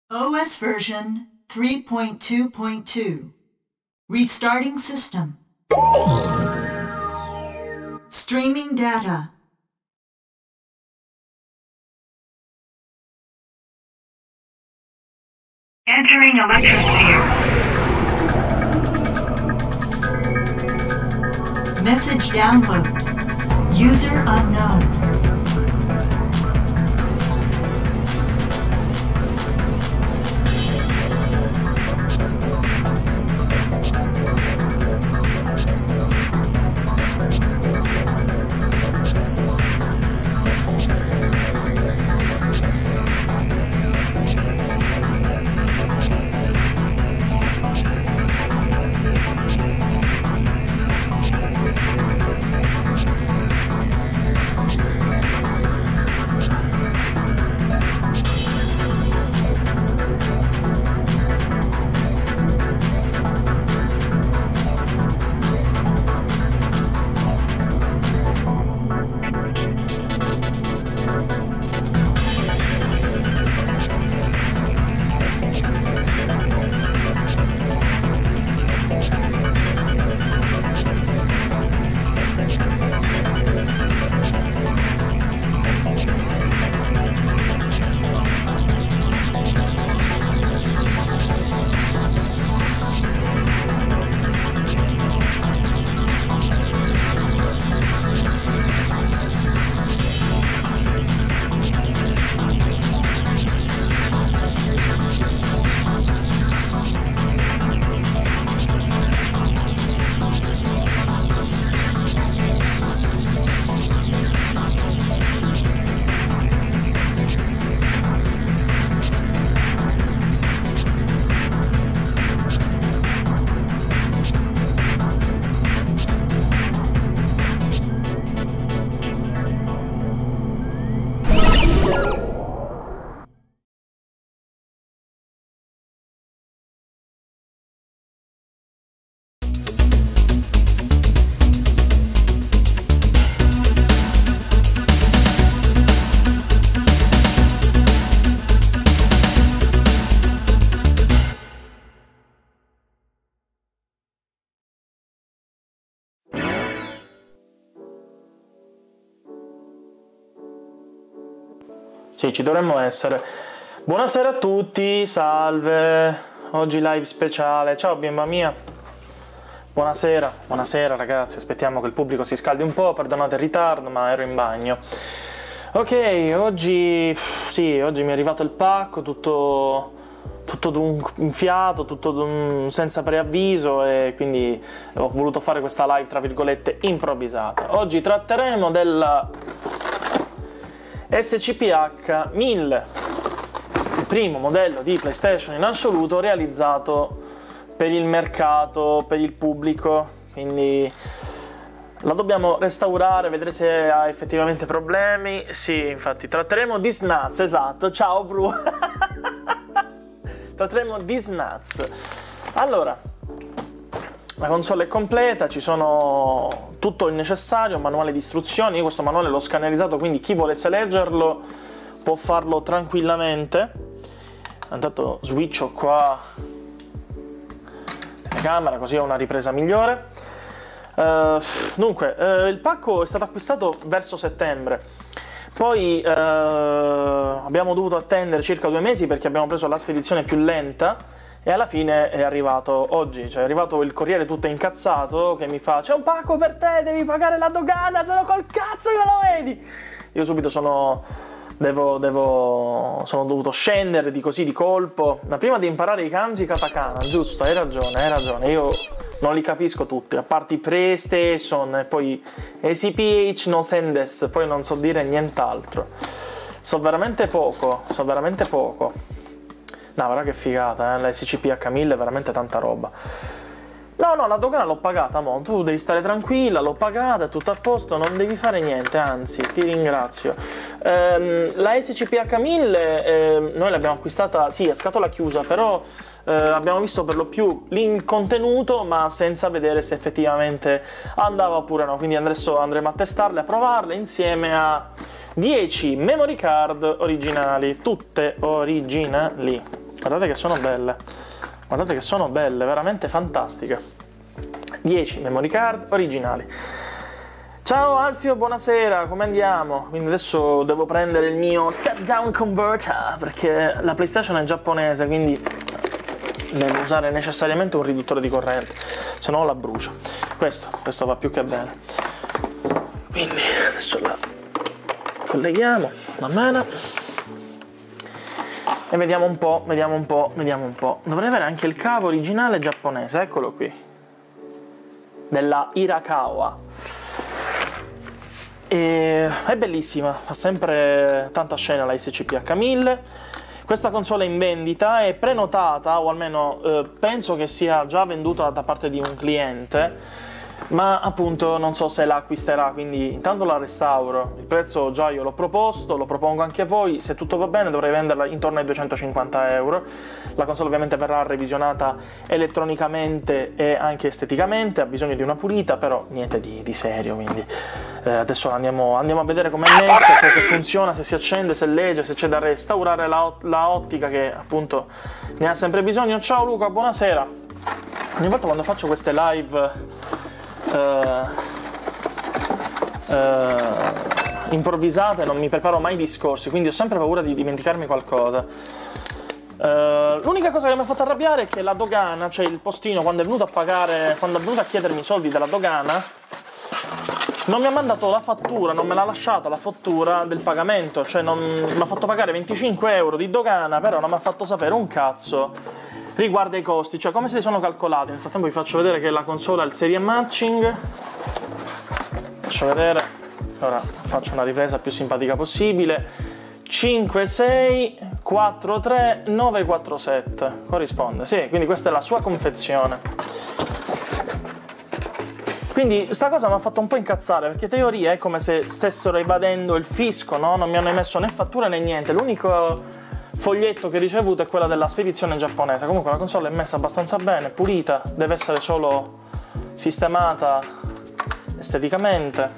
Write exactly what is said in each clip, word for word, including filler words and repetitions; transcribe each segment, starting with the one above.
O S version three point two point two. Restarting system. Streaming data. Entering electrosphere. Message download. User unknown. Sì, ci dovremmo essere. Buonasera a tutti, salve. Oggi live speciale. Ciao bimba mia. Buonasera, buonasera ragazzi. Aspettiamo che il pubblico si scaldi un po', perdonate il ritardo, ma ero in bagno. Ok, oggi... sì, oggi mi è arrivato il pacco, tutto... tutto d'un fiato, tutto d'un, senza preavviso, e quindi ho voluto fare questa live tra virgolette improvvisata. Oggi tratteremo della S C P H mille, il primo modello di PlayStation in assoluto realizzato per il mercato, per il pubblico, quindi la dobbiamo restaurare, vedere se ha effettivamente problemi. Sì, infatti tratteremo di S N A Z, esatto, ciao Bru. Tratteremo di S N A Z. Allora, la console è completa, ci sono tutto il necessario, manuale di istruzioni. Io questo manuale l'ho scannerizzato, quindi chi volesse leggerlo può farlo tranquillamente. Intanto switcho qua la camera, così ho una ripresa migliore. Uh, dunque, uh, il pacco è stato acquistato verso settembre. Poi uh, abbiamo dovuto attendere circa due mesi perché abbiamo preso la spedizione più lenta, e alla fine è arrivato oggi, cioè è arrivato il corriere tutto incazzato che mi fa: c'è un pacco per te, devi pagare la dogana, se no col cazzo che lo vedi. Io subito sono devo, devo sono dovuto scendere di così di colpo, ma prima di imparare i kanji katakana, giusto, hai ragione, hai ragione, io non li capisco tutti, a parte i PlayStation e poi S P H no sendes, poi non so dire nient'altro, so veramente poco, so veramente poco. No, guarda che figata, eh? La S C P H mille è veramente tanta roba. No, no, la dogana l'ho pagata, mo. Tu devi stare tranquilla, l'ho pagata, è tutto a posto, non devi fare niente, anzi, ti ringrazio. Ehm, la S C P H mille, eh, noi l'abbiamo acquistata, sì, a scatola chiusa, però eh, abbiamo visto per lo più il contenuto, ma senza vedere se effettivamente andava oppure no. Quindi adesso andremo a testarle, a provarle insieme a dieci memory card originali, tutte originali. guardate che sono belle, guardate che sono belle, veramente fantastiche. dieci memory card originali. Ciao Alfio, buonasera, come andiamo? Quindi adesso devo prendere il mio step down converter perché la PlayStation è giapponese, quindi devo usare necessariamente un riduttore di corrente, se no la brucio. Questo, questo va più che bene. Quindi adesso la colleghiamo, va bene. E vediamo un po', vediamo un po', vediamo un po'. Dovrei avere anche il cavo originale giapponese, eccolo qui. Della Hirakawa. E è bellissima, fa sempre tanta scena la S C P H mille. Questa console è in vendita, è prenotata, o almeno eh, penso che sia già venduta da parte di un cliente, ma appunto non so se la acquisterà, quindi intanto la restauro. Il prezzo già io l'ho proposto, lo propongo anche a voi, se tutto va bene dovrei venderla intorno ai duecentocinquanta euro. La console ovviamente verrà revisionata elettronicamente e anche esteticamente, ha bisogno di una pulita, però niente di, di serio, quindi eh, adesso andiamo, andiamo a vedere com'è messa, cioè se funziona, se si accende, se legge, se c'è da restaurare la, la ottica che appunto ne ha sempre bisogno. Ciao Luca, buonasera. Ogni volta quando faccio queste live Uh, uh, improvvisate non mi preparo mai discorsi, quindi ho sempre paura di dimenticarmi qualcosa. Uh, l'unica cosa che mi ha fatto arrabbiare è che la dogana, cioè il postino, quando è venuto a pagare, quando è venuto a chiedermi i soldi della dogana, non mi ha mandato la fattura, non me l'ha lasciata la fattura del pagamento, cioè non mi ha fatto pagare venticinque euro di dogana, però non mi ha fatto sapere un cazzo riguarda i costi, cioè come se li sono calcolati. Nel frattempo vi faccio vedere che la console ha il serie matching, faccio vedere, ora faccio una ripresa più simpatica possibile. Cinque sei quattro tre nove quattro sette corrisponde, sì, quindi questa è la sua confezione. Quindi sta cosa mi ha fatto un po' incazzare, perché in teoria è come se stessero evadendo il fisco, no? Non mi hanno emesso né fattura né niente, l'unico foglietto che ho ricevuto è quella della spedizione giapponese. Comunque la console è messa abbastanza bene, pulita, deve essere solo sistemata esteticamente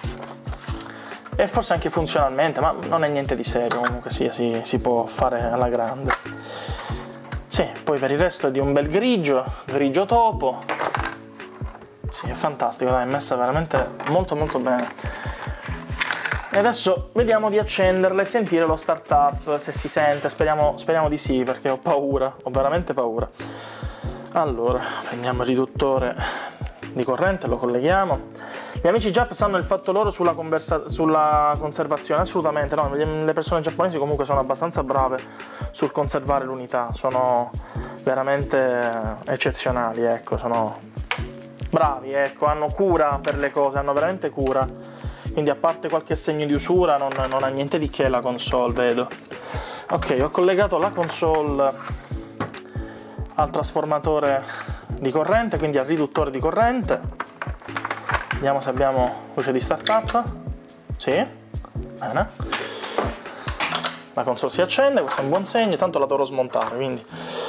e forse anche funzionalmente, ma non è niente di serio, comunque sia, si, si può fare alla grande. Sì, poi per il resto è di un bel grigio, grigio topo. Sì, è fantastico, dai, è messa veramente molto molto bene. E adesso vediamo di accenderla e sentire lo startup, se si sente, speriamo, speriamo di sì, perché ho paura, ho veramente paura. Allora, prendiamo il riduttore di corrente, lo colleghiamo. Gli amici Jap sanno il fatto loro sulla, sulla conservazione? Assolutamente no, le persone giapponesi comunque sono abbastanza brave sul conservare l'unità, sono veramente eccezionali, ecco, sono bravi, ecco, hanno cura per le cose, hanno veramente cura. Quindi a parte qualche segno di usura non, non ha niente di che la console, vedo. Ok, ho collegato la console al trasformatore di corrente, quindi al riduttore di corrente. Vediamo se abbiamo luce di startup. Sì, bene. La console si accende, questo è un buon segno, tanto la dovrò smontare, quindi.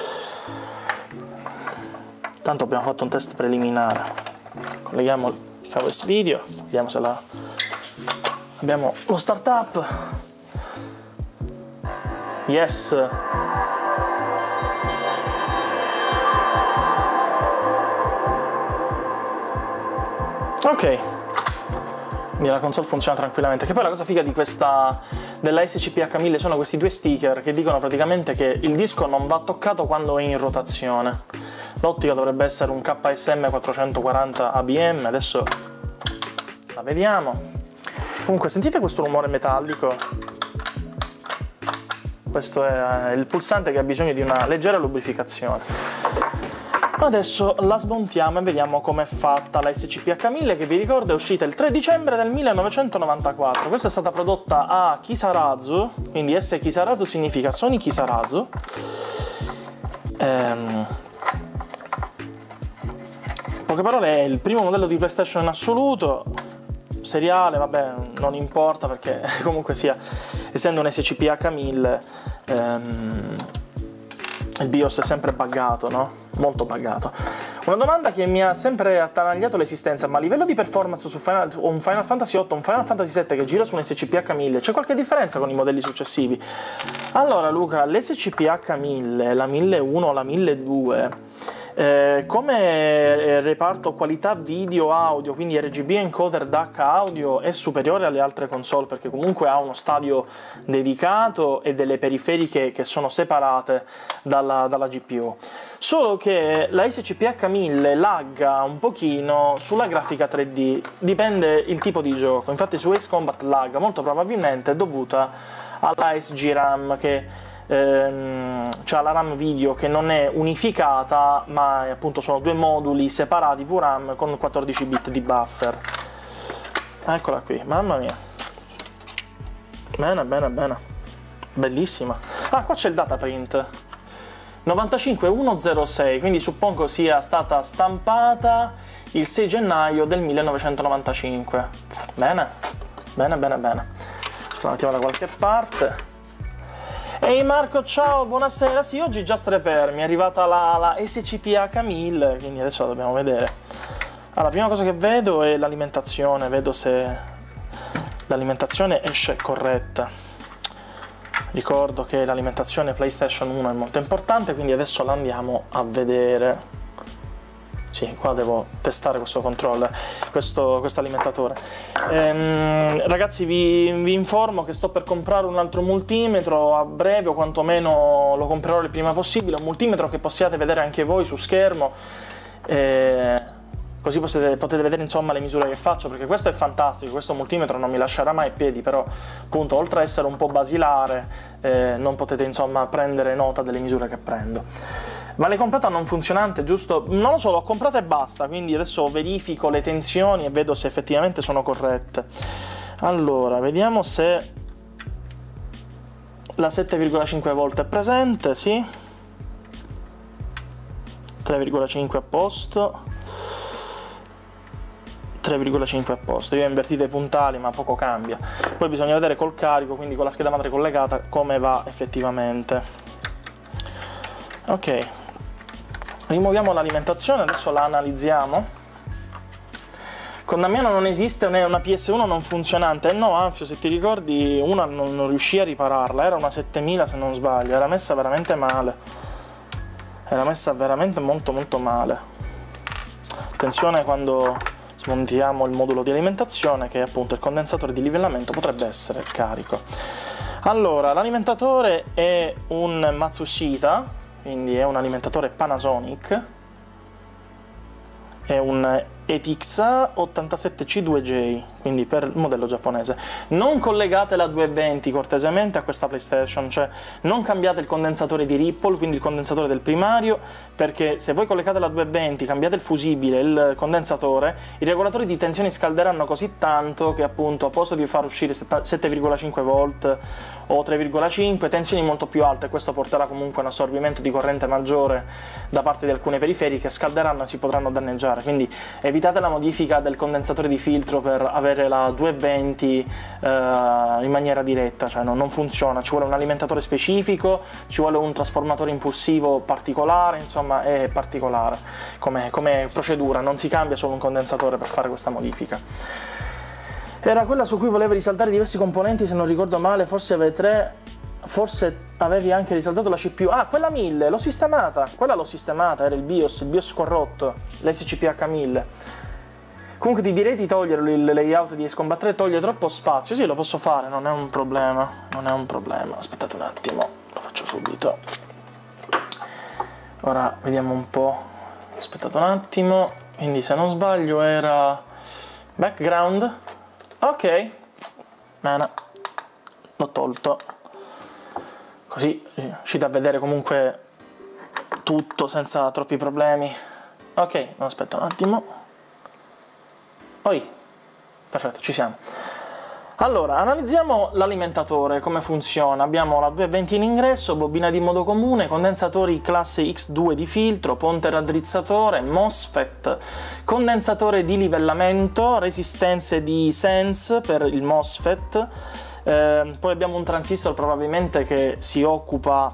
Tanto abbiamo fatto un test preliminare. Colleghiamo il cavo S-Video, vediamo se la... Abbiamo lo startup. Yes. Ok. Quindi la console funziona tranquillamente. Che poi la cosa figa di questa della S C P H mille sono questi due sticker che dicono praticamente che il disco non va toccato quando è in rotazione. L'ottica dovrebbe essere un K S M quattrocentoquaranta A B M, adesso la vediamo. Comunque sentite questo rumore metallico? Questo è il pulsante che ha bisogno di una leggera lubrificazione. Adesso la smontiamo e vediamo com'è fatta la S C P H mille, che vi ricordo è uscita il tre dicembre del millenovecentonovantaquattro. Questa è stata prodotta a Kisarazu, quindi S Kisarazu significa Sony Kisarazu. Ehm... In poche parole è il primo modello di PlayStation in assoluto. Seriale, vabbè, non importa perché comunque sia, essendo un S C P H mille, ehm, il BIOS è sempre buggato, no? Molto buggato. Una domanda che mi ha sempre attanagliato l'esistenza: ma a livello di performance su Final, un Final Fantasy otto, un Final Fantasy sette che gira su un S C P H mille, c'è qualche differenza con i modelli successivi? Allora Luca, l'S C P H mille, la milleuno, la milleduecento, Eh, come reparto qualità video audio, quindi R G B encoder D H audio, è superiore alle altre console perché comunque ha uno stadio dedicato e delle periferiche che sono separate dalla, dalla G P U. Solo che la S C P H mille lagga un pochino sulla grafica tre D, dipende il tipo di gioco. Infatti su Ace Combat lagga, molto probabilmente dovuta alla S G RAM, che Ehm, cioè la RAM video che non è unificata, ma appunto sono due moduli separati V RAM con quattordici bit di buffer. Eccola qui, mamma mia, bene bene bene, bellissima. Ah, qua c'è il data print novantacinque centosei, quindi suppongo sia stata stampata il sei gennaio del millenovecentonovantacinque. Bene bene bene bene, sto un attimo da qualche parte. Ehi Marco, ciao, buonasera. Sì, oggi già Streper, mi è arrivata la, la S C P H mille, quindi adesso la dobbiamo vedere. Allora, la prima cosa che vedo è l'alimentazione, vedo se l'alimentazione esce corretta. Ricordo che l'alimentazione PlayStation uno è molto importante, quindi adesso la andiamo a vedere. Sì, qua devo testare questo controller, questo alimentatore. Ehm, ragazzi, vi, vi informo che sto per comprare un altro multimetro a breve, o quantomeno lo comprerò il prima possibile, un multimetro che possiate vedere anche voi su schermo, eh, così potete, potete vedere insomma le misure che faccio, perché questo è fantastico, questo multimetro non mi lascerà mai in piedi, però appunto oltre a essere un po' basilare, eh, non potete insomma prendere nota delle misure che prendo. Ma l'hai comprata non funzionante, giusto? Non lo so, l'ho comprata e basta, quindi adesso verifico le tensioni e vedo se effettivamente sono corrette. Allora, vediamo se la sette virgola cinque volt è presente, sì. tre virgola cinque a posto. tre virgola cinque a posto. Io ho invertito i puntali, ma poco cambia. Poi bisogna vedere col carico, quindi con la scheda madre collegata, come va effettivamente. Ok. Rimuoviamo l'alimentazione, adesso la analizziamo. Con Damiano non esiste una P S uno non funzionante. Eh no, Anfio, se ti ricordi, una non, non riuscì a ripararla, era una settemila se non sbaglio, era messa veramente male. Era messa veramente molto molto male. Attenzione quando smontiamo il modulo di alimentazione, che è appunto il condensatore di livellamento, potrebbe essere carico. Allora, l'alimentatore è un Matsushita, quindi è un alimentatore Panasonic, è un E T X A ottantasette C due J, quindi per il modello giapponese. Non collegate la duecentoventi cortesemente a questa PlayStation, cioè non cambiate il condensatore di Ripple, quindi il condensatore del primario, perché se voi collegate la duecentoventi, cambiate il fusibile, il condensatore, i regolatori di tensione scalderanno così tanto che appunto a posto di far uscire sette virgola cinque volt o tre virgola cinque, tensioni molto più alte, questo porterà comunque a un assorbimento di corrente maggiore da parte di alcune periferiche, scalderanno e si potranno danneggiare, quindi evitate la modifica del condensatore di filtro per avere la duecentoventi eh, in maniera diretta, cioè no, non funziona, ci vuole un alimentatore specifico, ci vuole un trasformatore impulsivo particolare, insomma è particolare come, come procedura, non si cambia solo un condensatore per fare questa modifica. Era quella su cui volevi risaltare diversi componenti, se non ricordo male, forse avevi tre, forse avevi anche risaltato la C P U. Ah, quella mille, l'ho sistemata, quella l'ho sistemata, era il BIOS, il BIOS corrotto, l'S C P H mille. Comunque ti direi di togliere il layout di Ace Combat tre, toglie troppo spazio. Sì, lo posso fare, non è un problema, non è un problema. Aspettate un attimo, lo faccio subito. Ora vediamo un po', aspettate un attimo, quindi se non sbaglio era background. Ok, bene, l'ho tolto, così riuscite a vedere comunque tutto senza troppi problemi. Ok, no, aspetta un attimo. Oi, perfetto, ci siamo. Allora, analizziamo l'alimentatore, come funziona. Abbiamo la duecentoventi in ingresso, bobina di modo comune, condensatori classe X due di filtro, ponte raddrizzatore, MOSFET, condensatore di livellamento, resistenze di sense per il MOSFET, eh, poi abbiamo un transistor probabilmente che si occupa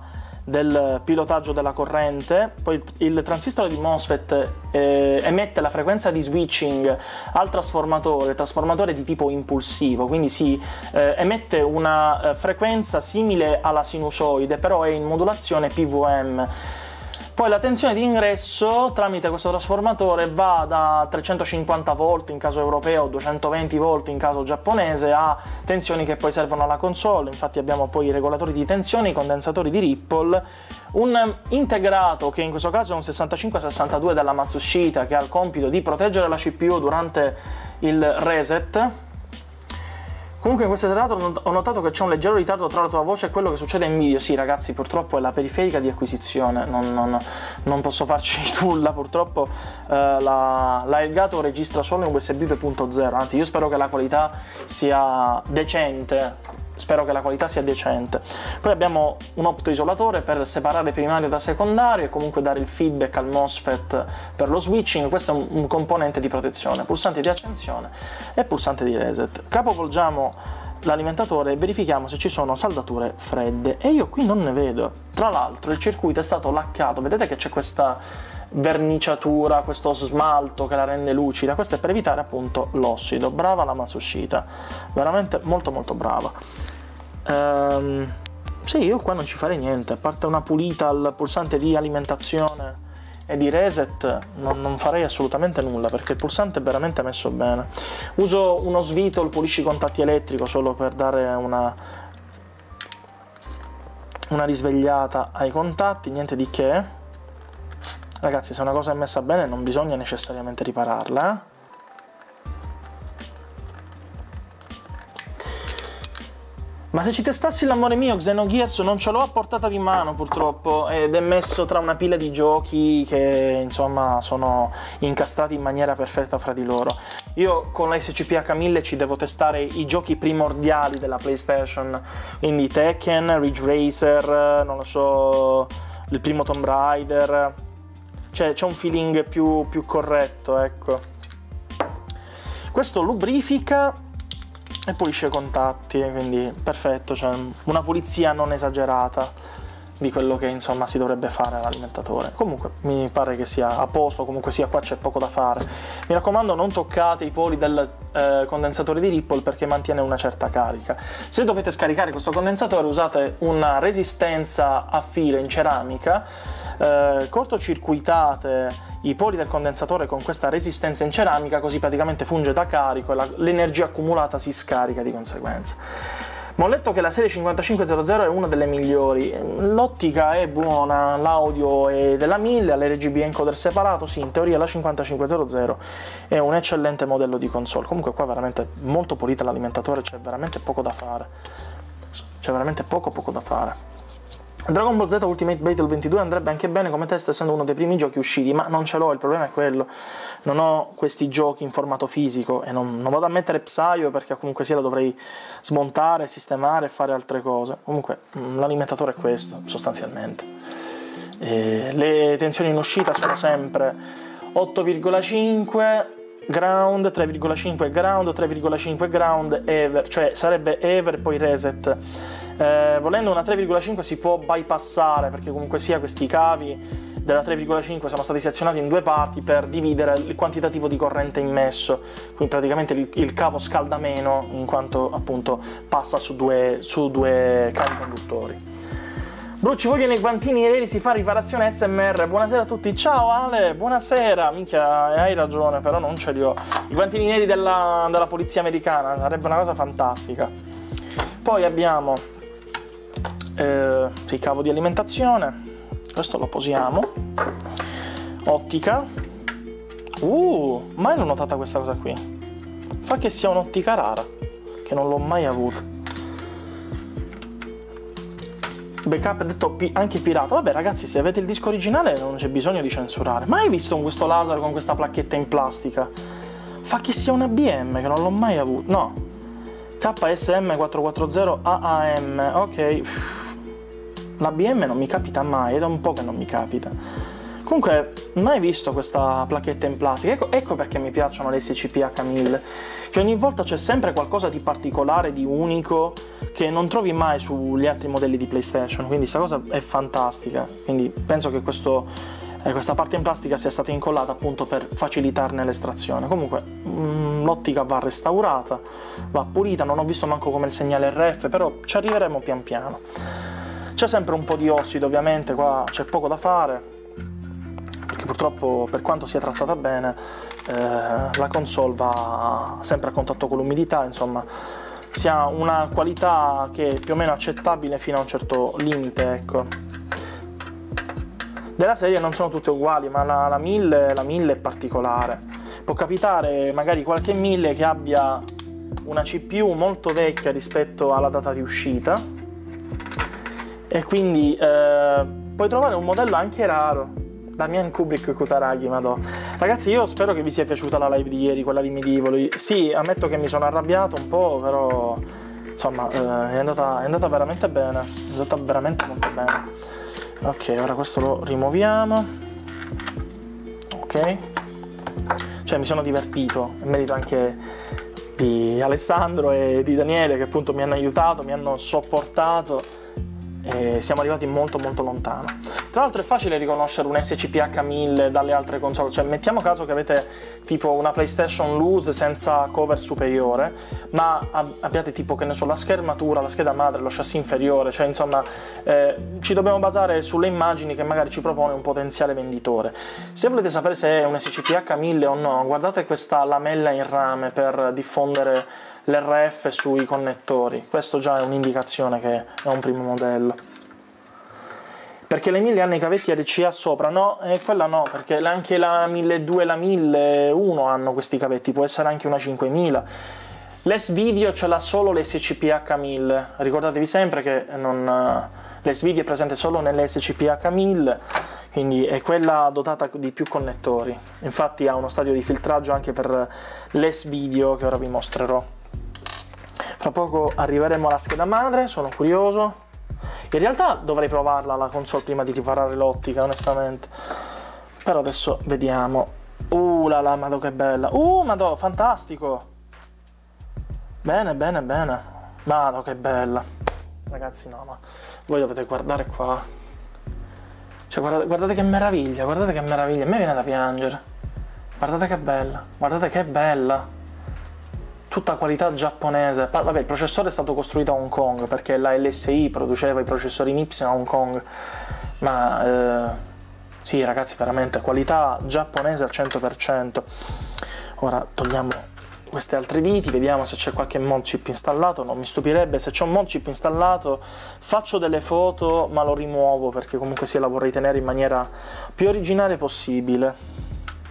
del pilotaggio della corrente. Poi il transistore di MOSFET eh, emette la frequenza di switching al trasformatore, trasformatore di tipo impulsivo, quindi si eh, emette una eh, frequenza simile alla sinusoide, però è in modulazione P W M. Poi la tensione di ingresso tramite questo trasformatore va da trecentocinquanta volt in caso europeo, duecentoventi volt in caso giapponese, a tensioni che poi servono alla console. Infatti abbiamo poi i regolatori di tensione, i condensatori di Ripple, un integrato che in questo caso è un sessantacinque sessantadue della Matsushita, che ha il compito di proteggere la C P U durante il reset. Comunque in questa serata ho notato che c'è un leggero ritardo tra la tua voce e quello che succede in video. Sì ragazzi, purtroppo è la periferica di acquisizione, non, non, non posso farci nulla, purtroppo eh, la, la Elgato registra solo in U S B due punto zero, anzi io spero che la qualità sia decente. Spero che la qualità sia decente. Poi abbiamo un optoisolatore per separare primario da secondario e comunque dare il feedback al MOSFET per lo switching. Questo è un, un componente di protezione, pulsante di accensione e pulsante di reset. Capovolgiamo l'alimentatore e verifichiamo se ci sono saldature fredde, e io qui non ne vedo. Tra l'altro il circuito è stato laccato, vedete che c'è questa verniciatura, questo smalto che la rende lucida. Questo è per evitare appunto l'ossido. Brava la Matsushita, veramente molto molto brava. Ehm, sì, io qua non ci farei niente, a parte una pulita al pulsante di alimentazione e di reset, non, non farei assolutamente nulla, perché il pulsante è veramente messo bene. Uso uno Svitol pulisci contatti elettrico solo per dare una una risvegliata ai contatti, niente di che. Ragazzi, se una cosa è messa bene non bisogna necessariamente ripararla, eh? Ma se ci testassi l'amore mio, Xenogears non ce l'ho a portata di mano purtroppo, ed è messo tra una pila di giochi che insomma sono incastrati in maniera perfetta fra di loro. Io con la S C P H mille ci devo testare i giochi primordiali della PlayStation, quindi Tekken, Ridge Racer, non lo so, il primo Tomb Raider. Cioè c'è un feeling più, più corretto, ecco. Questo lubrifica e pulisce i contatti, quindi perfetto, cioè una pulizia non esagerata di quello che insomma si dovrebbe fare all'alimentatore. Comunque mi pare che sia a posto, comunque sia qua c'è poco da fare. Mi raccomando, non toccate i poli del eh, condensatore di Ripple, perché mantiene una certa carica. Se dovete scaricare questo condensatore usate una resistenza a filo in ceramica, eh, cortocircuitate i poli del condensatore con questa resistenza in ceramica, così praticamente funge da carico e l'energia accumulata si scarica di conseguenza. Ma ho letto che la serie cinquantacinque zero zero è una delle migliori, l'ottica è buona, l'audio è della mille, ha l'R G B encoder separato, sì, in teoria la cinquantacinque zero zero è un eccellente modello di console. Comunque qua veramente molto pulita l'alimentatore, c'è veramente poco da fare, c'è veramente poco poco da fare. Dragon Ball Z Ultimate Battle ventidue andrebbe anche bene come test, essendo uno dei primi giochi usciti, ma non ce l'ho, il problema è quello, non ho questi giochi in formato fisico e non, non vado a mettere Psycho, perché comunque sia lo dovrei smontare, sistemare e fare altre cose. Comunque l'alimentatore è questo sostanzialmente. E le tensioni in uscita sono sempre otto virgola cinque ground, tre virgola cinque ground, tre virgola cinque ground, ever, cioè sarebbe ever e poi reset. Eh, volendo una tre virgola cinque si può bypassare, perché comunque sia questi cavi della tre virgola cinque sono stati sezionati in due parti per dividere il quantitativo di corrente immesso, quindi praticamente il, il cavo scalda meno in quanto appunto passa su due, su due cavi conduttori. Bru, ci vogliono i guantini neri, si fa riparazione S M R. Buonasera a tutti. Ciao Ale, buonasera. Minchia, hai ragione, però non ce li ho. I guantini neri della, della polizia americana, sarebbe una cosa fantastica. Poi abbiamo eh, il cavo di alimentazione, questo lo posiamo. Ottica. Uh, mai l'ho notata questa cosa qui. Fa che sia un'ottica rara, che non l'ho mai avuta. Backup detto anche pirata. Vabbè ragazzi, se avete il disco originale non c'è bisogno di censurare. Mai visto questo laser con questa placchetta in plastica? Fa che sia una B M, che non l'ho mai avuto. No, K S M quattrocentoquaranta A A M. Ok, la B M non mi capita mai, è da un po' che non mi capita. Comunque mai visto questa placchetta in plastica. Ecco, ecco perché mi piacciono le S C P H mille, che ogni volta c'è sempre qualcosa di particolare, di unico, che non trovi mai sugli altri modelli di PlayStation, quindi questa cosa è fantastica, quindi penso che questo, eh, questa parte in plastica sia stata incollata appunto per facilitarne l'estrazione. Comunque mh, l'ottica va restaurata, va pulita, non ho visto manco come il segnale R F, però ci arriveremo pian piano. C'è sempre un po' di ossido, ovviamente, qua c'è poco da fare, perché purtroppo, per quanto sia trattata bene, eh, la console va sempre a contatto con l'umidità, insomma, si ha una qualità che è più o meno accettabile fino a un certo limite, ecco. Della serie non sono tutte uguali, ma la, la mille, la mille è particolare. Può capitare magari qualche mille che abbia una C P U molto vecchia rispetto alla data di uscita, e quindi eh, puoi trovare un modello anche raro. Damian Kubrick Kutaragi, madò. Ragazzi, io spero che vi sia piaciuta la live di ieri, quella di Medieval. Sì, ammetto che mi sono arrabbiato un po', però insomma eh, è, andata, è andata veramente bene, è andata veramente molto bene. Ok, ora questo lo rimuoviamo. Ok, cioè mi sono divertito, è merito anche di Alessandro e di Daniele, che appunto mi hanno aiutato, mi hanno sopportato, e siamo arrivati molto molto lontano. Tra l'altro è facile riconoscere un S C P H mille dalle altre console, cioè mettiamo caso che avete tipo una PlayStation loose senza cover superiore, ma abbiate tipo, che ne so, la schermatura, la scheda madre, lo chassis inferiore, cioè insomma eh, ci dobbiamo basare sulle immagini che magari ci propone un potenziale venditore. Se volete sapere se è un S C P H mille o no, guardate questa lamella in rame per diffondere l'R F sui connettori, questo già è un'indicazione che è un primo modello. Perché le mille hanno i cavetti R C A sopra, no? E quella no, perché anche la milleduecento e la milleuno hanno questi cavetti, può essere anche una cinquemila. L'S-Video ce l'ha solo l'S C P H mille, ricordatevi sempre che l'S-Video è presente solo nell'S C P H mille, quindi è quella dotata di più connettori. Infatti ha uno stadio di filtraggio anche per l'S-Video che ora vi mostrerò. Fra poco arriveremo alla scheda madre, sono curioso. In realtà dovrei provarla la console prima di riparare l'ottica, onestamente. Però adesso vediamo. Uh la la, madò che bella. Uh, madò, fantastico. Bene, bene, bene. Madò che bella. Ragazzi, no, ma voi dovete guardare qua. Cioè, guardate, guardate che meraviglia, guardate che meraviglia. A me viene da piangere. Guardate che bella, guardate che bella. Tutta qualità giapponese. Vabbè, il processore è stato costruito a Hong Kong perché la L S I produceva i processori MIPS a Hong Kong, ma eh, sì ragazzi, veramente qualità giapponese al cento per cento. Ora togliamo queste altre viti, vediamo se c'è qualche mod chip installato. Non mi stupirebbe se c'è un mod chip installato, faccio delle foto ma lo rimuovo perché comunque sia la vorrei tenere in maniera più originale possibile.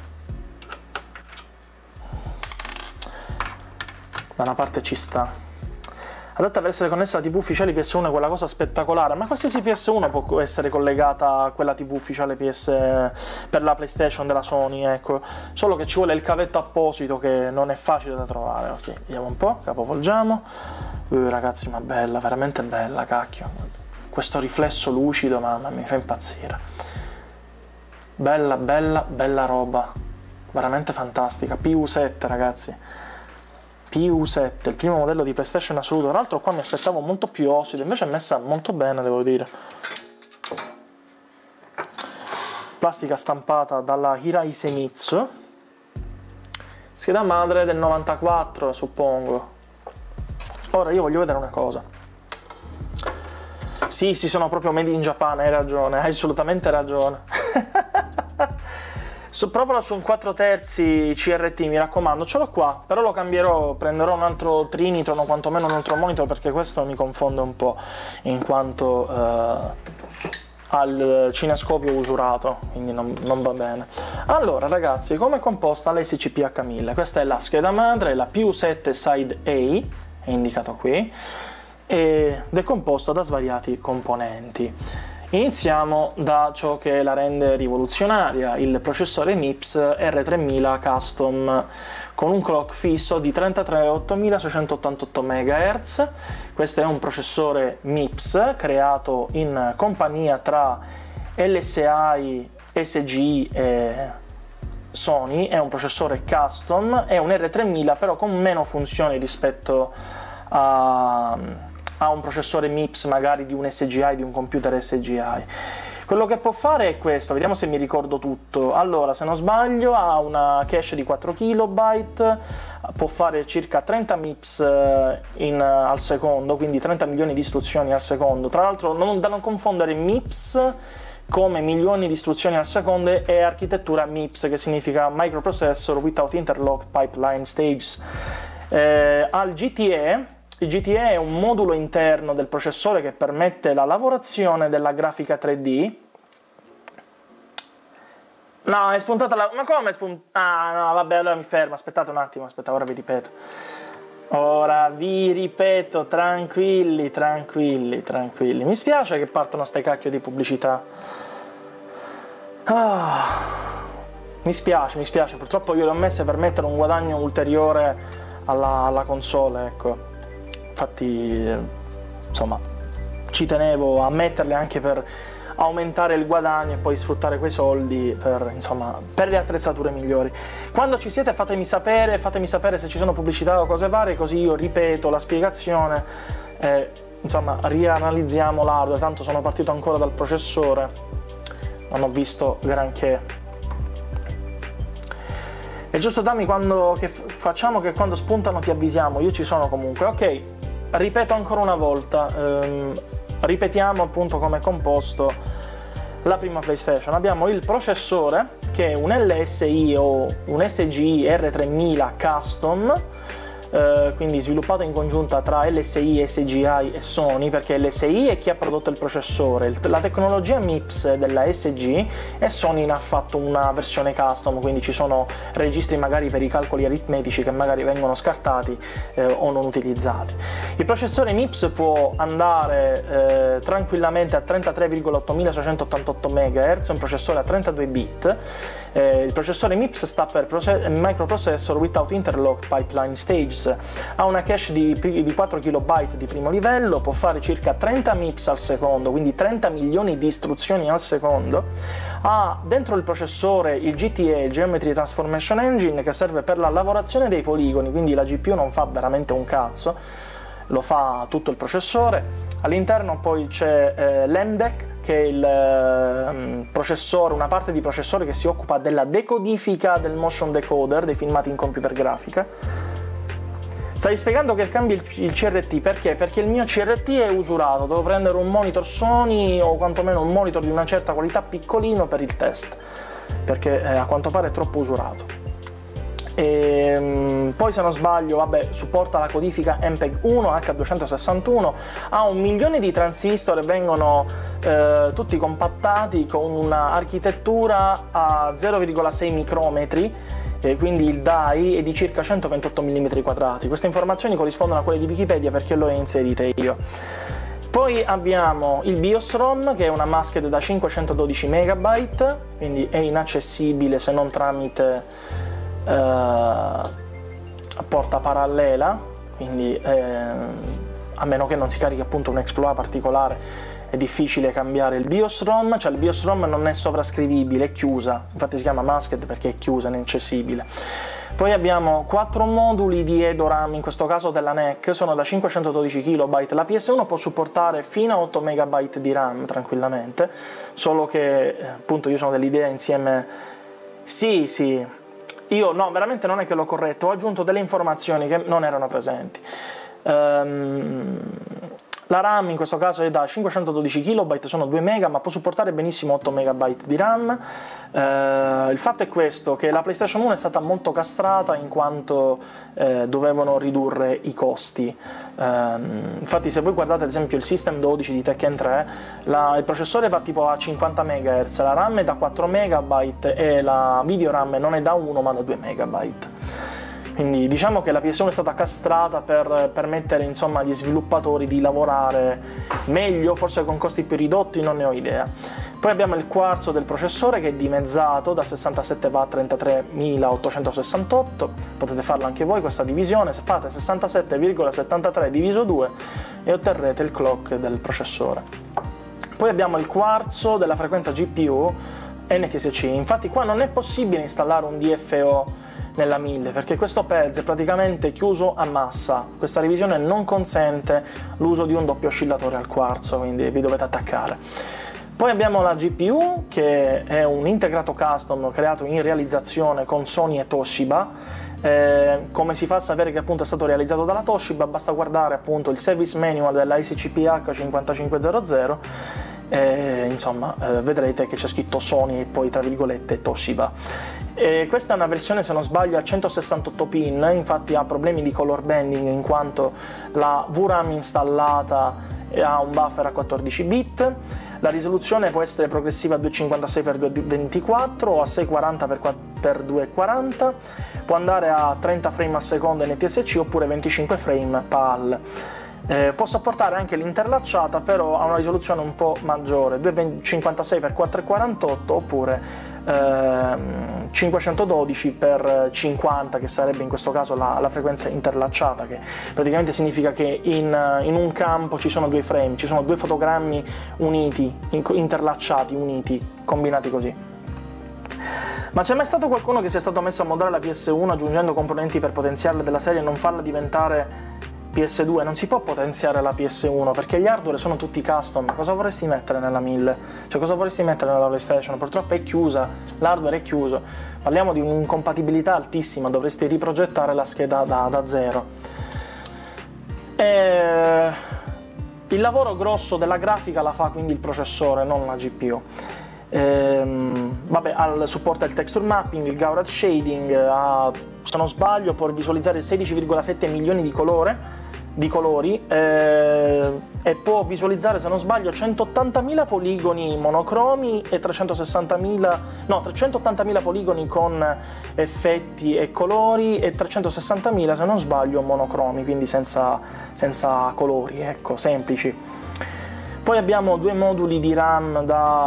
Da una parte ci sta. Adatta per essere connessa alla tivù ufficiale P S uno è quella cosa spettacolare, ma qualsiasi P S uno può essere collegata a quella tivù ufficiale P S per la PlayStation della Sony, ecco. Solo che ci vuole il cavetto apposito che non è facile da trovare. Ok, vediamo un po', capovolgiamo. Uh, ragazzi, ma bella, veramente bella, cacchio. Questo riflesso lucido, mamma mia, mi fa impazzire. Bella, bella, bella roba. Veramente fantastica. P U sette, ragazzi. P U sette, il primo modello di PlayStation in assoluto. Tra l'altro qua mi aspettavo molto più ossido, invece è messa molto bene, devo dire. Plastica stampata dalla Hirai Zenitsu. Scheda madre del novantaquattro, suppongo. Ora io voglio vedere una cosa. Sì, sì, sono proprio made in Japan, hai ragione, hai assolutamente ragione. So, provala su un quattro terzi C R T, mi raccomando, ce l'ho qua, però lo cambierò, prenderò un altro Trinitron o quantomeno un altro monitor perché questo mi confonde un po', in quanto eh, ha il cinescopio usurato, quindi non, non va bene. Allora ragazzi, come è composta l'S C P H mille? Questa è la scheda madre, la P U sette Side A, è indicato qui, ed è composta da svariati componenti. Iniziamo da ciò che la rende rivoluzionaria, il processore MIPS R tremila Custom con un clock fisso di trentatré ottomilaseicentoottantotto megahertz. Questo è un processore MIPS creato in compagnia tra L S I, S G I e Sony, è un processore custom, è un R tremila però con meno funzioni rispetto a ha un processore MIPS magari di un S G I, di un computer S G I. Quello che può fare è questo, vediamo se mi ricordo tutto. Allora, se non sbaglio, ha una cache di quattro kilobyte, può fare circa trenta MIPS in, al secondo, quindi trenta milioni di istruzioni al secondo. Tra l'altro, non, da non confondere MIPS come milioni di istruzioni al secondo e architettura MIPS, che significa Microprocessor Without Interlocked Pipeline Stages. Eh, al G T E, il G T E è un modulo interno del processore che permette la lavorazione della grafica tre D. No, è spuntata la... Ma come è spuntata? Ah, no, vabbè, allora mi fermo, aspettate un attimo, aspetta, ora vi ripeto. Ora vi ripeto, tranquilli, tranquilli, tranquilli. Mi spiace che partono ste cacchio di pubblicità. Ah, mi spiace, mi spiace, purtroppo io le ho messe per mettere un guadagno ulteriore alla, alla console, ecco. Infatti, insomma, ci tenevo a metterle anche per aumentare il guadagno e poi sfruttare quei soldi per, insomma, per le attrezzature migliori. Quando ci siete fatemi sapere, fatemi sapere se ci sono pubblicità o cose varie, così io ripeto la spiegazione e, insomma, rianalizziamo l'hardware. Tanto sono partito ancora dal processore, non ho visto granché. È giusto, dammi quando che facciamo che quando spuntano ti avvisiamo, io ci sono comunque. Ok, ripeto ancora una volta, ehm, ripetiamo appunto come è composto la prima PlayStation. Abbiamo il processore che è un L S I o un S G I R tremila Custom, eh, quindi sviluppato in congiunta tra L S I, S G I e Sony, perché L S I è chi ha prodotto il processore, la tecnologia MIPS della S G e Sony ne ha fatto una versione custom, quindi ci sono registri magari per i calcoli aritmetici che magari vengono scartati eh, o non utilizzati. Il processore MIPS può andare eh, tranquillamente a trentatré virgola ottomilaseicentoottantotto megahertz, un processore a trentadue bit. Eh, il processore MIPS sta per Microprocessor Without Interlocked Pipeline Stages, ha una cache di, di quattro kilobyte di primo livello, può fare circa trenta MIPS al secondo, quindi trenta milioni di istruzioni al secondo, ha dentro il processore il G T E, Geometry Transformation Engine, che serve per la lavorazione dei poligoni, quindi la G P U non fa veramente un cazzo, lo fa tutto il processore. All'interno poi c'è eh, l'E M D E C, che è il eh, processore, una parte di processore che si occupa della decodifica del motion decoder, dei filmati in computer grafica. Stai spiegando che cambi il, il C R T, perché? Perché il mio C R T è usurato, devo prendere un monitor Sony o quantomeno un monitor di una certa qualità piccolino per il test, perché eh, a quanto pare è troppo usurato. E poi, se non sbaglio, vabbè, supporta la codifica M P E G uno H duecentosessantuno, ha un milione di transistor e vengono eh, tutti compattati con un'architettura a zero virgola sei micrometri, e quindi il D A I è di circa centoventotto millimetri quadrati. Queste informazioni corrispondono a quelle di Wikipedia perché le ho inserite io. Poi abbiamo il BIOS ROM, che è una masked da cinquecentododici megabyte, quindi è inaccessibile se non tramite Uh, a porta parallela, quindi eh, a meno che non si carichi appunto un exploit particolare è difficile cambiare il BIOS ROM, cioè il BIOS ROM non è sovrascrivibile, è chiusa, infatti si chiama masked perché è chiusa, è inaccessibile. Poi abbiamo quattro moduli di EdoRAM, in questo caso della N E C, sono da cinquecentododici kilobyte, la P S uno può supportare fino a otto megabyte di RAM tranquillamente, solo che appunto io sono dell'idea insieme... Sì, sì... Io no, veramente non è che l'ho corretto, ho aggiunto delle informazioni che non erano presenti. Um, la RAM in questo caso è da cinquecentododici kilobyte, sono due mega, ma può supportare benissimo otto megabyte di RAM. Uh, il fatto è questo, che la PlayStation uno è stata molto castrata in quanto eh, dovevano ridurre i costi. Um, infatti se voi guardate ad esempio il System dodici di Tekken tre, la, il processore va tipo a cinquanta megahertz, la RAM è da quattro megabyte e la video RAM non è da uno ma da due megabyte. Quindi diciamo che la P S uno è stata castrata per permettere, insomma, agli sviluppatori di lavorare meglio, forse con costi più ridotti, non ne ho idea. Poi abbiamo il quarzo del processore, che è dimezzato da sessantasette watt a trentatremilaottocentosessantotto, potete farlo anche voi questa divisione, se fate sessantasette virgola settantatré diviso due e otterrete il clock del processore. Poi abbiamo il quarzo della frequenza G P U, N T S C. Infatti qua non è possibile installare un D F O nella mille perché questo P E Z è praticamente chiuso a massa. Questa revisione non consente l'uso di un doppio oscillatore al quarzo, quindi vi dovete attaccare. Poi abbiamo la G P U, che è un integrato custom creato in realizzazione con Sony e Toshiba. Eh, come si fa a sapere che appunto è stato realizzato dalla Toshiba? Basta guardare appunto il service manual della I C C P H cinquantacinquecento, eh, insomma eh, vedrete che c'è scritto Sony e poi tra virgolette Toshiba. E questa è una versione, se non sbaglio, a centosessantotto pin, infatti ha problemi di color banding in quanto la V RAM installata ha un buffer a quattordici bit. La risoluzione può essere progressiva a duecentocinquantasei per duecentoventiquattro o a seicentoquaranta per duecentoquaranta, può andare a trenta frame al secondo N T S C oppure venticinque frame P A L. Eh, può supportare anche l'interlacciata, però ha una risoluzione un po' maggiore, duecentocinquantasei per quattrocentoquarantotto oppure eh, cinquecentododici per cinquanta, che sarebbe in questo caso la, la frequenza interlacciata, che praticamente significa che in, in un campo ci sono due frame, ci sono due fotogrammi uniti, in, interlacciati, uniti, combinati così. Ma c'è mai stato qualcuno che sia stato messo a modellare la P S uno aggiungendo componenti per potenziarla della serie e non farla diventare P S due? Non si può potenziare la P S uno perché gli hardware sono tutti custom. Cosa vorresti mettere nella mille? Cioè cosa vorresti mettere nella PlayStation? Purtroppo è chiusa, l'hardware è chiuso. Parliamo di un'incompatibilità altissima, dovresti riprogettare la scheda da, da zero. E il lavoro grosso della grafica la fa quindi il processore, non la G P U. Ehm, vabbè, al, supporta il texture mapping, il Gaurad shading, ha, se non sbaglio può visualizzare sedici virgola sette milioni di, colore, di colori eh, e può visualizzare, se non sbaglio, centottantamila poligoni monocromi e trecentosessantamila, no, trecentottantamila poligoni con effetti e colori e trecentosessantamila, se non sbaglio, monocromi, quindi senza, senza colori, ecco, semplici. Poi abbiamo due moduli di RAM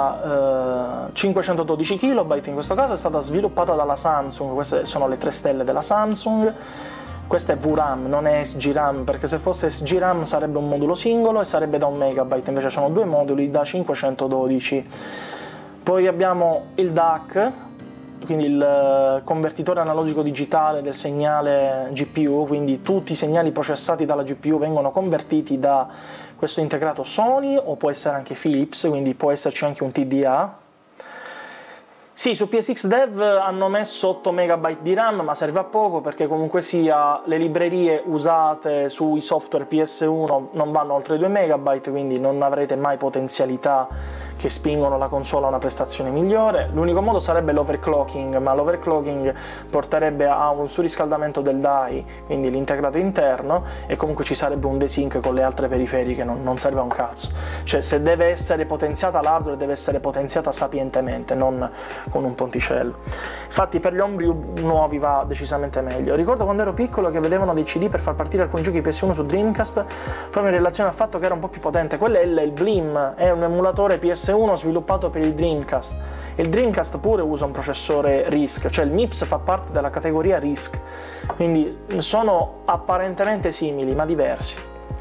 da eh, cinquecentododici chilobyte, in questo caso è stata sviluppata dalla Samsung, queste sono le tre stelle della Samsung. Questa è V RAM, non è S G RAM, perché se fosse S G RAM sarebbe un modulo singolo e sarebbe da un megabyte, invece sono due moduli da cinquecentododici. Poi abbiamo il D A C, quindi il convertitore analogico digitale del segnale G P U, quindi tutti i segnali processati dalla G P U vengono convertiti da questo integrato Sony, o può essere anche Philips, quindi può esserci anche un T D A. Sì, su P S X Dev hanno messo otto megabyte di RAM, ma serve a poco perché comunque sia le librerie usate sui software P S uno non vanno oltre i due megabyte, quindi non avrete mai potenzialità che spingono la console a una prestazione migliore. L'unico modo sarebbe l'overclocking, ma l'overclocking porterebbe a un surriscaldamento del D A I, quindi l'integrato interno, e comunque ci sarebbe un desync con le altre periferiche, non, non serve a un cazzo. Cioè, se deve essere potenziata l'hardware deve essere potenziata sapientemente, non con un ponticello. Infatti per gli homebrew nuovi va decisamente meglio. Ricordo quando ero piccolo che vedevano dei C D per far partire alcuni giochi P S uno su Dreamcast, proprio in relazione al fatto che era un po' più potente. Quello è il, il Blim, è un emulatore P S uno sviluppato per il Dreamcast. Il Dreamcast pure usa un processore RISC, cioè il MIPS fa parte della categoria RISC, quindi sono apparentemente simili ma diversi.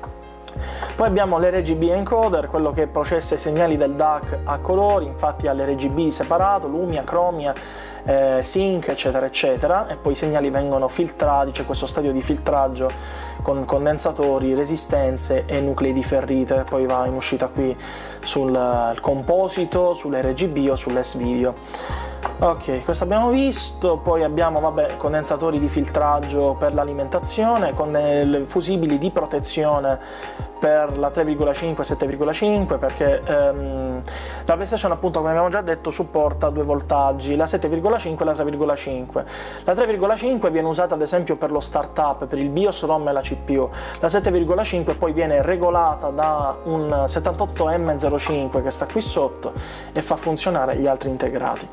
Poi abbiamo l'R G B encoder, quello che processa i segnali del D A C a colori, infatti ha l'R G B separato, Lumia, Chromia, eh, Sync, eccetera eccetera, e poi i segnali vengono filtrati, c'è questo stadio di filtraggio con condensatori, resistenze e nuclei di ferrite, poi va in uscita qui sul composito, sull'R G B o sull'S-Video. Ok, questo abbiamo visto. Poi abbiamo, vabbè, condensatori di filtraggio per l'alimentazione, con fusibili di protezione per la tre virgola cinque e sette virgola cinque, perché ehm, la PlayStation, appunto, come abbiamo già detto, supporta due voltaggi, la sette virgola cinque e la tre virgola cinque. La tre virgola cinque viene usata ad esempio per lo startup, per il BIOS, ROM e la C P U. La sette virgola cinque poi viene regolata da un settantotto M zero cinque che sta qui sotto e fa funzionare gli altri integrati.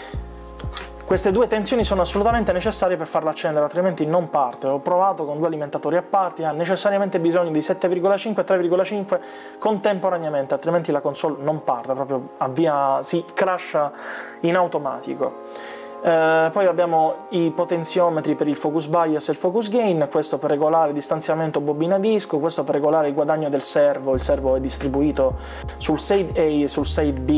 Queste due tensioni sono assolutamente necessarie per farla accendere, altrimenti non parte. L'ho provato con due alimentatori a parte, ha necessariamente bisogno di sette virgola cinque e tre virgola cinque contemporaneamente, altrimenti la console non parte, proprio avvia, si crasha in automatico. Eh, poi abbiamo i potenziometri per il focus bias e il focus gain, questo per regolare il distanziamento bobina disco, questo per regolare il guadagno del servo. Il servo è distribuito sul S A I D A e sul S A I D B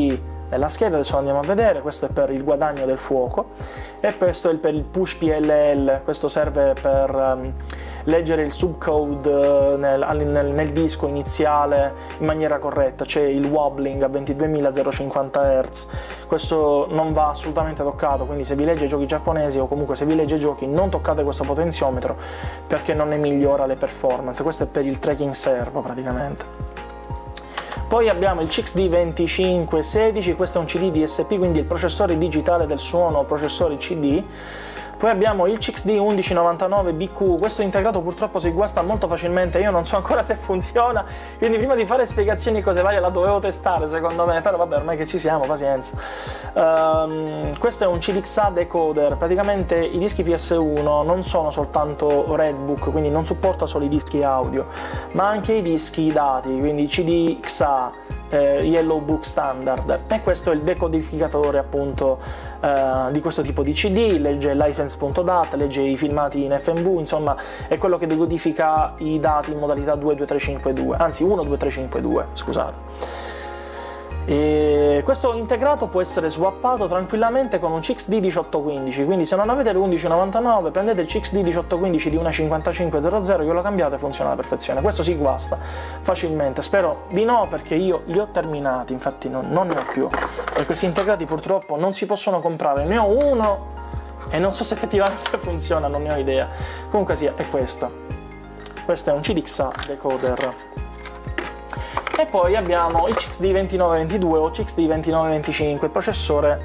della scheda, adesso andiamo a vedere. Questo è per il guadagno del fuoco e questo è per il push P L L, questo serve per um, leggere il subcode uh, nel, nel, nel disco iniziale in maniera corretta. C'è il wobbling a ventiduemilacinquanta hertz, questo non va assolutamente toccato, quindi se vi legge giochi giapponesi o comunque se vi legge giochi non toccate questo potenziometro perché non ne migliora le performance. Questo è per il tracking servo praticamente. Poi abbiamo il C X D venticinque sedici, questo è un C D D S P, quindi il processore digitale del suono, processore C D. Poi abbiamo il C X D undici novantanove B Q, questo integrato purtroppo si guasta molto facilmente, io non so ancora se funziona, quindi prima di fare spiegazioni cose varie la dovevo testare secondo me, però vabbè ormai che ci siamo, pazienza. Um, questo è un C D X A decoder, praticamente i dischi P S uno non sono soltanto Redbook, quindi non supporta solo i dischi audio, ma anche i dischi dati, quindi i C D X A, eh, Yellow Book Standard, e questo è il decodificatore appunto eh, di questo tipo di C D, legge license punto dat, legge i filmati in F M V, insomma è quello che decodifica i dati in modalità due due tre cinque due, anzi uno due tre cinque due, scusate. E questo integrato può essere swappato tranquillamente con un C X D diciotto quindici, quindi se non avete l'undici novantanove prendete il C X D diciotto quindici di una cinquantacinque zero zero che lo cambiate e funziona alla perfezione. Questo si guasta facilmente, spero di no perché io li ho terminati, infatti non, non ne ho più, e questi integrati purtroppo non si possono comprare, ne ho uno e non so se effettivamente funziona, non ne ho idea. Comunque sia, è questo. Questo è un C D X A decoder. E poi abbiamo il C X D ventinove ventidue o C X D ventinove venticinque, il processore...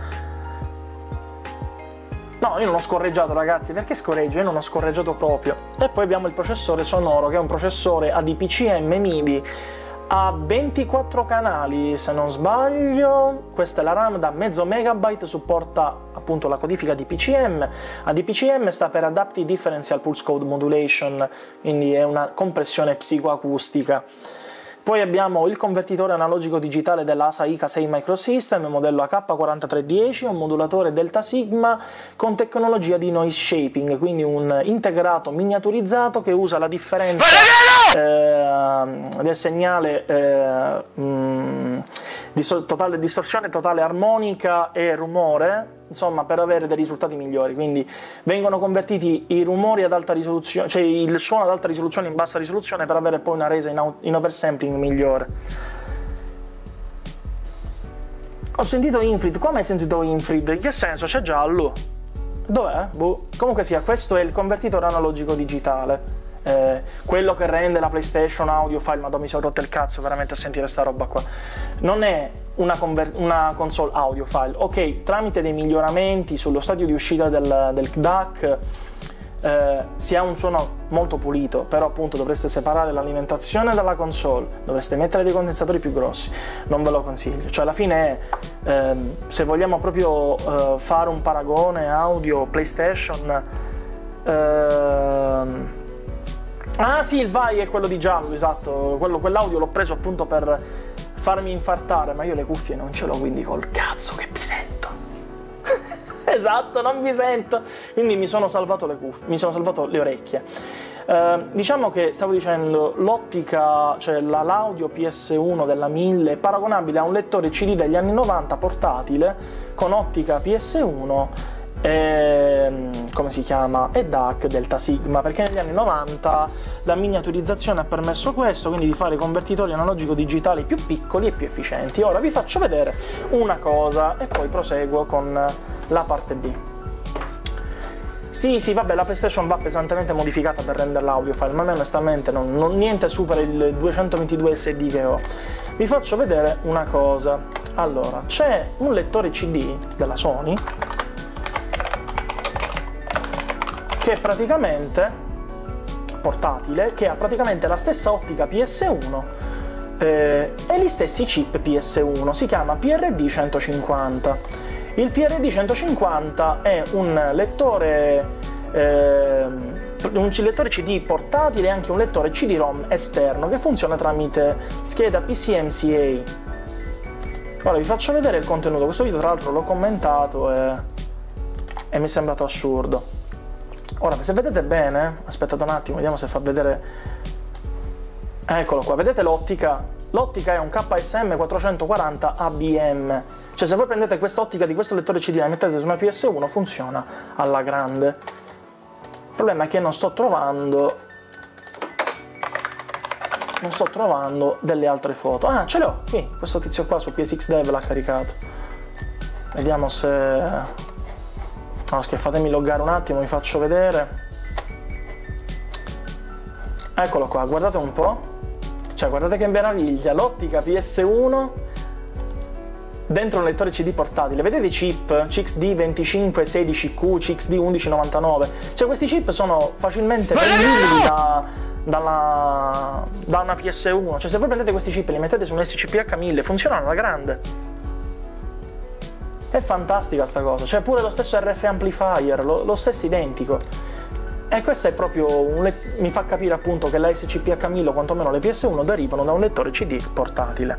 No, io non ho scorreggiato ragazzi, perché scorreggio? Io non ho scorreggiato proprio. E poi abbiamo il processore sonoro, che è un processore A D P C M MIDI a ventiquattro canali, se non sbaglio. Questa è la RAM da mezzo megabyte, supporta appunto la codifica di P C M. A D P C M sta per Adaptive Differential Pulse Code Modulation, quindi è una compressione psicoacustica. Poi abbiamo il convertitore analogico digitale dell'A S A I K sei Microsystem, modello A K quarantatré dieci, un modulatore Delta Sigma con tecnologia di noise shaping, quindi un integrato miniaturizzato che usa la differenza eh, del segnale eh, mh, di totale distorsione, totale armonica e rumore, insomma, per avere dei risultati migliori. Quindi vengono convertiti i rumori ad alta risoluzione, cioè il suono ad alta risoluzione in bassa risoluzione per avere poi una resa in, in oversampling migliore. Ho sentito Infrid, come hai sentito Infrid? In che senso? C'è giallo? Dov'è? Boh. Comunque sia, questo è il convertitore analogico digitale. Eh, quello che rende la PlayStation audio file, ma mi sono rotto il cazzo veramente a sentire sta roba qua. Non è una, una console audio file, ok, tramite dei miglioramenti sullo stadio di uscita del, del D A C eh, si ha un suono molto pulito, però appunto dovreste separare l'alimentazione dalla console, dovreste mettere dei condensatori più grossi, non ve lo consiglio. Cioè alla fine è, ehm, se vogliamo proprio eh, fare un paragone audio PlayStation, ehm, ah sì, il Vai è quello di giallo, esatto, quello, quell'audio l'ho preso appunto per farmi infartare, ma io le cuffie non ce l'ho, quindi col cazzo che mi sento. Esatto, non mi sento, quindi mi sono salvato le cuffie, mi sono salvato le orecchie. Uh, diciamo che, stavo dicendo, l'ottica, cioè l'audio P S uno della mille è paragonabile a un lettore C D degli anni novanta portatile con ottica P S uno e, come si chiama, e D A C Delta Sigma, perché negli anni novanta la miniaturizzazione ha permesso questo, quindi di fare convertitori analogico digitali più piccoli e più efficienti. Ora vi faccio vedere una cosa e poi proseguo con la parte B. Sì, sì, vabbè, la PlayStation va pesantemente modificata per rendere l'audio file, ma a me onestamente non, non niente supera il duecentoventidue S D che ho. Vi faccio vedere una cosa. Allora, c'è un lettore C D della Sony che è praticamente portatile, che ha praticamente la stessa ottica P S uno eh, e gli stessi chip P S uno, si chiama P R D centocinquanta. Il P R D centocinquanta è un lettore eh, un lettore C D portatile e anche un lettore C D ROM esterno che funziona tramite scheda P C M C A. Ora vi faccio vedere il contenuto. Questo video tra l'altro l'ho commentato e, e mi è sembrato assurdo. Ora, se vedete bene, aspettate un attimo, vediamo se fa vedere. Eccolo qua, vedete l'ottica? L'ottica è un K S M quattrocentoquaranta A B M, Cioè se voi prendete quest'ottica di questo lettore C D e la mettete su una P S uno funziona alla grande. Il problema è che non sto trovando non sto trovando delle altre foto. Ah, ce le ho, qui, questo tizio qua su P S X Dev l'ha caricato. Vediamo se... No, scherzo, fatemi loggare un attimo, vi faccio vedere. Eccolo qua, guardate un po'. Cioè, guardate che meraviglia, l'ottica P S uno dentro un lettore C D portatile. Vedete i chip C X D venticinque sedici Q, C X D undici novantanove? Cioè, questi chip sono facilmente prendibili da, dalla, da una P S uno. Cioè, se voi prendete questi chip e li mettete su un S C P H mille, funzionano alla grande. È fantastica sta cosa. Cioè, pure lo stesso R F amplifier, lo, lo stesso identico. E questo è proprio un mi fa capire appunto che la S C P H mille o quantomeno le P S uno derivano da un lettore C D portatile.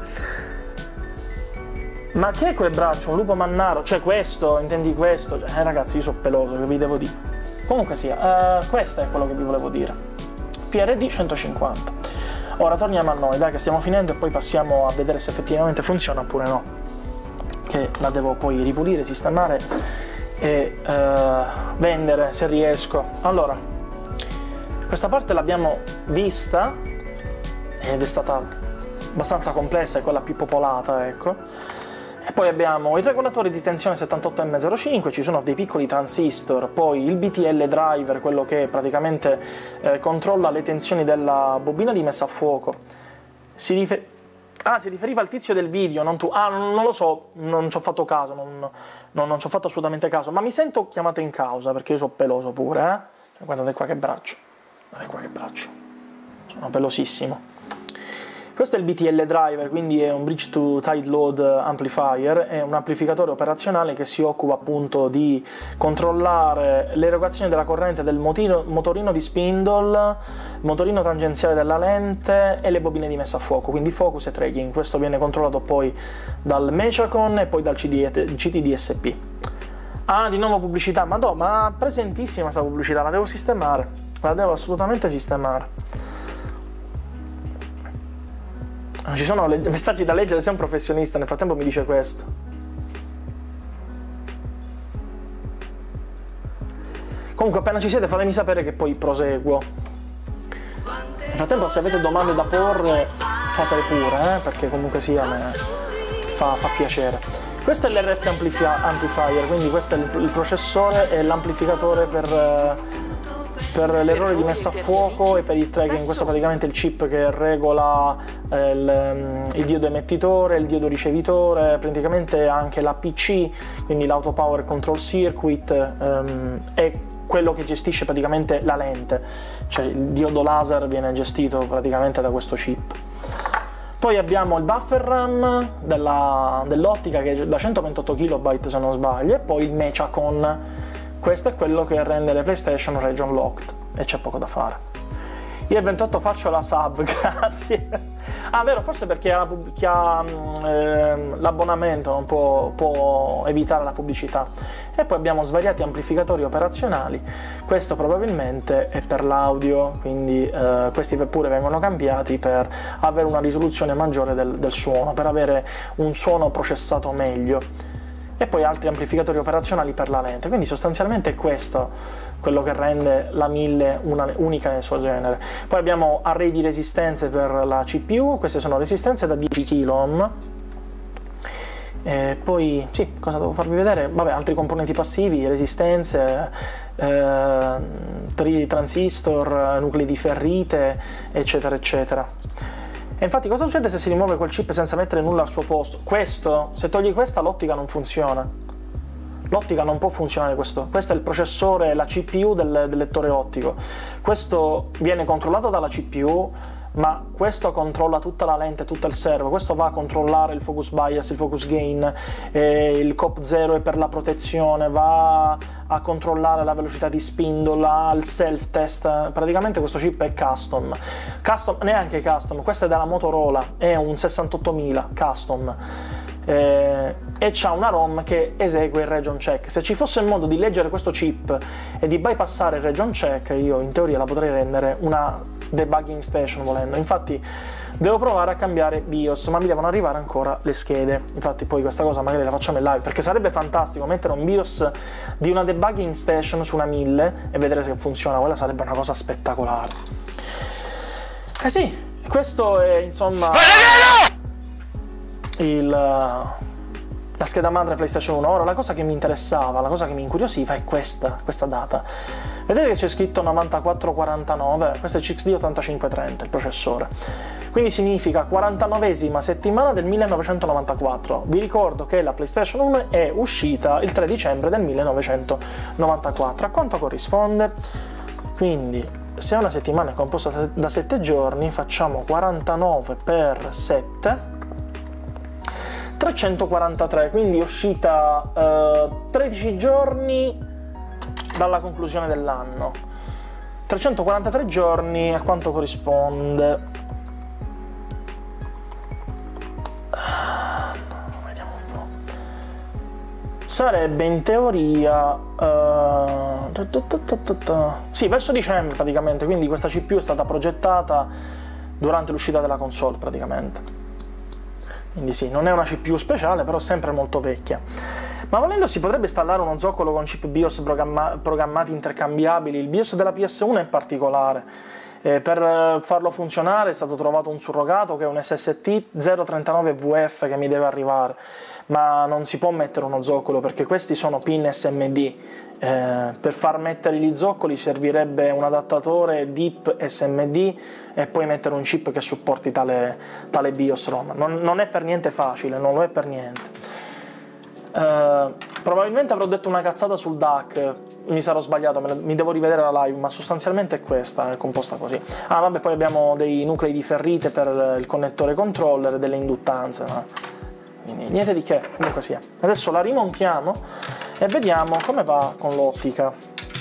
Ma che è quel braccio? Un lupo mannaro? Cioè questo? Intendi questo? Cioè, eh, ragazzi, io sono peloso, che vi devo dire? Comunque sia, uh, questo è quello che vi volevo dire. P R D centocinquanta. Ora torniamo a noi, dai che stiamo finendo e poi passiamo a vedere se effettivamente funziona oppure no. Che la devo poi ripulire, sistemare e uh, vendere se riesco. Allora, questa parte l'abbiamo vista ed è stata abbastanza complessa, è quella più popolata, ecco. E poi abbiamo i regolatori di tensione settantotto M zero cinque, ci sono dei piccoli transistor, poi il B T L driver, quello che praticamente eh, controlla le tensioni della bobina di messa a fuoco. Si rifer- Ah, si riferiva al tizio del video, non tu. Ah, non, non lo so, non ci ho fatto caso, non, non, non ci ho fatto assolutamente caso, ma mi sento chiamato in causa perché io sono peloso pure, eh? Guardate qua che braccio, guardate qua che braccio, sono pelosissimo. Questo è il B T L driver, quindi è un bridge to tide load amplifier, è un amplificatore operazionale che si occupa appunto di controllare l'erogazione della corrente del motorino, motorino di spindle, motorino tangenziale della lente e le bobine di messa a fuoco, quindi focus e tracking. Questo viene controllato poi dal Mechacon e poi dal C T D S P. Ah, di nuovo pubblicità, ma no, ma presentissima questa pubblicità, la devo sistemare, la devo assolutamente sistemare. Ci sono messaggi da leggere, sei un professionista, nel frattempo mi dice questo. Comunque appena ci siete fatemi sapere che poi proseguo. Nel frattempo se avete domande da porre fatele pure, eh, perché comunque sia me fa, fa piacere. Questo è l'R F amplifier, quindi questo è il, il processore e l'amplificatore per... per l'errore di messa a fuoco e per il tracking. Questo è praticamente il chip che regola eh, il, il diodo emettitore, il diodo ricevitore, praticamente anche l'A P C, quindi l'Auto Power Control Circuit, ehm, è quello che gestisce praticamente la lente, cioè il diodo laser viene gestito praticamente da questo chip. Poi abbiamo il buffer RAM della, dell'ottica che è da centoventotto kilobyte se non sbaglio, e poi il Mechacon. Questo è quello che rende le PlayStation region locked e c'è poco da fare. Io il ventotto faccio la sub, grazie. Ah, vero, forse perché chi ha, chi ha eh, l'abbonamento non può, può evitare la pubblicità. E poi abbiamo svariati amplificatori operazionali. Questo probabilmente è per l'audio, quindi eh, questi pure vengono cambiati per avere una risoluzione maggiore del, del suono, per avere un suono processato meglio. E poi altri amplificatori operazionali per la lente, quindi sostanzialmente è questo quello che rende la mille una, unica nel suo genere. Poi abbiamo array di resistenze per la C P U, queste sono resistenze da dieci kilo-ohm. E poi, sì, cosa devo farvi vedere? Vabbè, altri componenti passivi, resistenze, eh, tri transistor, nuclei di ferrite, eccetera, eccetera. E infatti cosa succede se si rimuove quel chip senza mettere nulla al suo posto? Questo, se togli questa, l'ottica non funziona. L'ottica non può funzionare questo. Questo è il processore, la C P U del, del lettore ottico. Questo viene controllato dalla C P U, ma questo controlla tutta la lente, tutto il servo. Questo va a controllare il focus bias, il focus gain, eh, il C O P zero è per la protezione, va a controllare la velocità di spindle, ha il self test. Praticamente questo chip è custom. Custom, neanche custom, questo è della Motorola, è un sessantottomila custom. Eh, e c'ha una ROM che esegue il region check. Se ci fosse il modo di leggere questo chip e di bypassare il region check, io in teoria la potrei rendere una debugging station volendo. Infatti devo provare a cambiare BIOS, ma mi devono arrivare ancora le schede. Infatti poi questa cosa magari la facciamo in live, perché sarebbe fantastico mettere un BIOS di una debugging station su una mille e vedere se funziona. Quella sarebbe una cosa spettacolare. Eh sì, questo è insomma il, la scheda madre PlayStation uno. Ora la cosa che mi interessava, la cosa che mi incuriosiva è questa, questa data. Vedete che c'è scritto novantaquattro quarantanove, questo è C X D ottantacinque trenta, il processore. Quindi significa quarantanovesima settimana del millenovecentonovantaquattro. Vi ricordo che la PlayStation uno è uscita il tre dicembre del millenovecentonovantaquattro. A quanto corrisponde? Quindi se una settimana è composta da sette giorni, facciamo quarantanove per sette, trecentoquarantatré, quindi è uscita eh, tredici giorni dalla conclusione dell'anno. trecentoquarantatré giorni, a quanto corrisponde? Vediamo un po'. Sarebbe in teoria uh, sì, verso dicembre praticamente, quindi questa C P U è stata progettata durante l'uscita della console praticamente. Quindi sì, non è una C P U speciale, però sempre molto vecchia. Ma volendo si potrebbe installare uno zoccolo con chip BIOS programma programmati intercambiabili. Il BIOS della P S uno è particolare. Eh, per farlo funzionare è stato trovato un surrogato che è un S S T zero trentanove V F che mi deve arrivare, ma non si può mettere uno zoccolo perché questi sono pin S M D. Eh, per far mettere gli zoccoli servirebbe un adattatore D I P S M D e poi mettere un chip che supporti tale, tale BIOS ROM. Non, non è per niente facile, non lo è per niente. Uh, probabilmente avrò detto una cazzata sul D A C, mi sarò sbagliato, me mi devo rivedere la live, ma sostanzialmente è questa, è composta così. Ah vabbè, poi abbiamo dei nuclei di ferrite per il connettore controller e delle induttanze, ma quindi niente di che, comunque sia. Adesso la rimontiamo e vediamo come va con l'ottica.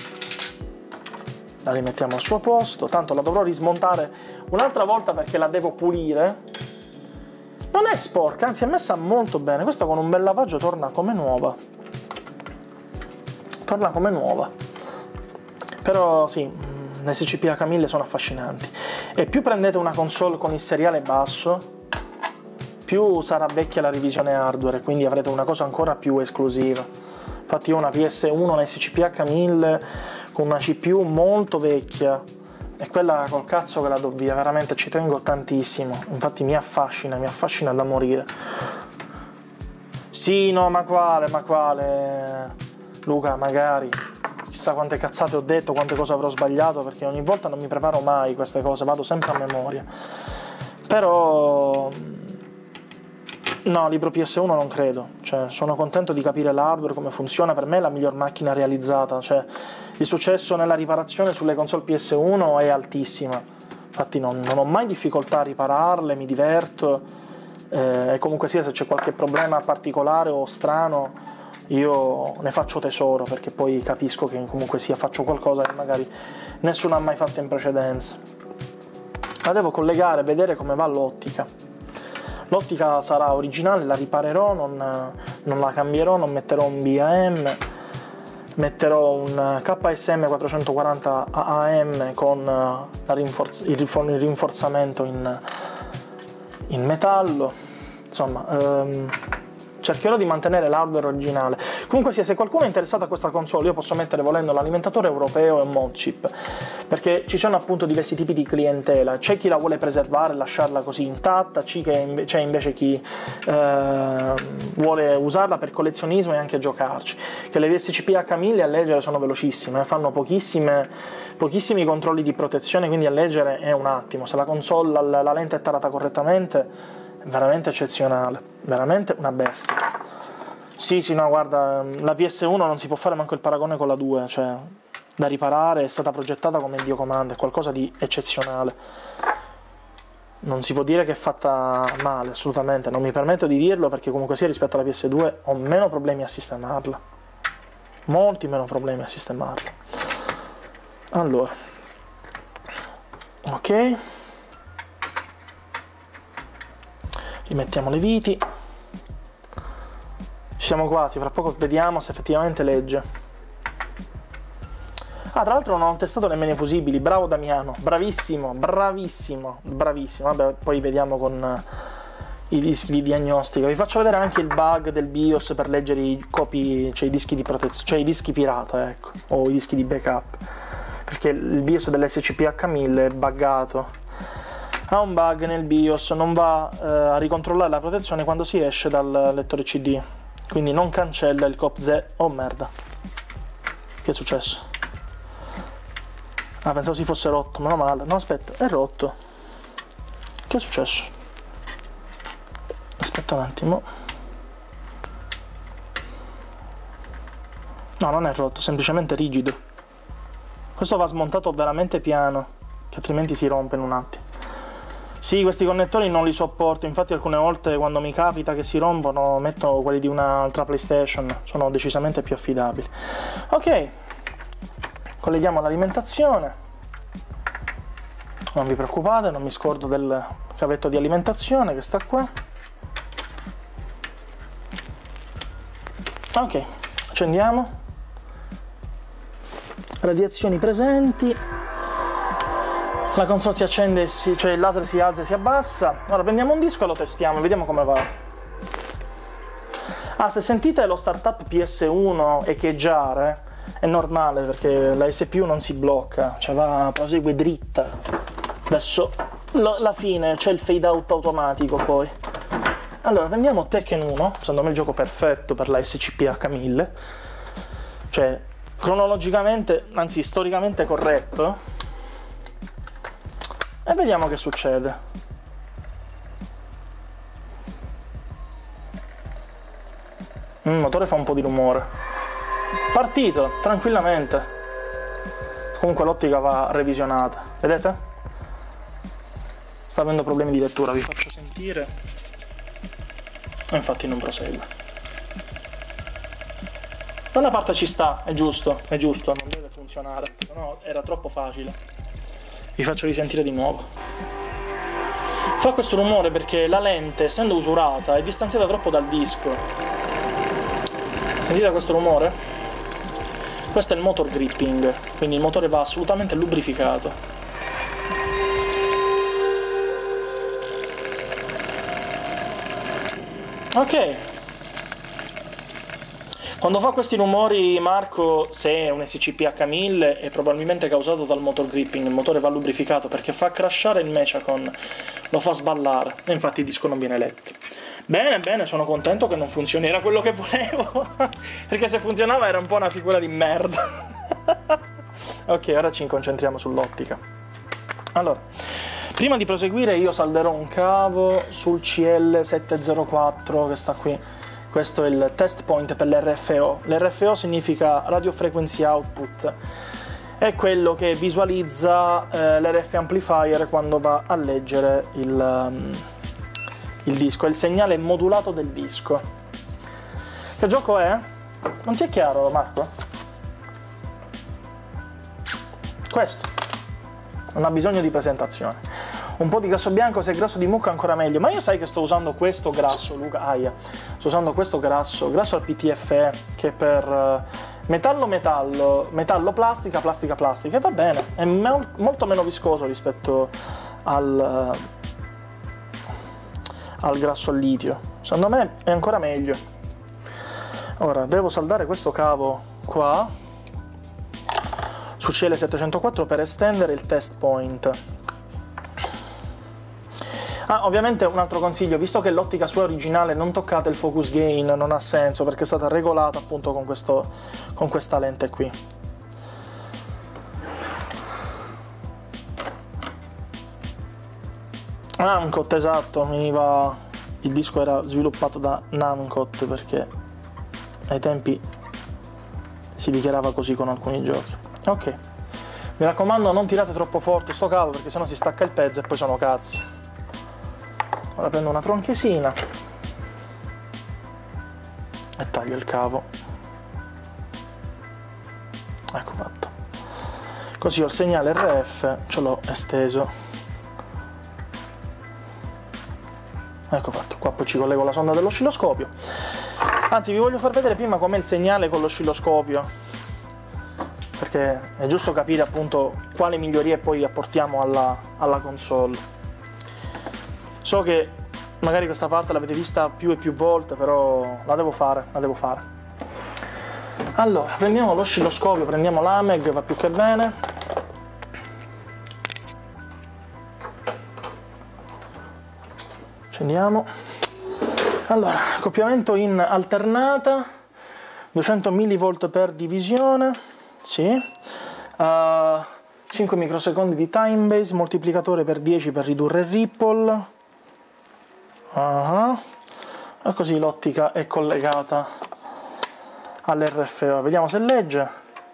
La rimettiamo al suo posto, tanto la dovrò rismontare un'altra volta perché la devo pulire. Non è sporca, anzi è messa molto bene. Questa con un bel lavaggio torna come nuova. Torna come nuova. Però sì, le S C P H mille sono affascinanti. E più prendete una console con il seriale basso, più sarà vecchia la revisione hardware, quindi avrete una cosa ancora più esclusiva. Infatti io ho una P S uno, una S C P H mille con una C P U molto vecchia. E quella col cazzo che la do via, veramente ci tengo tantissimo. Infatti mi affascina, mi affascina da morire. Sì, no, ma quale, ma quale? Luca, magari. Chissà quante cazzate ho detto, quante cose avrò sbagliato, perché ogni volta non mi preparo mai queste cose, vado sempre a memoria. Però... no, libro P S uno non credo. Cioè, sono contento di capire l'hardware, come funziona. Per me è la miglior macchina realizzata. Cioè, il successo nella riparazione sulle console P S uno è altissima, infatti non, non ho mai difficoltà a ripararle, mi diverto, eh, e comunque sia se c'è qualche problema particolare o strano io ne faccio tesoro, perché poi capisco che comunque sia faccio qualcosa che magari nessuno ha mai fatto in precedenza. La devo collegare, vedere come va l'ottica. L'ottica sarà originale, la riparerò, non, non la cambierò, non metterò un B A M, metterò un K S M quattrocentoquaranta A M con la rinforz il, il rinforzamento in, in metallo, insomma ehm, cercherò di mantenere l'hardware originale. Comunque sia, se qualcuno è interessato a questa console io posso mettere volendo l'alimentatore europeo e un mod chip, perché ci sono appunto diversi tipi di clientela. C'è chi la vuole preservare e lasciarla così intatta, c'è invece chi eh, vuole usarla per collezionismo e anche giocarci. Che le S C P H mille a leggere sono velocissime, fanno pochissime, pochissimi controlli di protezione, quindi a leggere è un attimo. Se la console, la, la lente è tarata correttamente, è veramente eccezionale, veramente una bestia. Sì, sì, no, guarda, la P S uno non si può fare manco il paragone con la due, cioè da riparare, è stata progettata come Dio comanda, è qualcosa di eccezionale. Non si può dire che è fatta male, assolutamente, non mi permetto di dirlo perché comunque sia rispetto alla P S due ho meno problemi a sistemarla, molti meno problemi a sistemarla. Allora, ok, rimettiamo le viti, ci siamo quasi, fra poco vediamo se effettivamente legge. Ah, tra l'altro non ho testato nemmeno i fusibili, bravo Damiano, bravissimo, bravissimo, bravissimo. Vabbè, poi vediamo con i dischi di diagnostica. Vi faccio vedere anche il bug del BIOS per leggere i copi, cioè i dischi di protezione, cioè i dischi pirata, ecco, o i dischi di backup, perché il BIOS dell'S C P H mille è buggato. Ha un bug nel BIOS, non va eh, a ricontrollare la protezione quando si esce dal lettore C D, quindi non cancella il cop zero. Oh merda, che è successo? Ah, pensavo si fosse rotto, meno male. No, aspetta, è rotto. Che è successo? Aspetta un attimo. No, non è rotto, semplicemente rigido. Questo va smontato veramente piano, che altrimenti si rompe in un attimo. Sì, questi connettori non li sopporto, infatti alcune volte quando mi capita che si rompono metto quelli di un'altra PlayStation, sono decisamente più affidabili. Ok. Colleghiamo l'alimentazione, non vi preoccupate, non mi scordo del cavetto di alimentazione che sta qua. Ok, accendiamo, radiazioni presenti, la console si accende, si, cioè il laser si alza e si abbassa. Ora prendiamo un disco e lo testiamo, vediamo come va. Ah, se sentite lo startup P S uno echeggiare, è normale perché la S P U non si blocca, cioè va, prosegue dritta. Adesso la fine c'è il fade out automatico poi. Allora prendiamo Tekken uno, secondo me il gioco perfetto per la S C P H mille, cioè cronologicamente, anzi storicamente corretto, e vediamo che succede. Il motore fa un po' di rumore. Partito, tranquillamente. Comunque l'ottica va revisionata, vedete? Sta avendo problemi di lettura, vi faccio sentire. E infatti non prosegue. Da una parte ci sta, è giusto, è giusto, non deve funzionare, perché sennò era troppo facile. Vi faccio risentire di nuovo. Fa questo rumore perché la lente, essendo usurata, è distanziata troppo dal disco. Sentite questo rumore? Questo è il motor gripping, quindi il motore va assolutamente lubrificato. Ok. Quando fa questi rumori, Marco, se è un S C P H mille, è probabilmente causato dal motor gripping, il motore va lubrificato perché fa crashare il Mechacon, lo fa sballare, e infatti il disco non viene letto. Bene, bene, sono contento che non funzioni, era quello che volevo, perché se funzionava era un po' una figura di merda. Ok, ora ci concentriamo sull'ottica. Allora, prima di proseguire io salderò un cavo sul C L settecentoquattro che sta qui. Questo è il test point per l'R F O. L'R F O significa Radio Frequency Output, è quello che visualizza eh, l'R F amplifier quando va a leggere il... Um, il disco, è il segnale modulato del disco. Che gioco è? Non ti è chiaro, Marco? Questo non ha bisogno di presentazione. Un po' di grasso bianco, se è grasso di mucca ancora meglio, ma io sai che sto usando questo grasso, Luca, aia, sto usando questo grasso, grasso al P T F E, che è per uh, metallo metallo, metallo plastica, plastica plastica, e va bene, è me molto meno viscoso rispetto al... Uh, al grasso al litio, secondo me è ancora meglio. Ora devo saldare questo cavo qua su C L settecentoquattro per estendere il test point. Ah, ovviamente un altro consiglio, visto che l'ottica sua originale non toccate il focus gain, non ha senso perché è stata regolata appunto con, questo, con questa lente qui. Namcot, esatto, veniva... il disco era sviluppato da Namcot perché ai tempi si dichiarava così con alcuni giochi. Ok, mi raccomando non tirate troppo forte sto cavo perché sennò si stacca il pezzo e poi sono cazzi. Ora prendo una tronchesina e taglio il cavo. Ecco fatto. Così ho il segnale R F, ce l'ho esteso. Ecco fatto, qua poi ci collego la sonda dell'oscilloscopio. Anzi, vi voglio far vedere prima com'è il segnale con l'oscilloscopio, perché è giusto capire appunto quale migliorie poi apportiamo alla, alla console. So che magari questa parte l'avete vista più e più volte, però la devo fare, la devo fare. Allora, prendiamo l'oscilloscopio, prendiamo l'A M E G, va più che bene. Accendiamo. Allora, accoppiamento in alternata, duecento millivolt per divisione, sì. Uh, cinque microsecondi di time base, moltiplicatore per dieci per ridurre il ripple. Uh-huh. E così l'ottica è collegata all'R F O. Vediamo se legge.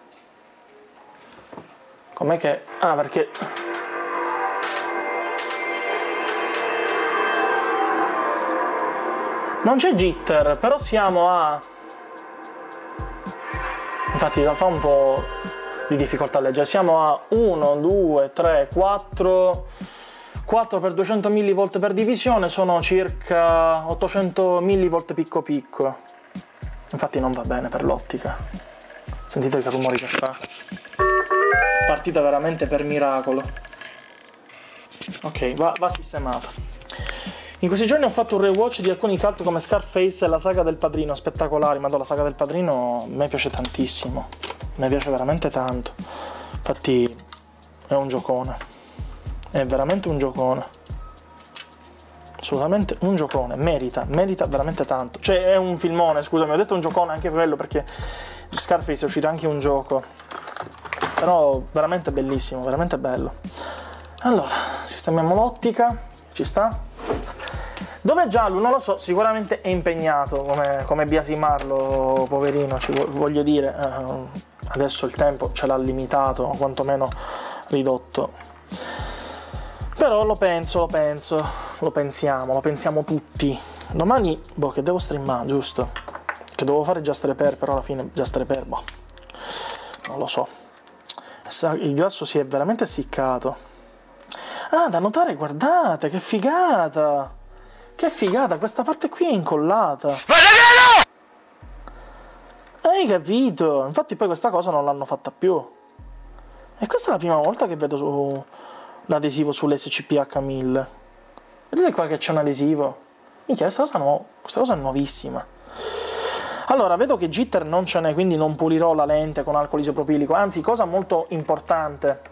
Com'è che... Ah, perché... non c'è jitter, però siamo a... Infatti fa un po' di difficoltà a leggere. Siamo a uno, due, tre, quattro... quattro per duecento millivolt per divisione, sono circa ottocento millivolt picco picco. Infatti non va bene per l'ottica. Sentite che rumori che fa. Partita veramente per miracolo. Ok, va, va sistemata. In questi giorni ho fatto un rewatch di alcuni cult come Scarface e la saga del Padrino, spettacolari. Ma la saga del Padrino a me piace tantissimo, mi piace veramente tanto. Infatti è un giocone, è veramente un giocone, assolutamente un giocone, merita, merita veramente tanto. Cioè è un filmone, scusami, ho detto un giocone anche quello perché Scarface è uscito anche un gioco, però veramente bellissimo, veramente bello. Allora, sistemiamo l'ottica, ci sta? Dov'è Giallo? Non lo so, sicuramente è impegnato, come, come biasimarlo, poverino, ci voglio dire, eh, adesso il tempo ce l'ha limitato, o quantomeno ridotto. Però lo penso, lo penso, lo pensiamo, lo pensiamo tutti. Domani, boh, che devo streamare, giusto? Che devo fare Just Repair, però alla fine Just Repair, boh, non lo so. Il grasso si è veramente essiccato. Ah, da notare, guardate, che figata! Che figata, questa parte qui è incollata. Hai capito? Infatti poi questa cosa non l'hanno fatta più. E questa è la prima volta che vedo su l'adesivo sull'S C P H mille. Vedete qua che c'è un adesivo? Minchia, questa cosa, no, questa cosa è nuovissima. Allora, vedo che jitter non ce n'è, quindi non pulirò la lente con alcol isopropilico. Anzi, cosa molto importante,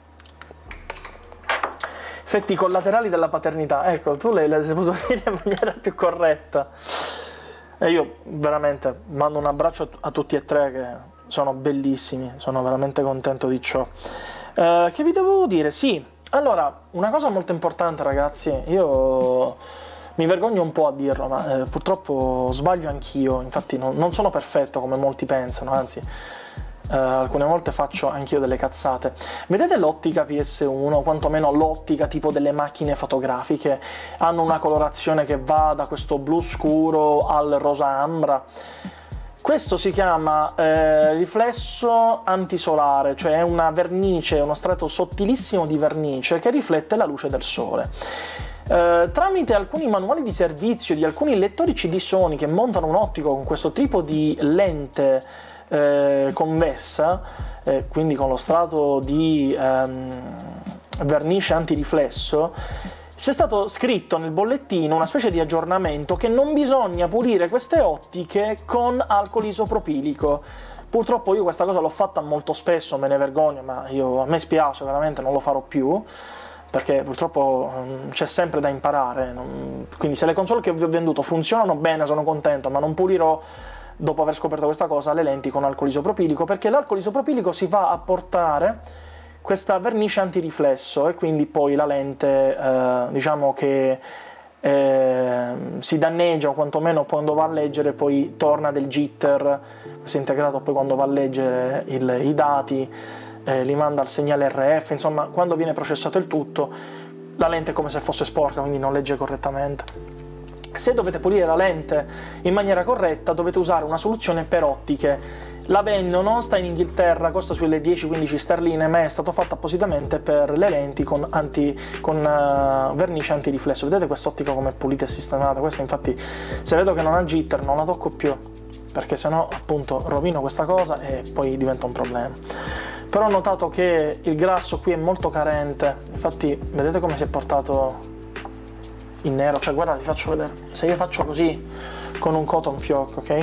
effetti collaterali della paternità. Ecco, tu le hai saputo dire in maniera più corretta. E io veramente mando un abbraccio a tutti e tre che sono bellissimi, sono veramente contento di ciò. Eh, che vi devo dire? Sì, allora, una cosa molto importante, ragazzi, io mi vergogno un po' a dirlo, ma eh, purtroppo sbaglio anch'io, infatti non, non sono perfetto come molti pensano, anzi Uh, alcune volte faccio anch'io delle cazzate. Vedete l'ottica P S uno, quantomeno l'ottica tipo delle macchine fotografiche, hanno una colorazione che va da questo blu scuro al rosa ambra. Questo si chiama eh, riflesso antisolare, cioè è una vernice, uno strato sottilissimo di vernice che riflette la luce del sole. Uh, tramite alcuni manuali di servizio di alcuni lettori C D Sony che montano un ottico con questo tipo di lente Eh, convessa, eh, quindi con lo strato di ehm, vernice antiriflesso, c'è stato scritto nel bollettino una specie di aggiornamento che non bisogna pulire queste ottiche con alcol isopropilico. Purtroppo io questa cosa l'ho fatta molto spesso, me ne vergogno, ma io, a me spiace, veramente non lo farò più, perché purtroppo um, c'è sempre da imparare. Non... Quindi se le console che vi ho venduto funzionano bene, sono contento, ma non pulirò, dopo aver scoperto questa cosa, le lenti con alcol isopropilico, perché l'alcol isopropilico si va a portare questa vernice antiriflesso e quindi poi la lente, eh, diciamo che eh, si danneggia, o quantomeno quando va a leggere poi torna del jitter, questo è integrato poi quando va a leggere il, i dati, eh, li manda al segnale R F, insomma quando viene processato il tutto la lente è come se fosse sporca, quindi non legge correttamente. Se dovete pulire la lente in maniera corretta dovete usare una soluzione per ottiche. La vendono, sta in Inghilterra, costa sulle dieci quindici sterline, ma è stato fatto appositamente per le lenti con, anti, con uh, vernice antiriflesso. Vedete quest'ottica come è pulita e sistemata? Questa infatti, se vedo che non ha jitter non la tocco più, perché sennò appunto rovino questa cosa e poi diventa un problema. però ho notato che il grasso qui è molto carente, infatti vedete come si è portato in nero, cioè guarda, vi faccio vedere, se io faccio così con un cotton fioc, ok?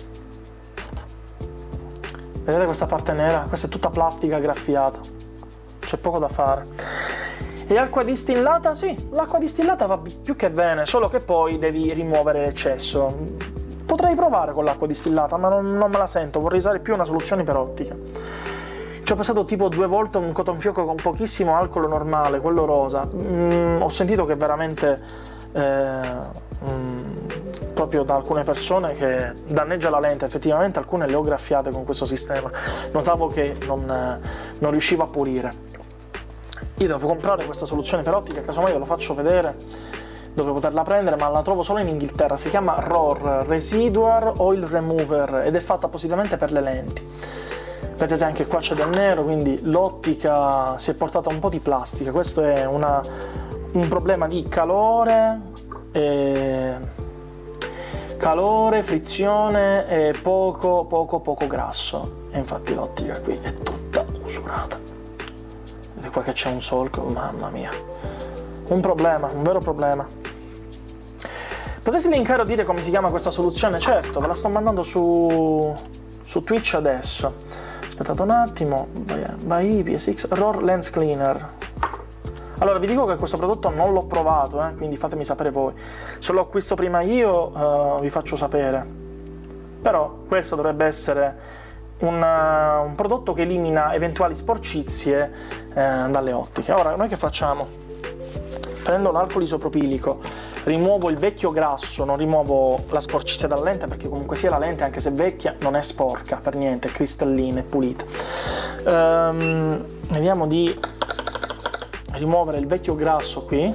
Vedete questa parte nera? Questa è tutta plastica graffiata, c'è poco da fare. E acqua distillata? Sì, l'acqua distillata va più che bene, solo che poi devi rimuovere l'eccesso. Potrei provare con l'acqua distillata, ma non, non me la sento, vorrei usare più una soluzione per ottica. Ci ho passato tipo due volte un cotton fioc con pochissimo alcol normale, quello rosa. Mm, ho sentito che veramente eh, mm, proprio da alcune persone che danneggia la lente, effettivamente alcune le ho graffiate con questo sistema, notavo che non, eh, non riuscivo a pulire. Io devo comprare questa soluzione per ottica, casomai ve lo faccio vedere dove poterla prendere, ma la trovo solo in Inghilterra, si chiama R O R, Residual Oil Remover, ed è fatta appositamente per le lenti. Vedete anche qua c'è del nero, quindi l'ottica si è portata un po' di plastica. Questo è una, un problema di calore, e, calore, frizione e poco, poco, poco grasso. E infatti l'ottica qui è tutta usurata. Vedete qua che c'è un solco, mamma mia. Un problema, un vero problema. Potresti linkare o dire come si chiama questa soluzione? Certo, ve la sto mandando su, su Twitch adesso. Aspettate un attimo, by P S X R O R Lens Cleaner. Allora vi dico che questo prodotto non l'ho provato, eh, quindi fatemi sapere voi. Se lo acquisto prima io uh, vi faccio sapere. Però questo dovrebbe essere un, uh, un prodotto che elimina eventuali sporcizie eh, dalle ottiche. Ora noi che facciamo? Prendo l'alcol isopropilico, rimuovo il vecchio grasso, non rimuovo la sporcizia dalla lente perché comunque sia la lente, anche se vecchia, non è sporca per niente, è cristallina, è pulita. Um, vediamo di rimuovere il vecchio grasso qui,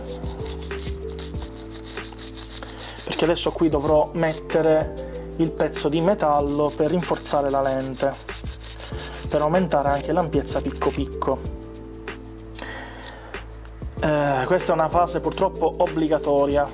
perché adesso qui dovrò mettere il pezzo di metallo per rinforzare la lente, per aumentare anche l'ampiezza picco picco. Eh, questa è una fase purtroppo obbligatoria,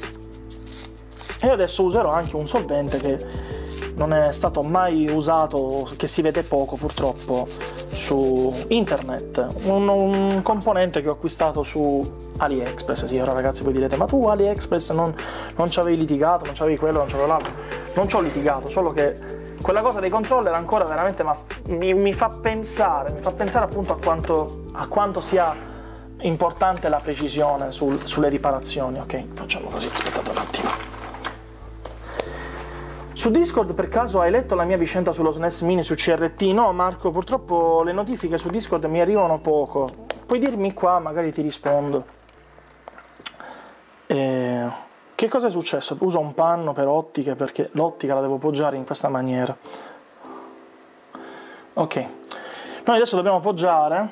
e adesso userò anche un solvente che non è stato mai usato, che si vede poco purtroppo su internet, un, un componente che ho acquistato su AliExpress. Sì, ora ragazzi voi direte, ma tu AliExpress non, non ci avevi litigato, non ci avevi quello, non ci avevi l'altro. Non ci ho litigato, solo che quella cosa dei controller ancora veramente ma, mi, mi fa pensare, mi fa pensare appunto a quanto, a quanto sia importante la precisione sul, sulle riparazioni. Ok, facciamo così, aspettate un attimo. Su Discord per caso hai letto la mia vicenda sullo S N E S Mini su C R T? No Marco, purtroppo le notifiche su Discord mi arrivano poco. Puoi dirmi qua, magari ti rispondo. E... che cosa è successo? Uso un panno per ottiche perché l'ottica la devo poggiare in questa maniera. Ok, noi adesso dobbiamo poggiare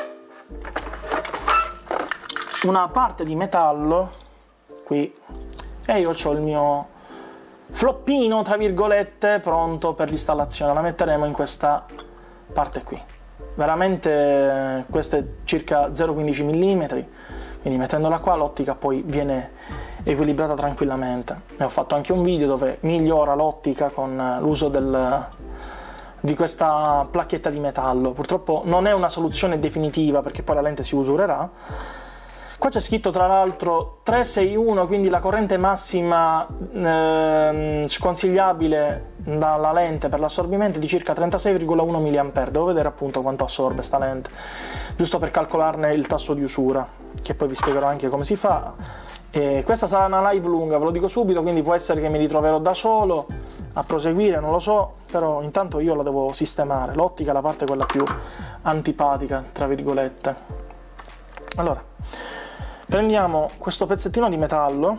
una parte di metallo qui, e io ho il mio floppino tra virgolette pronto per l'installazione. La metteremo in questa parte qui, veramente questa è circa zero virgola quindici millimetri, quindi mettendola qua l'ottica poi viene equilibrata tranquillamente. E ho fatto anche un video dove migliora l'ottica con l'uso del di questa placchetta di metallo. Purtroppo non è una soluzione definitiva perché poi la lente si usurerà. Qua c'è scritto tra l'altro trecentosessantuno, quindi la corrente massima eh, sconsigliabile dalla lente per l'assorbimento è di circa trentasei virgola uno milliamperi. Devo vedere appunto quanto assorbe sta lente, giusto per calcolarne il tasso di usura, che poi vi spiegherò anche come si fa. E questa sarà una live lunga, ve lo dico subito, quindi può essere che mi ritroverò da solo a proseguire, non lo so, però intanto io la devo sistemare. L'ottica è la parte quella più antipatica, tra virgolette. Allora, prendiamo questo pezzettino di metallo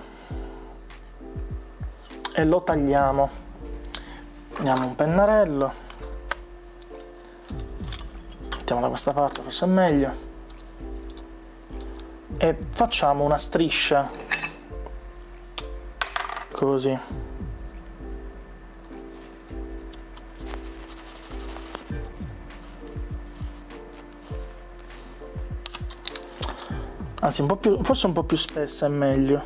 e lo tagliamo. Prendiamo un pennarello, mettiamo da questa parte, forse è meglio, e facciamo una striscia così. Anzi, un po' più, forse un po' più spessa è meglio.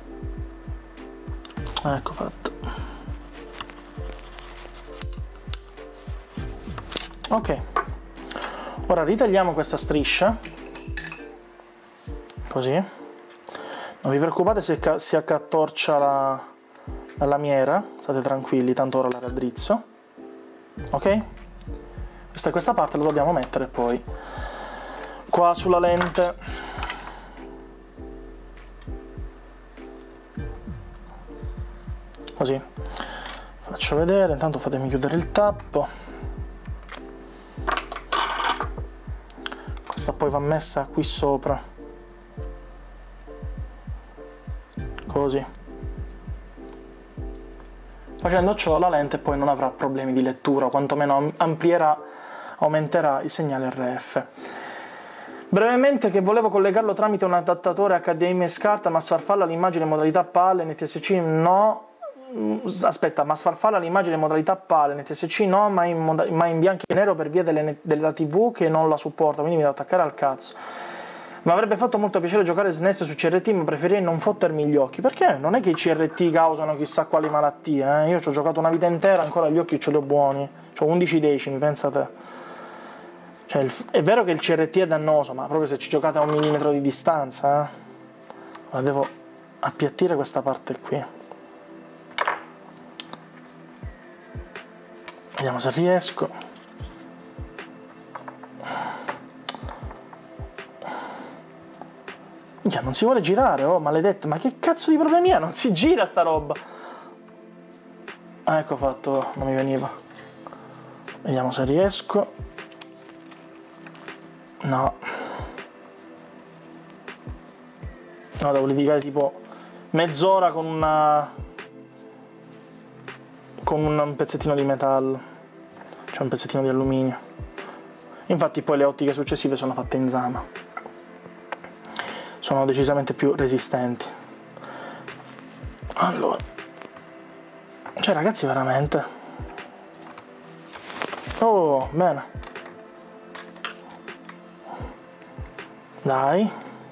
Ecco fatto. Ok, Ora ritagliamo questa striscia, così, non vi preoccupate se si accatorcia la, la lamiera, state tranquilli, tanto ora la raddrizzo, ok? Questa, questa parte la dobbiamo mettere poi qua sulla lente, così, faccio vedere, intanto fatemi chiudere il tappo. Questa poi va messa qui sopra, così. Facendo ciò la lente poi non avrà problemi di lettura, o quantomeno amplierà, aumenterà il segnale R F. Brevemente, che volevo collegarlo tramite un adattatore H D M I SCART, ma sfarfalla l'immagine in modalità PAL, N T S C no. Aspetta, ma sfarfalla l'immagine in modalità PAL, N T S C no, ma in, ma in bianco e nero per via delle, della tivù che non la supporta, quindi mi devo attaccare al cazzo. Mi avrebbe fatto molto piacere giocare S N E S su C R T, ma preferirei non fottermi gli occhi. Perché? Non è che i C R T causano chissà quali malattie, eh? Io ci ho giocato una vita intera, ancora gli occhi ce li ho buoni. Ho undici decimi, pensa te. Cioè, il, è vero che il C R T è dannoso, ma proprio se ci giocate a un millimetro di distanza, eh? Ora devo appiattire questa parte qui. Vediamo se riesco. Minchia, non si vuole girare, oh maledetta, ma che cazzo di problemi è? Non si gira sta roba. Ah, ecco fatto, non mi veniva. Vediamo se riesco. No. No, devo litigare tipo mezz'ora con una... con un pezzettino di metallo, cioè un pezzettino di alluminio. Infatti poi le ottiche successive sono fatte in Zama, sono decisamente più resistenti. Allora, cioè ragazzi, veramente, oh bene, dai.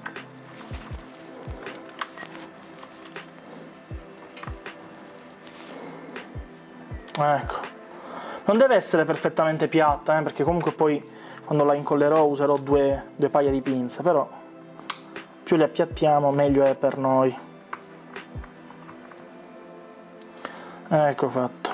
Ecco, non deve essere perfettamente piatta, eh, perché comunque poi quando la incollerò userò due, due paia di pinze, però più le appiattiamo meglio è per noi. Ecco fatto.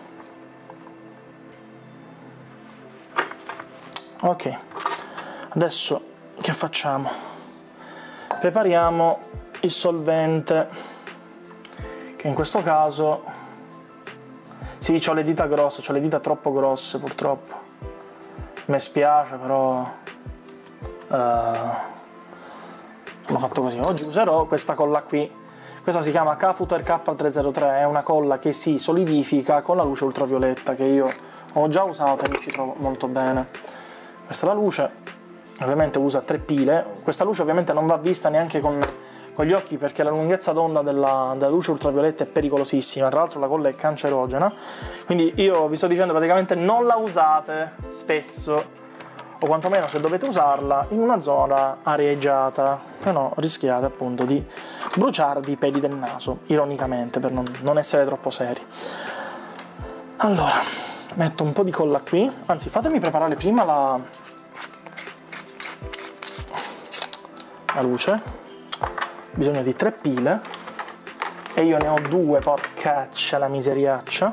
Ok, adesso che facciamo? Prepariamo il solvente, che in questo caso... Sì, ho le dita grosse, ho le dita troppo grosse purtroppo. Mi spiace, però uh, sono fatto così. Oggi userò questa colla qui. Questa si chiama K-Futter K trecentotre, è una colla che si solidifica con la luce ultravioletta, che io ho già usato e mi ci trovo molto bene. Questa è la luce, ovviamente usa tre pile. Questa luce ovviamente non va vista neanche con... con gli occhi, perché la lunghezza d'onda della, della luce ultravioletta è pericolosissima, tra l'altro la colla è cancerogena, quindi io vi sto dicendo praticamente non la usate spesso, o quantomeno se dovete usarla in una zona arieggiata, se no rischiate appunto di bruciarvi i peli del naso, ironicamente, per non, non essere troppo seri. Allora, metto un po' di colla qui, anzi fatemi preparare prima la, la luce. Bisogno di tre pile e io ne ho due, porcaccia la miseriaccia.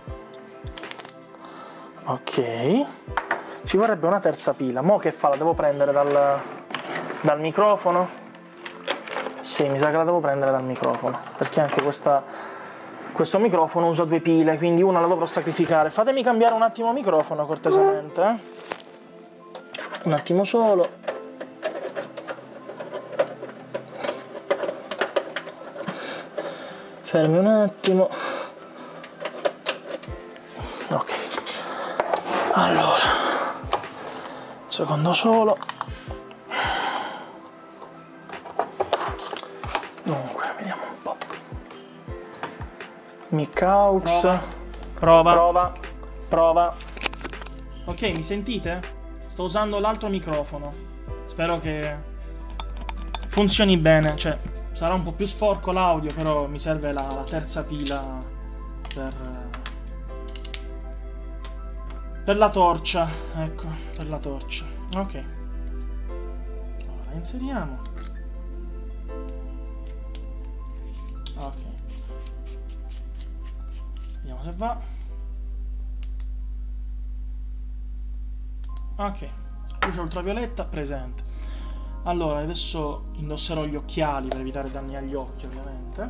Ok, ci vorrebbe una terza pila. Mo che fa? La devo prendere dal, dal microfono? Sì, mi sa che la devo prendere dal microfono, perché anche questa, questo microfono usa due pile, quindi una la dovrò sacrificare. Fatemi cambiare un attimo microfono cortesemente, eh? Un attimo solo. Fermi un attimo. Ok. Allora, un secondo solo. Dunque, vediamo un po'. Mic-aux. Prova. Prova. Prova. Ok, mi sentite? Sto usando l'altro microfono. Spero che funzioni bene, cioè... Sarà un po' più sporco l'audio, però mi serve la, la terza pila per, per la torcia, ecco, per la torcia. Ok, allora la inseriamo. Ok, vediamo se va. Ok, luce ultravioletta presente. Allora adesso indosserò gli occhiali per evitare danni agli occhi, ovviamente.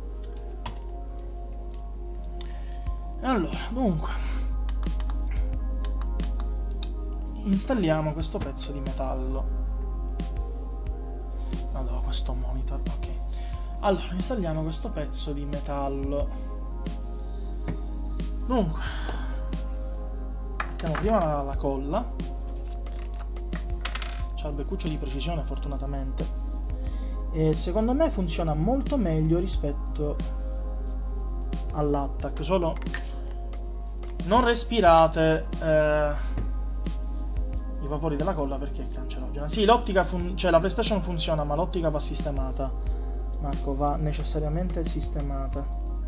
Allora, dunque, installiamo questo pezzo di metallo. Allora, questo monitor, ok. Allora, installiamo questo pezzo di metallo. Dunque, mettiamo prima la, la colla. C'ha il beccuccio di precisione, fortunatamente. E secondo me funziona molto meglio rispetto all'Attack. Solo non respirate eh, i vapori della colla perché è cancerogena. Sì, l'ottica, cioè la PlayStation funziona, ma l'ottica va sistemata. Marco, va necessariamente sistemata.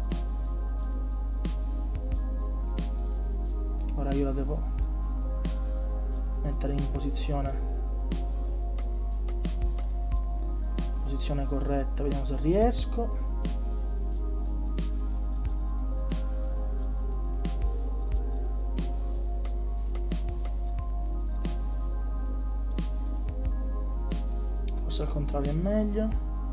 Ora io la devo mettere in posizione posizione corretta, vediamo se riesco. Forse al contrario è meglio.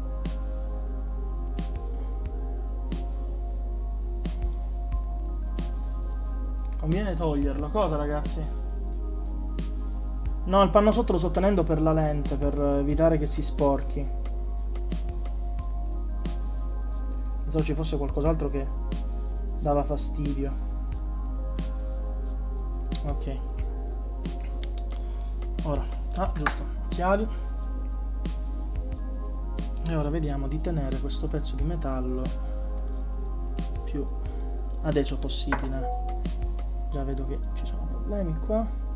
Conviene toglierlo. Cosa, ragazzi? No, il panno sotto lo sto tenendo per la lente, per evitare che si sporchi. Pensavo ci fosse qualcos'altro che dava fastidio. Ok. Ora, ah, giusto, occhiali. E ora vediamo di tenere questo pezzo di metallo più adesso possibile. Già vedo che ci sono problemi qua.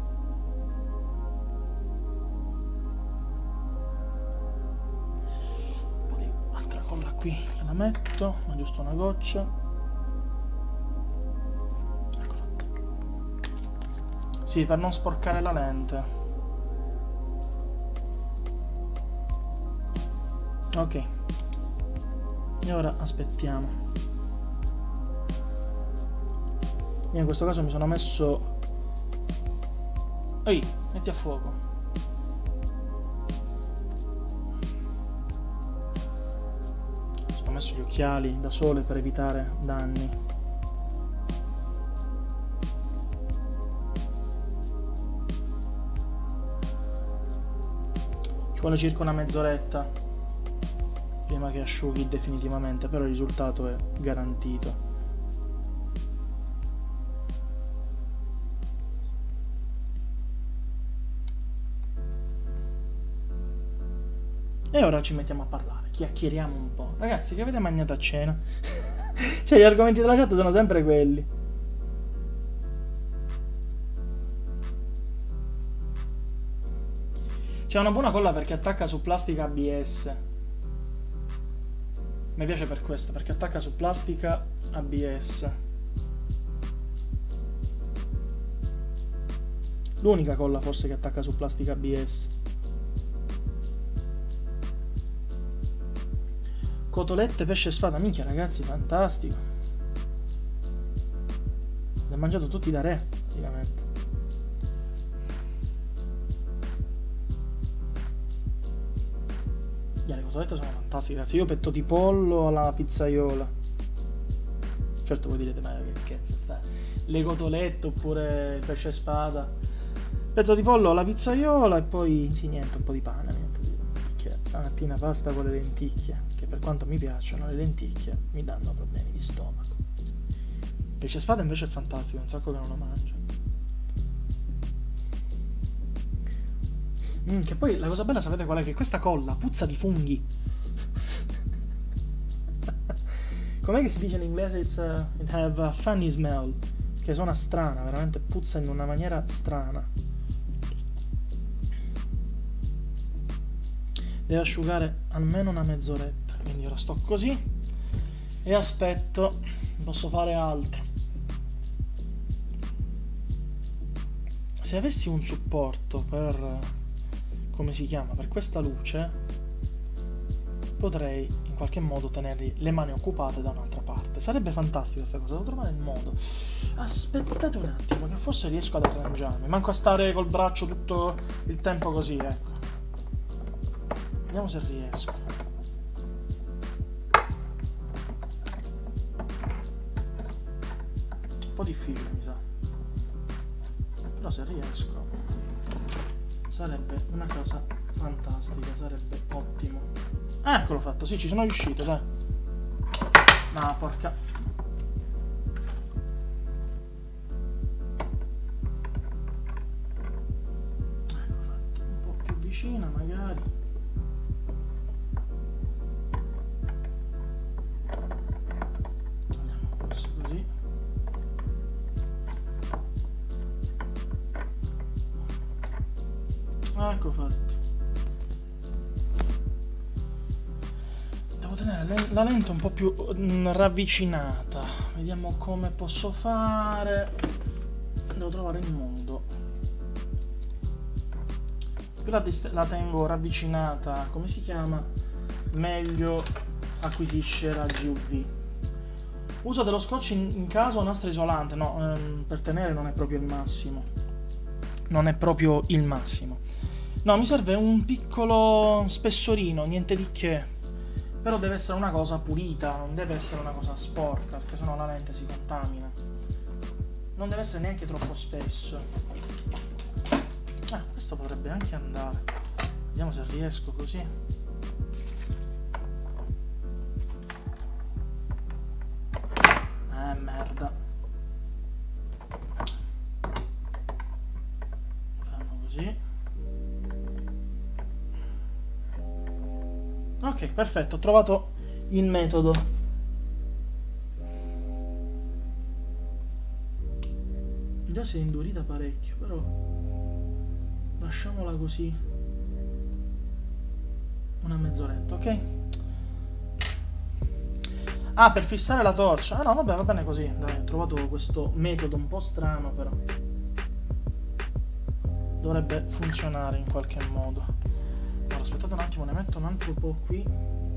Un po' di altra colla qui la metto, ma giusto una goccia. Ecco fatto. Sì, per non sporcare la lente. Ok. E ora aspettiamo. Io in questo caso mi sono messo... Ehi, metti a fuoco. Mi sono messo gli occhiali da sole per evitare danni. Ci vuole circa una mezz'oretta prima che asciughi definitivamente, però il risultato è garantito. E ora ci mettiamo a parlare, chiacchieriamo un po'. Ragazzi, che avete mangiato a cena? Cioè, gli argomenti della chat sono sempre quelli. C'è una buona colla perché attacca su plastica A B S. Mi piace per questo, perché attacca su plastica A B S. L'unica colla forse che attacca su plastica A B S. Cotolette, pesce e spada, minchia ragazzi, fantastico. Li ho mangiato tutti da re, praticamente. Yeah, le cotolette sono fantastiche, ragazzi. Io petto di pollo alla pizzaiola. Certo voi direte, ma che cazzo fa? Le cotolette oppure il pesce e spada. Petto di pollo alla pizzaiola e poi, sì, niente, un po' di pane, niente di... Stamattina pasta con le lenticchie, che per quanto mi piacciono, le lenticchie mi danno problemi di stomaco. Il pesce spada invece è fantastico, è un sacco che non lo mangio. Mm, che poi la cosa bella, sapete qual è? Che questa colla puzza di funghi. Com'è che si dice in inglese? It's a, it have a funny smell, che suona strana, veramente puzza in una maniera strana. Deve asciugare almeno una mezz'oretta, quindi ora sto così e aspetto. Posso fare altro. se avessi un supporto per, come si chiama, per questa luce, potrei in qualche modo tenere le mani occupate da un'altra parte. Sarebbe fantastica questa cosa, devo trovare il modo. Aspettate un attimo, che forse riesco ad arrangiarmi. Manco a stare col braccio tutto il tempo così, ecco. Vediamo se riesco. Un po' difficile, mi sa. Però se riesco sarebbe una cosa fantastica, sarebbe ottimo. Ah, eccolo fatto, sì, ci sono riuscito, dai. No, porca. Ecco fatto, un po' più vicina magari. Andiamo questo così. Ecco fatto. Devo tenere la lente un po' più ravvicinata. Vediamo come posso fare. Devo trovare il modo. Più la, la tengo ravvicinata, come si chiama, meglio acquisisce raggi U V. Uso dello scotch in, in caso nastro isolante. No, ehm, per tenere non è proprio il massimo. Non è proprio il massimo. No, mi serve un piccolo spessorino, niente di che. Però deve essere una cosa pulita, non deve essere una cosa sporca, perché sennò la lente si contamina. Non deve essere neanche troppo spesso. Ah, questo potrebbe anche andare. Vediamo se riesco così. Eh, merda. Fanno così. Ok, perfetto, ho trovato il metodo. Già si è indurita parecchio, però lasciamola così una mezz'oretta, ok? Ah, per fissare la torcia. Ah no, vabbè, va bene così. Dai, ho trovato questo metodo un po' strano, però dovrebbe funzionare in qualche modo. Allora, aspettate un attimo, ne metto un altro po' qui.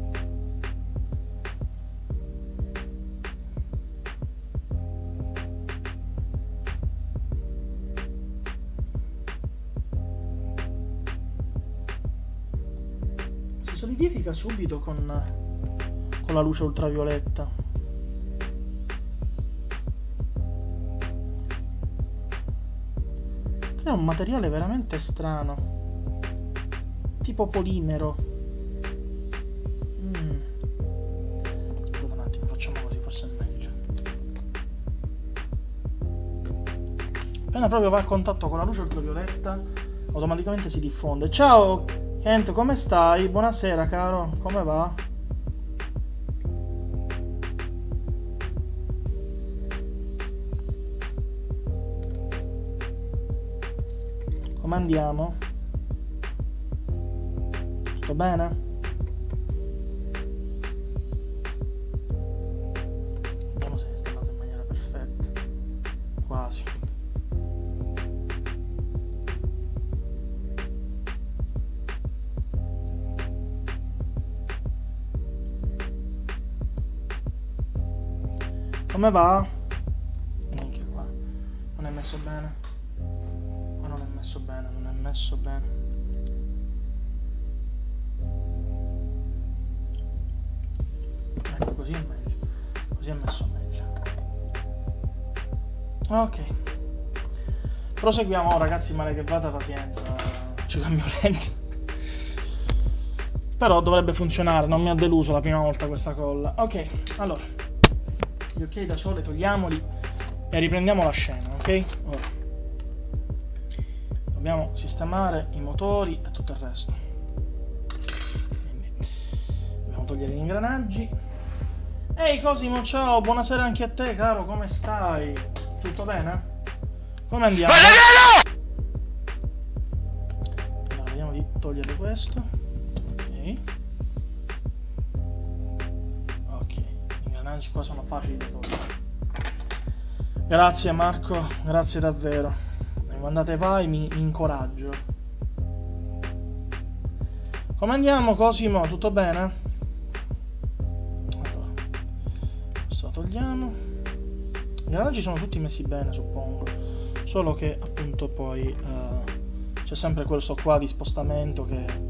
Si solidifica subito con, con la luce ultravioletta. Crea un materiale veramente strano. Tipo polimero. Mm. Aspettate un attimo, facciamo così, forse è meglio. Appena proprio va a contatto con la luce ultravioletta, automaticamente si diffonde. Ciao Kent, come stai? Buonasera caro, come va? Come andiamo? Tutto bene? Vediamo se è installato in maniera perfetta. Quasi. Come va? Minchia, qua non è messo bene. Qua non è messo bene, non è messo bene. Ecco, così è meglio. Così è messo meglio. Ok. Proseguiamo, ragazzi, male che vada, pazienza. Ci cambio lente. Però dovrebbe funzionare, non mi ha deluso la prima volta questa colla. Ok, allora. Gli occhiali da sole togliamoli e riprendiamo la scena, ok? Ora. Dobbiamo sistemare i motori e tutto il resto. Quindi dobbiamo togliere gli ingranaggi. Ehi Cosimo, ciao, buonasera anche a te, caro, come stai? Tutto bene? Come andiamo? Allora, vediamo di togliere questo. Ok. Ok, gli ingranaggi qua sono facili da togliere. Grazie Marco, grazie davvero. mi mandate vai, mi, mi incoraggio. Come andiamo, Cosimo? Tutto bene? Allora, questo lo togliamo. I ingranaggi sono tutti messi bene, suppongo. Solo che, appunto, poi uh, c'è sempre questo qua di spostamento che è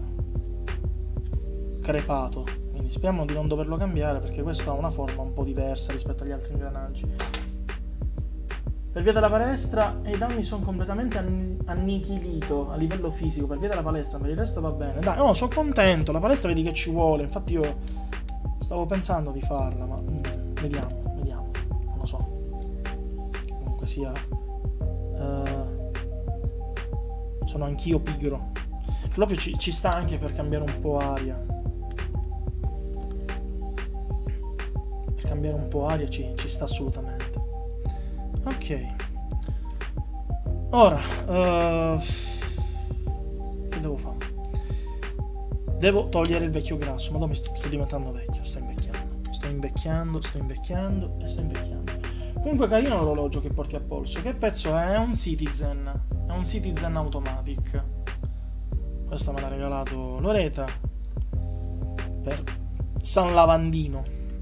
crepato. Quindi speriamo di non doverlo cambiare, perché questo ha una forma un po' diversa rispetto agli altri ingranaggi. Per via della palestra i danni sono completamente annichilito a livello fisico, per via della palestra, per il resto va bene. Dai, no, sono contento, la palestra vedi che ci vuole, infatti io stavo pensando di farla, ma mm, vediamo, vediamo, non lo so. Che comunque sia... Uh, sono anch'io pigro. Proprio ci, ci sta anche per cambiare un po' aria. Per cambiare un po' aria ci, ci sta assolutamente. Ok, ora uh, che devo fare? Devo togliere il vecchio grasso, ma dove sto, sto diventando vecchio, sto invecchiando, sto invecchiando, sto invecchiando e sto invecchiando. Comunque carino l'orologio che porti a polso. Che pezzo è? È un Citizen, è un Citizen Automatic. Questo me l'ha regalato Loreta per San Lavandino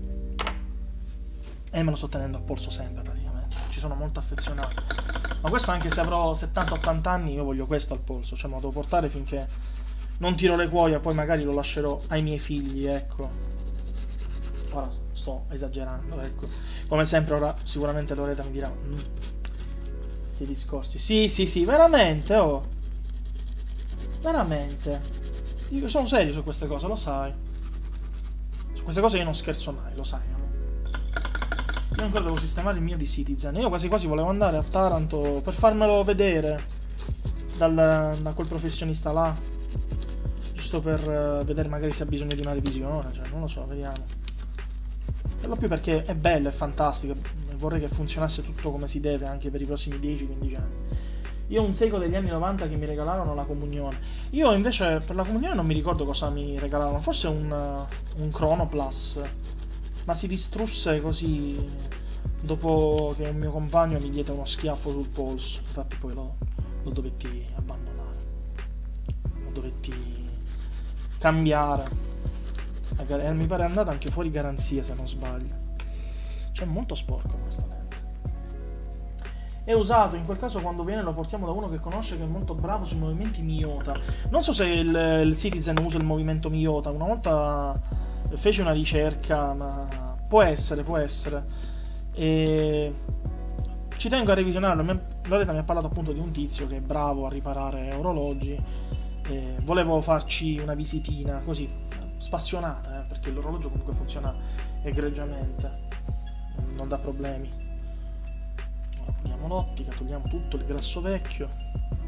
e me lo sto tenendo a polso sempre praticamente. Ci sono molto affezionato, ma questo anche se avrò settanta ottanta anni io voglio questo al polso, cioè me lo devo portare finché non tiro le cuoia, poi magari lo lascerò ai miei figli, ecco. Ora sto esagerando, ecco, come sempre. Ora sicuramente Loreta mi dirà mm, sti discorsi, sì sì sì, veramente, oh veramente, io sono serio su queste cose, lo sai, su queste cose io non scherzo mai, lo sai. Io ancora devo sistemare il mio di Citizen. Io quasi quasi volevo andare a Taranto per farmelo vedere dal, da quel professionista là, giusto per uh, vedere magari se ha bisogno di una revisione, cioè non lo so, vediamo. Per lo più perché è bello, è fantastico, vorrei che funzionasse tutto come si deve anche per i prossimi dieci quindici anni. Io ho un Seiko degli anni novanta che mi regalarono la comunione. Io invece per la comunione non mi ricordo cosa mi regalarono, forse un, uh, un Chronoplus, ma si distrusse così dopo che un mio compagno mi diede uno schiaffo sul polso. Infatti poi lo, lo dovetti abbandonare, lo dovetti cambiare. E mi pare è andata anche fuori garanzia se non sbaglio. Cioè molto sporco onestamente. È usato, in quel caso quando viene lo portiamo da uno che conosce, che è molto bravo sui movimenti Miyota. Non so se il, il Citizen usa il movimento Miyota, una volta fece una ricerca, ma può essere, può essere. E ci tengo a revisionarlo. Loreta mi ha parlato appunto di un tizio che è bravo a riparare orologi. E volevo farci una visitina così spassionata, eh, perché l'orologio comunque funziona egregiamente, non dà problemi. Ora togliamo l'ottica, togliamo tutto il grasso vecchio.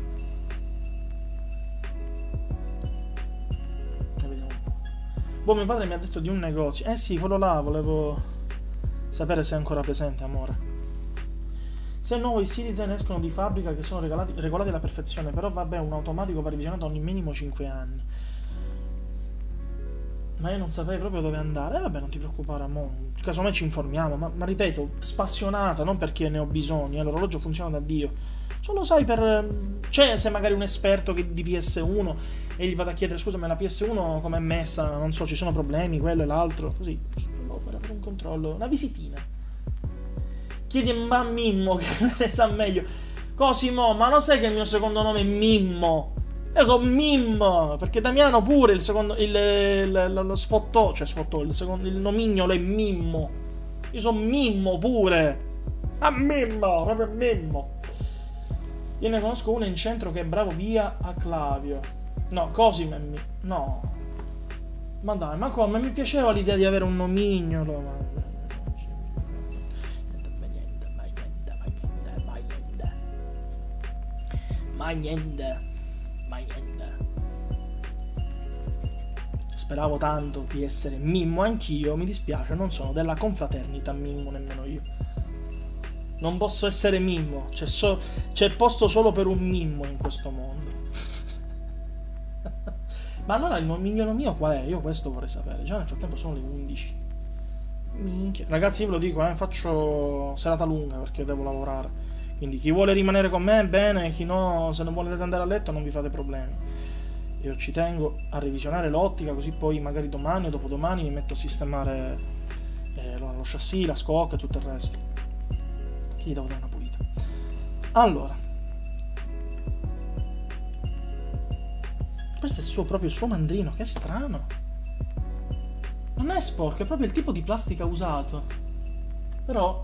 Boh, mio padre mi ha detto di un negozio. Eh sì, quello là, volevo sapere se è ancora presente, amore. Se è nuovo i Citizen escono di fabbrica che sono regalati, regolati alla perfezione, però vabbè, un automatico va revisionato ogni minimo cinque anni. Ma io non saprei proprio dove andare. Eh vabbè, non ti preoccupare, amore. Casomai ci informiamo, ma, ma ripeto, spassionata, non perché ne ho bisogno, eh, l'orologio funziona da Dio. Solo sai per... c'è se magari un esperto che di P S uno e gli vado a chiedere scusa ma la P S uno com'è messa, non so, ci sono problemi, quello e l'altro, così, per avere un controllo, una visitina. Chiedi a Mimmo che ne sa meglio. Cosimo, ma lo sai che il mio secondo nome è Mimmo? Io sono Mimmo, perché Damiano pure il secondo, il, il, lo sfottò, cioè sfottò, il, secondo, il nomignolo è Mimmo. Io sono Mimmo pure. A Mimmo, proprio Mimmo. Io ne conosco uno in centro che è bravo via a Clavio. No, Cosimo è mi... No. Ma dai, ma come? Mi piaceva l'idea di avere un nomignolo. Ma... niente, mai niente, mai niente, mai niente. Mai niente. Mai niente. Speravo tanto di essere Mimmo anch'io. Mi dispiace, non sono della confraternita Mimmo nemmeno io. Non posso essere Mimmo. C'è so... c'è posto solo per un Mimmo in questo mondo. Ma allora il nomignolo mio qual è? Io questo vorrei sapere. Già nel frattempo sono le undici. Minchia. Ragazzi, io ve lo dico, eh, faccio serata lunga perché devo lavorare. Quindi chi vuole rimanere con me, bene, chi no, se non volete andare a letto non vi fate problemi. Io ci tengo a revisionare l'ottica, così poi magari domani o dopodomani mi metto a sistemare eh, lo, lo chassis, la scocca e tutto il resto. Gli devo dare una pulita. Allora, questo è il suo, proprio il suo mandrino, che strano. Non è sporco, è proprio il tipo di plastica usato. Però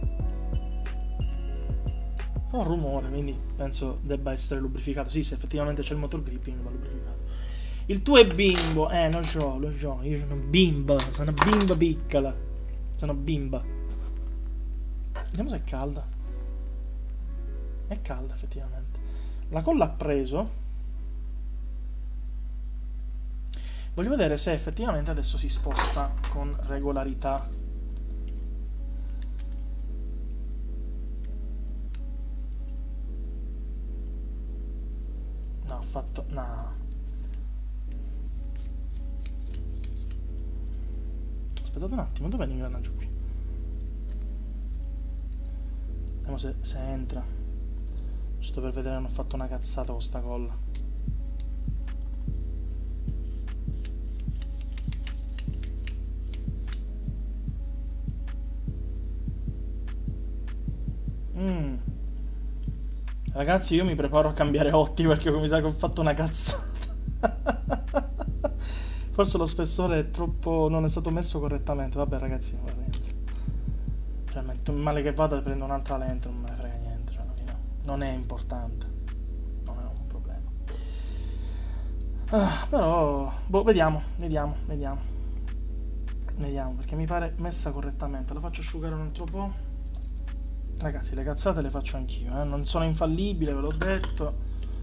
fa un rumore, quindi penso debba essere lubrificato. Sì, se effettivamente c'è il motor gripping va lubrificato. Il tuo è bimbo. Eh, non so, lo so, io sono bimba, sono bimba piccola. Sono bimba. Vediamo se è calda. È calda effettivamente. La colla ha preso. Voglio vedere se effettivamente adesso si sposta con regolarità. No, ho fatto... no. Aspettate un attimo, dov'è l'ingranaggio qui? Vediamo se, se entra. Giusto per vedere che non ho fatto una cazzata con sta colla. Mm. Ragazzi, io mi preparo a cambiare ottica perché mi sa che ho fatto una cazzata. Forse lo spessore è troppo... non è stato messo correttamente. Vabbè ragazzi, non ha senso. Cioè, male che vada prendo un'altra lente, non me ne frega niente, cioè, non è importante. Non è un problema. Ah, però... boh, vediamo, vediamo, vediamo. Vediamo, perché mi pare messa correttamente. La faccio asciugare un altro po'. Ragazzi, le cazzate le faccio anch'io, eh? Non sono infallibile, ve l'ho detto.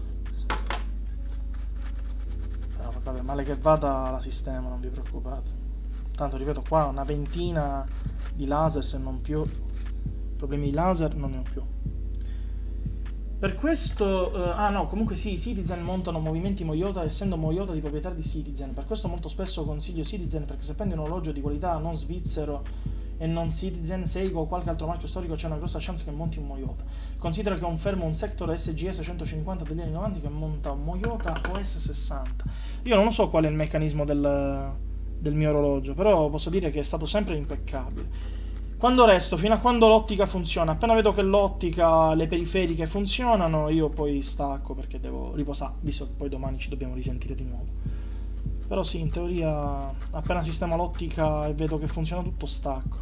Però vabbè, male che vada la sistema, non vi preoccupate. Tanto, ripeto, qua una ventina di laser, se non più. Problemi di laser non ne ho più. Per questo... Uh, ah no, comunque sì, i Citizen montano movimenti Moyota, essendo Moyota di proprietà di Citizen. Per questo molto spesso consiglio Citizen, perché se prendi un orologio di qualità non svizzero e non Citizen, Seiko o qualche altro marchio storico, c'è una grossa chance che monti un Moyota. Considera che ho un fermo, un Sector S G S centocinquanta degli anni novanta che monta un Moyota O S sessanta. Io non so qual è il meccanismo del, del mio orologio, però posso dire che è stato sempre impeccabile. Quando resto, fino a quando l'ottica funziona, appena vedo che l'ottica, le periferiche funzionano, io poi stacco perché devo riposare, visto che poi domani ci dobbiamo risentire di nuovo. Però sì, in teoria appena sistemo l'ottica e vedo che funziona tutto, stacco.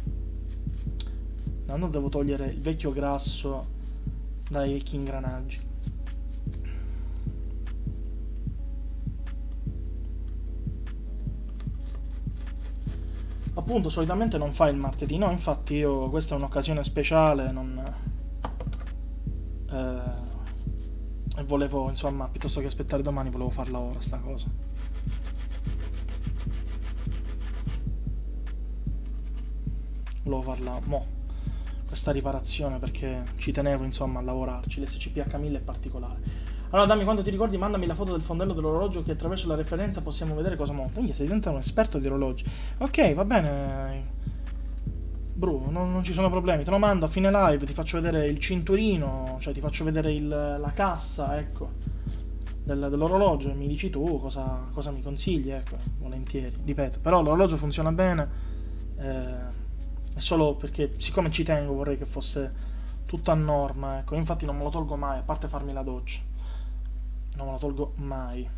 No, devo togliere il vecchio grasso dai vecchi ingranaggi. Appunto, solitamente non fa il martedì, no, infatti io, questa è un'occasione speciale, non... Eh, e volevo, insomma, piuttosto che aspettare domani, volevo farla ora, sta cosa. Volevo farla mo', questa riparazione, perché ci tenevo, insomma, a lavorarci. L'S C P H mille è particolare. Allora, dammi, quando ti ricordi, mandami la foto del fondello dell'orologio, che attraverso la referenza possiamo vedere cosa monta. Minchia, sei diventato un esperto di orologi. Ok, va bene. Bru, non, non ci sono problemi, te lo mando a fine live, ti faccio vedere il cinturino, cioè ti faccio vedere il, la cassa, ecco, del, dell'orologio, e mi dici tu cosa, cosa mi consigli, ecco, volentieri, ripeto. Però l'orologio funziona bene, eh, è solo perché, siccome ci tengo, vorrei che fosse tutto a norma, ecco. Infatti non me lo tolgo mai, a parte farmi la doccia, non me lo tolgo mai.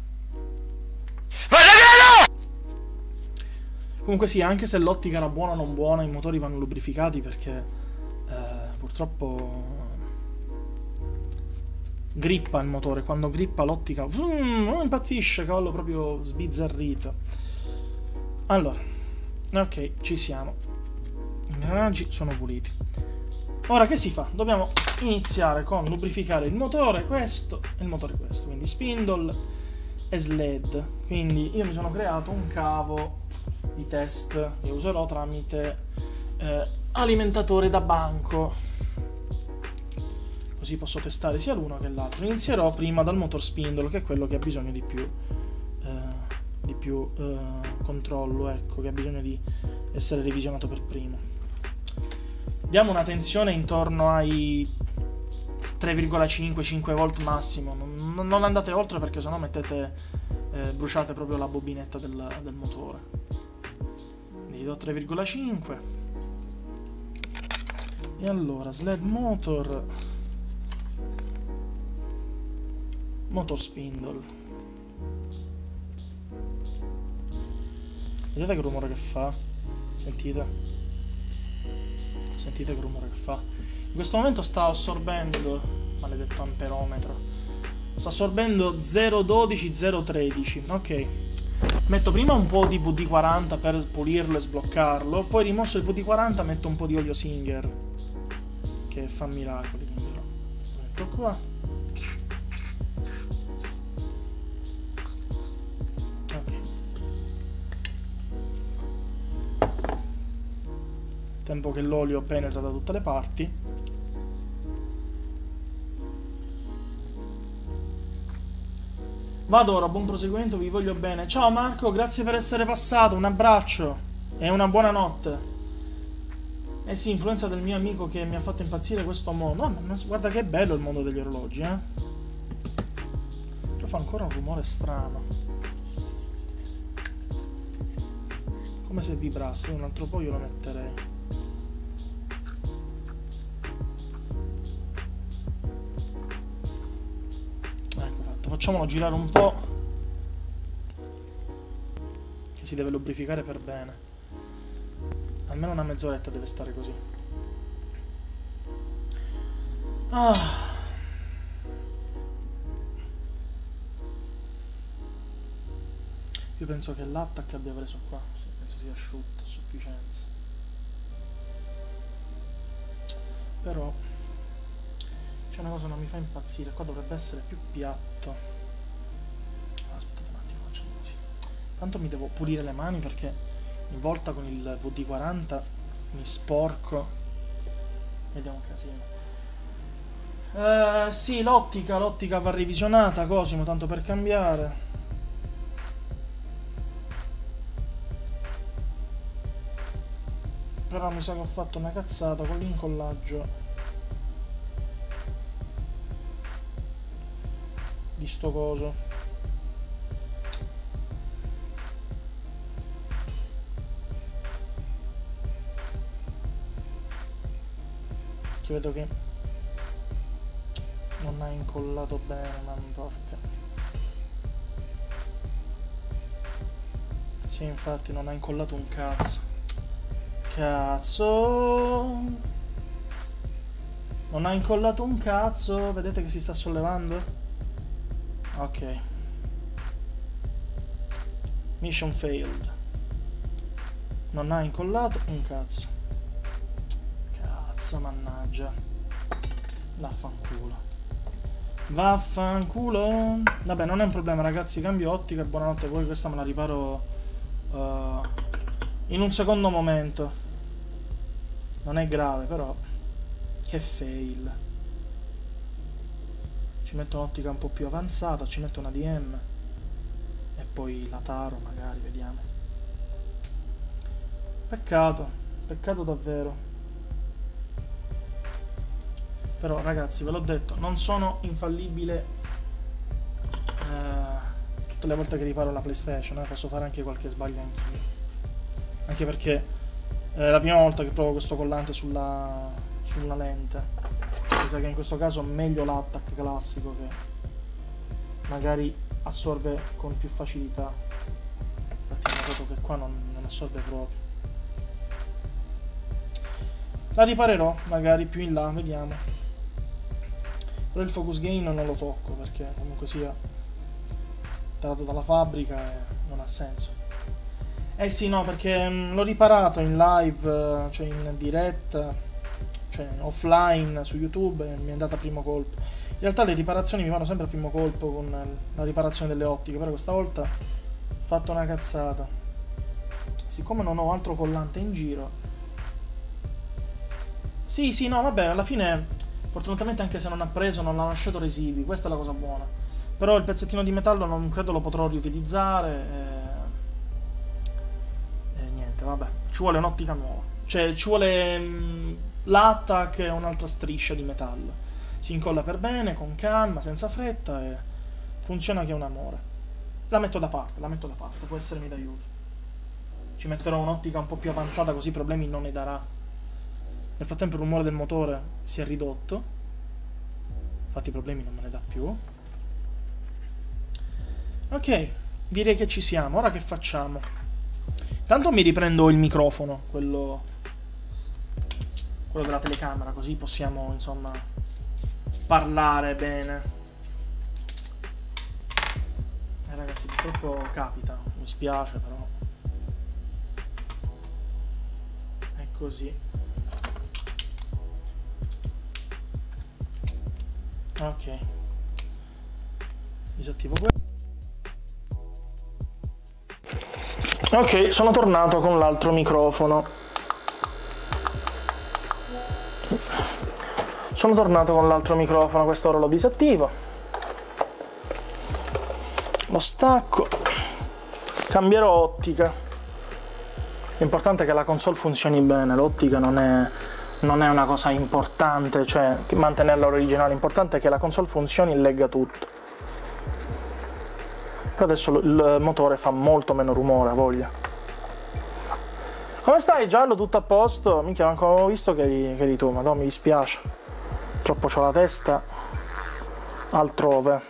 Comunque sì, anche se l'ottica era buona o non buona, i motori vanno lubrificati, perché eh, purtroppo grippa il motore. Quando grippa l'ottica non impazzisce, cavallo proprio sbizzarrito. Allora, ok, ci siamo. I ingranaggi sono puliti. Ora che si fa? Dobbiamo iniziare con lubrificare il motore, questo e il motore questo, quindi spindle e sled. Quindi io mi sono creato un cavo di test che userò tramite eh, alimentatore da banco, così posso testare sia l'uno che l'altro. Inizierò prima dal motor spindle, che è quello che ha bisogno di più eh, di più eh, controllo, ecco, che ha bisogno di essere revisionato per primo. diamo una tensione intorno ai tre virgola cinque cinque volt massimo, non, non andate oltre perché sennò mettete eh, bruciate proprio la bobinetta del, del motore. Quindi do tre virgola cinque. E allora sled motor, motor spindle, vedete che rumore che fa? Sentite? Sentite che rumore che fa? In questo momento sta assorbendo, maledetto amperometro, sta assorbendo zero virgola dodici zero virgola tredici. Ok, metto prima un po' di V D quaranta per pulirlo e sbloccarlo, poi rimosso il V D quaranta metto un po' di olio Singer che fa miracoli, quindi lo metto qua. Ok, tempo che l'olio penetra da tutte le parti. Vado ora, buon proseguimento, vi voglio bene. Ciao Marco, grazie per essere passato, un abbraccio e una buona notte. Eh sì, influenza del mio amico che mi ha fatto impazzire questo mondo. Oh, ma guarda che bello il mondo degli orologi, eh. Però fa ancora un rumore strano. Come se vibrasse, un altro po' io lo metterei. Ecco fatto, facciamolo girare un po', che si deve lubrificare per bene. Almeno una mezz'oretta deve stare così. Ah. Io penso che l'attack abbia preso qua, penso sia asciutto a sufficienza. Però c'è una cosa che non mi fa impazzire, qua dovrebbe essere più piatto. Aspettate un attimo, facciamo così. Tanto mi devo pulire le mani perché ogni volta con il V D quaranta mi sporco ed è un casino. Eh, sì, l'ottica, l'ottica va revisionata, Cosimo, tanto per cambiare. Però mi sa che ho fatto una cazzata con l'incollaggio di sto coso. Che vedo che non ha incollato bene, ma porca. Sì, infatti non ha incollato un cazzo. Cazzo, non ha incollato un cazzo. Vedete che si sta sollevando? Ok, mission failed. Non ha incollato un cazzo. Cazzo, mannaggia. Vaffanculo. Vaffanculo. Vabbè, non è un problema, ragazzi. Cambio ottica e buonanotte. Poi questa me la riparo uh, in un secondo momento. Non è grave, però. Che fail. Ci metto un'ottica un po' più avanzata. Ci metto una D M. E poi la Taro, magari, vediamo. Peccato. Peccato davvero. Però, ragazzi, ve l'ho detto, non sono infallibile eh, tutte le volte che riparo la PlayStation. Eh, posso fare anche qualche sbaglio anch'io. Anche perché è la prima volta che provo questo collante sulla, sulla lente. Mi sa che in questo caso meglio l'attack classico, che magari assorbe con più facilità. Infatti ho notato che qua non, non assorbe proprio. La riparerò magari più in là, vediamo. Però il focus gain non lo tocco perché comunque sia dato dalla fabbrica e non ha senso. Eh sì, no, perché l'ho riparato in live, cioè in diretta, cioè offline su YouTube, e mi è andata a primo colpo. In realtà le riparazioni mi vanno sempre a primo colpo con la riparazione delle ottiche, però questa volta ho fatto una cazzata. Siccome non ho altro collante in giro. Sì, sì, no, vabbè, alla fine fortunatamente anche se non ha preso non ha lasciato residui, questa è la cosa buona. Però il pezzettino di metallo non credo lo potrò riutilizzare e, e niente, vabbè, ci vuole un'ottica nuova. Cioè ci vuole mh, l'attack è un'altra striscia di metallo. Si incolla per bene, con calma, senza fretta e funziona che è un amore. La metto da parte, la metto da parte, può essermi d'aiuto. Ci metterò un'ottica un po' più avanzata così problemi non ne darà. Nel frattempo il rumore del motore si è ridotto, infatti i problemi non me ne dà più. Ok, direi che ci siamo. Ora che facciamo? Tanto mi riprendo il microfono, quello, quello della telecamera, così possiamo, insomma, parlare bene. Eh ragazzi, purtroppo capita, mi spiace però. È così. Ok. Disattivo questo. Ok, sono tornato con l'altro microfono. Sono tornato con l'altro microfono, quest'ora lo disattivo. Lo stacco. Cambierò ottica. L'importante è che la console funzioni bene, l'ottica non è, non è una cosa importante, cioè mantenerla originale, l'importante è che la console funzioni e legga tutto. Adesso il motore fa molto meno rumore, a voglia. Come stai, Giallo? Tutto a posto? Minchia, manco avevo visto che eri, che eri tu, ma no, mi dispiace. Troppo c'ho la testa altrove.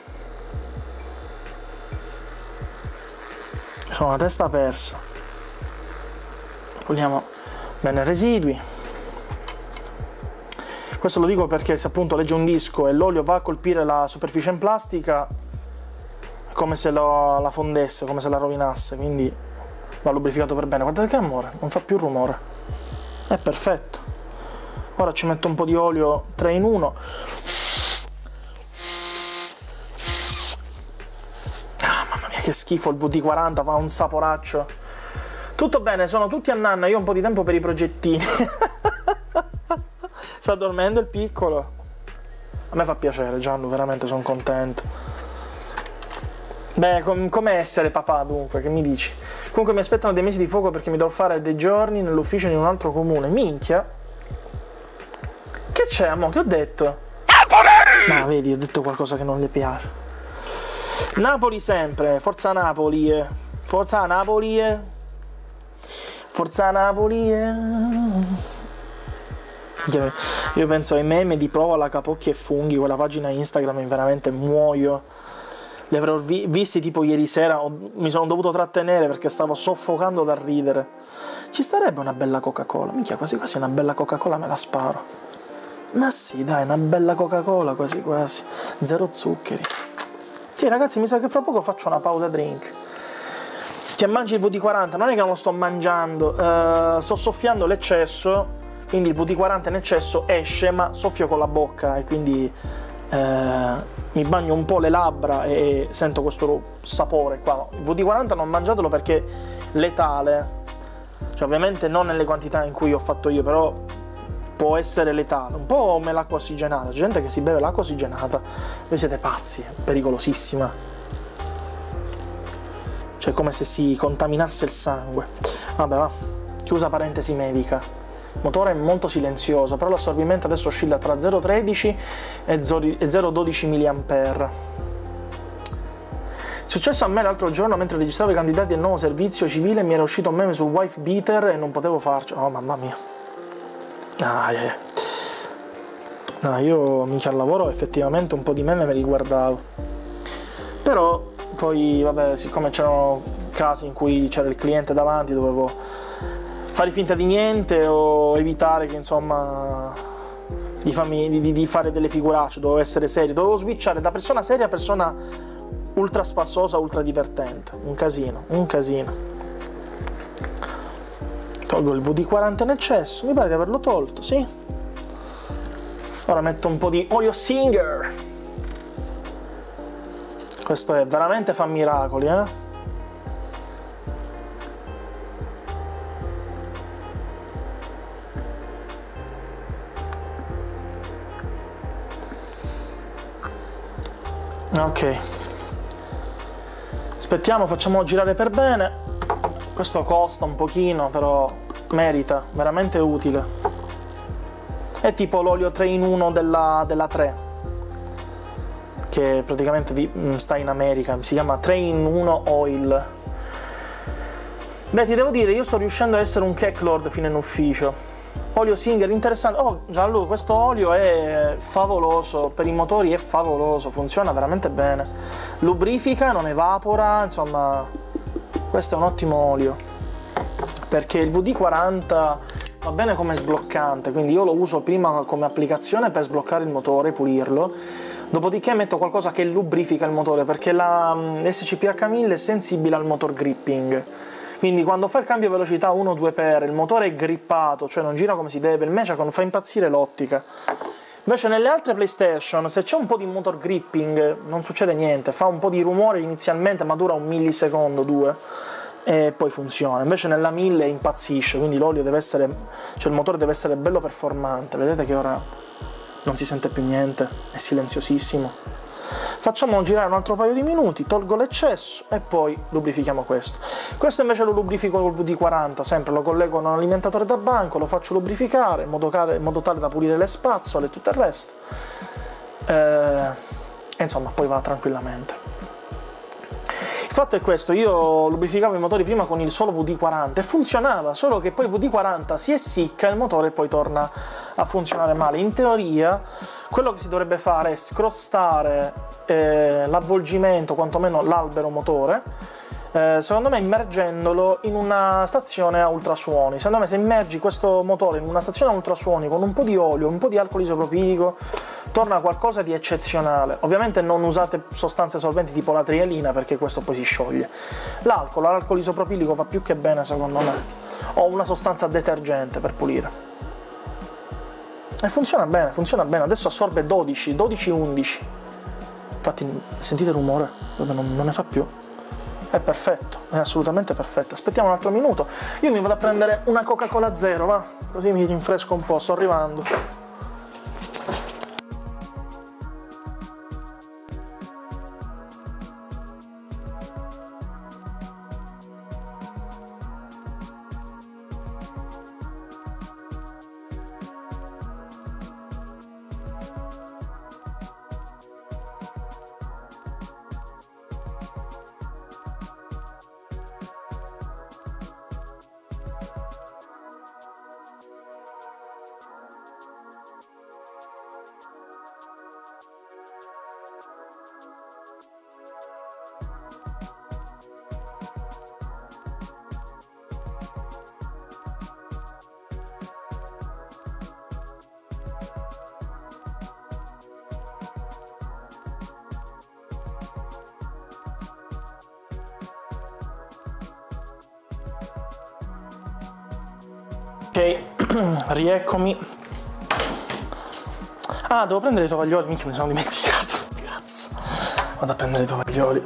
Sono la testa persa. Puliamo bene i residui. Questo lo dico perché se appunto legge un disco e l'olio va a colpire la superficie in plastica, come se lo, la fondesse, come se la rovinasse, quindi va lubrificato per bene. Guardate che amore, non fa più rumore, è perfetto. Ora ci metto un po' di olio tre in uno. Ah, mamma mia che schifo, il V D quaranta fa un saporaccio. Tutto bene, sono tutti a nanna, io ho un po' di tempo per i progettini. Sta dormendo il piccolo. A me fa piacere, Gianlu, veramente sono contento. Beh, com come essere papà dunque, che mi dici? Comunque mi aspettano dei mesi di fuoco perché mi devo fare dei giorni nell'ufficio in un altro comune. Minchia! Che c'è, amore? Che ho detto? Napoli! Ma vedi, ho detto qualcosa che non le piace. Napoli sempre, forza Napoli, eh. Forza Napoli, eh. Forza Napoli, eh. Io penso ai meme di prova alla Capocchia e Funghi, quella pagina Instagram, e veramente muoio. Li avrò vi visti tipo ieri sera, ho, mi sono dovuto trattenere perché stavo soffocando dal ridere. Ci starebbe una bella Coca-Cola, minchia, quasi quasi una bella Coca-Cola me la sparo. Ma sì, dai, una bella Coca-Cola, quasi quasi, zero zuccheri. Sì ragazzi, mi sa che fra poco faccio una pausa drink. Ti mangi il V D quaranta, non è che non lo sto mangiando, uh, sto soffiando l'eccesso, quindi il V D quaranta in eccesso esce, ma soffio con la bocca e quindi uh, mi bagno un po' le labbra e sento questo sapore qua. Il V D quaranta non mangiatelo perché è letale, cioè ovviamente non nelle quantità in cui ho fatto io, però può essere letale, un po' come l'acqua ossigenata. C'è gente che si beve l'acqua ossigenata, voi siete pazzi, è pericolosissima, cioè come se si contaminasse il sangue. Vabbè, va, chiusa parentesi medica. Il motore è molto silenzioso, però l'assorbimento adesso oscilla tra zero virgola tredici e zero virgola dodici milliampere. È successo a me l'altro giorno mentre registravo i candidati al nuovo servizio civile, mi era uscito un meme sul wife beater e non potevo farcelo. Oh mamma mia. Ah, yeah. No, io mica al lavoro effettivamente un po' di meme me li guardavo. Però poi vabbè, siccome c'erano casi in cui c'era il cliente davanti, dovevo fare finta di niente o evitare che insomma di, farmi, di, di fare delle figuracce, dovevo essere serio, dovevo switchare da persona seria a persona ultra spassosa, ultra divertente. Un casino, un casino. Tolgo il V D quaranta in eccesso, mi pare di averlo tolto, sì. Ora metto un po' di olio Singer. Questo è veramente fa miracoli, eh. Ok, aspettiamo, facciamo girare per bene. Questo costa un pochino, però merita, veramente utile. È tipo l'olio tre in uno della, della tre, che praticamente vi, sta in America, si chiama tre in uno Oil. Beh, ti devo dire, io sto riuscendo a essere un cacklord fino in ufficio. Olio Singer, interessante. Oh Gianluca, questo olio è favoloso, per i motori è favoloso, funziona veramente bene, lubrifica, non evapora, insomma questo è un ottimo olio, perché il V D quaranta va bene come sbloccante, quindi io lo uso prima come applicazione per sbloccare il motore, pulirlo, dopodiché metto qualcosa che lubrifica il motore, perché la S C P H mille è sensibile al motor gripping. Quindi quando fa il cambio velocità uno due per, il motore è grippato, cioè non gira come si deve, il Meshacon fa impazzire l'ottica. Invece nelle altre PlayStation, se c'è un po' di motor gripping, non succede niente, fa un po' di rumore inizialmente, ma dura un millisecondo, due, e poi funziona. Invece nella mille impazzisce, quindi l'olio deve essere, cioè il motore deve essere bello performante. Vedete che ora non si sente più niente, è silenziosissimo. Facciamo girare un altro paio di minuti, tolgo l'eccesso e poi lubrifichiamo questo. Questo invece lo lubrifico col V D quaranta, sempre lo collego a un alimentatore da banco, lo faccio lubrificare in modo, care, in modo tale da pulire le spazzole e tutto il resto. Eh, e insomma, poi va tranquillamente. Il fatto è questo, io lubrificavo i motori prima con il solo V D quaranta e funzionava, solo che poi il V D quaranta si essicca e il motore poi torna a funzionare male. In teoria quello che si dovrebbe fare è scrostare eh, l'avvolgimento, quantomeno l'albero motore, eh, secondo me immergendolo in una stazione a ultrasuoni. Secondo me se immergi questo motore in una stazione a ultrasuoni con un po' di olio, un po' di alcol isopropilico, torna qualcosa di eccezionale. Ovviamente non usate sostanze solventi tipo la trialina, perché questo poi si scioglie. L'alcol, l'alcol isopropilico va più che bene secondo me, o una sostanza detergente per pulire. E funziona bene, funziona bene, adesso assorbe dodici, dodici undici. Infatti sentite il rumore? Vabbè, non, non ne fa più. È perfetto, è assolutamente perfetto. Aspettiamo un altro minuto. Io mi vado a prendere una Coca-Cola zero, va? Così mi rinfresco un po', sto arrivando. Ok, rieccomi. Ah, devo prendere i tovaglioli, minchia, mi sono dimenticato. Cazzo. Vado a prendere i tovaglioli.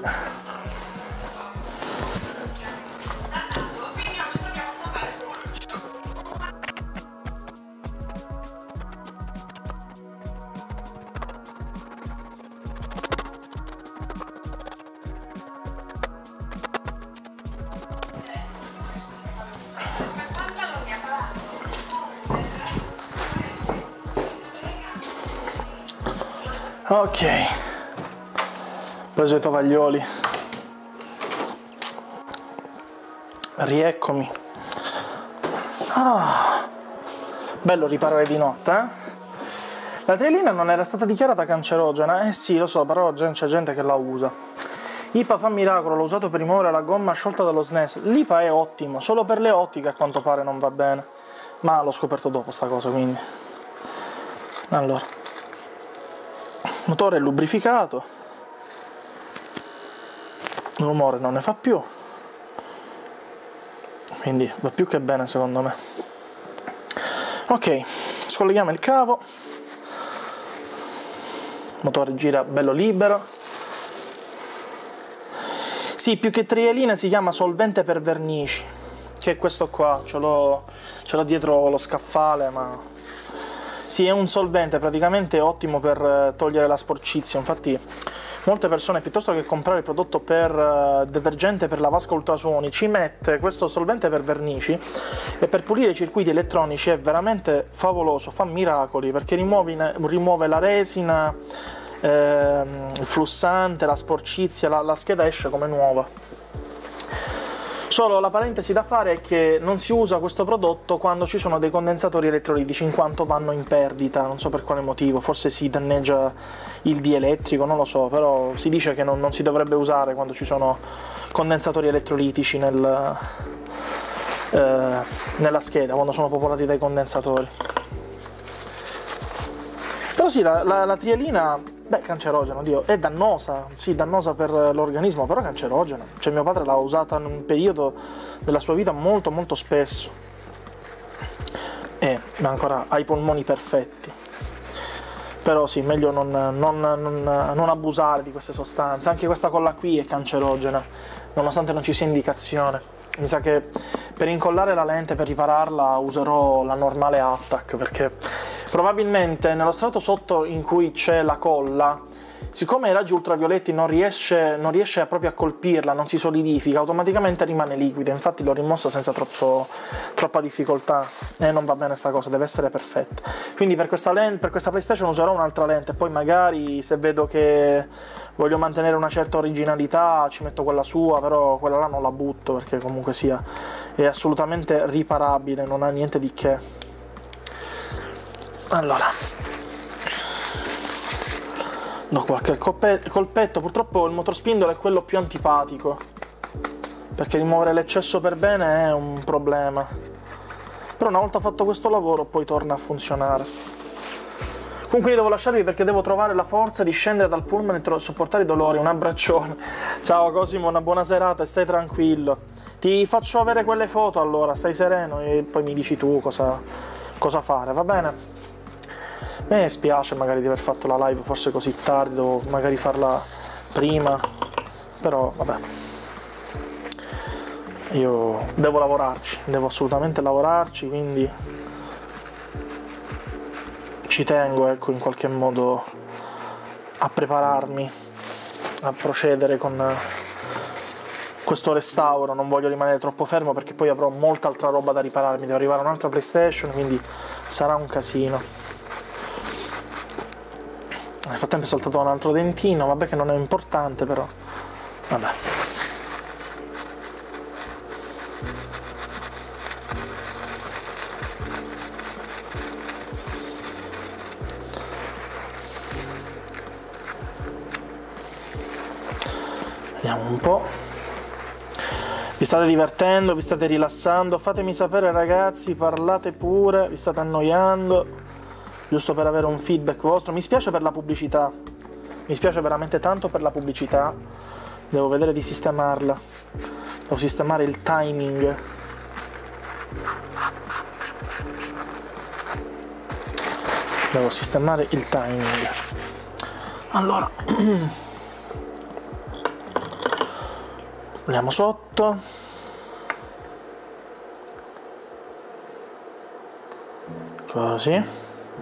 Ok, ho preso i tovaglioli, rieccomi. Ah, bello riparare di notte, eh? La trialina non era stata dichiarata cancerogena? Eh sì, lo so, però c'è gente che la usa. I P A fa miracolo, l'ho usato per rimuovere la gomma sciolta dallo S N E S. L'I P A è ottimo, solo per le ottiche a quanto pare non va bene. Ma l'ho scoperto dopo sta cosa, quindi. Allora. Il motore è lubrificato, il rumore non ne fa più, quindi va più che bene secondo me. Ok, scolleghiamo il cavo, il motore gira bello libero. Sì, più che trialina si chiama solvente per vernici, che è questo qua, ce l'ho dietro lo scaffale, ma... Sì, è un solvente praticamente ottimo per togliere la sporcizia, infatti molte persone piuttosto che comprare il prodotto per uh, detergente per la vasca ultrasuoni ci mette questo solvente per vernici, e per pulire i circuiti elettronici è veramente favoloso, fa miracoli, perché rimuove, rimuove la resina, eh, il flussante, la sporcizia, la, la scheda esce come nuova. Solo la parentesi da fare è che non si usa questo prodotto quando ci sono dei condensatori elettrolitici, in quanto vanno in perdita, non so per quale motivo, forse si danneggia il dielettrico, non lo so, però si dice che non, non si dovrebbe usare quando ci sono condensatori elettrolitici nel, eh, nella scheda, quando sono popolati dai condensatori. Però sì, la, la, la trialina, beh, cancerogena, Dio, è dannosa, sì, dannosa per l'organismo, però cancerogena. Cioè mio padre l'ha usata in un periodo della sua vita molto molto spesso. E ancora ha i polmoni perfetti. Però sì, meglio non, non, non, non abusare di queste sostanze. Anche questa colla qui è cancerogena, nonostante non ci sia indicazione. Mi sa che per incollare la lente, per ripararla, userò la normale Attack, perché probabilmente nello strato sotto in cui c'è la colla, siccome i raggi ultravioletti non riesce, non riesce proprio a colpirla, non si solidifica, automaticamente rimane liquida. Infatti l'ho rimossa senza troppo, troppa difficoltà, e non va bene sta cosa, deve essere perfetta. Quindi per questa, lente, per questa PlayStation userò un'altra lente, poi magari se vedo che voglio mantenere una certa originalità ci metto quella sua, però quella là non la butto, perché comunque sia è assolutamente riparabile, non ha niente di che. Allora, do qualche colpetto. Purtroppo il motorspindolo è quello più antipatico, perché rimuovere l'eccesso per bene è un problema, però una volta fatto questo lavoro poi torna a funzionare. Comunque io devo lasciarvi perché devo trovare la forza di scendere dal pullman e sopportare i dolori. Un abbraccione. Ciao Cosimo, una buona serata e stai tranquillo. Ti faccio avere quelle foto allora, stai sereno e poi mi dici tu cosa, cosa fare, va bene? A me spiace magari di aver fatto la live forse così tardi, devo magari farla prima, però vabbè. Io devo lavorarci, devo assolutamente lavorarci, quindi ci tengo, ecco, in qualche modo a prepararmi, a procedere con questo restauro. Non voglio rimanere troppo fermo perché poi avrò molta altra roba da ripararmi, devo arrivare a un'altra PlayStation, quindi sarà un casino. Nel frattempo è saltato un altro dentino, vabbè che non è importante, però vabbè. Vediamo un po'. Vi state divertendo, vi state rilassando? Fatemi sapere ragazzi, parlate pure, vi state annoiando, giusto per avere un feedback vostro. Mi spiace per la pubblicità, mi spiace veramente tanto per la pubblicità, devo vedere di sistemarla, devo sistemare il timing. Devo sistemare il timing. Allora, andiamo sotto. Così.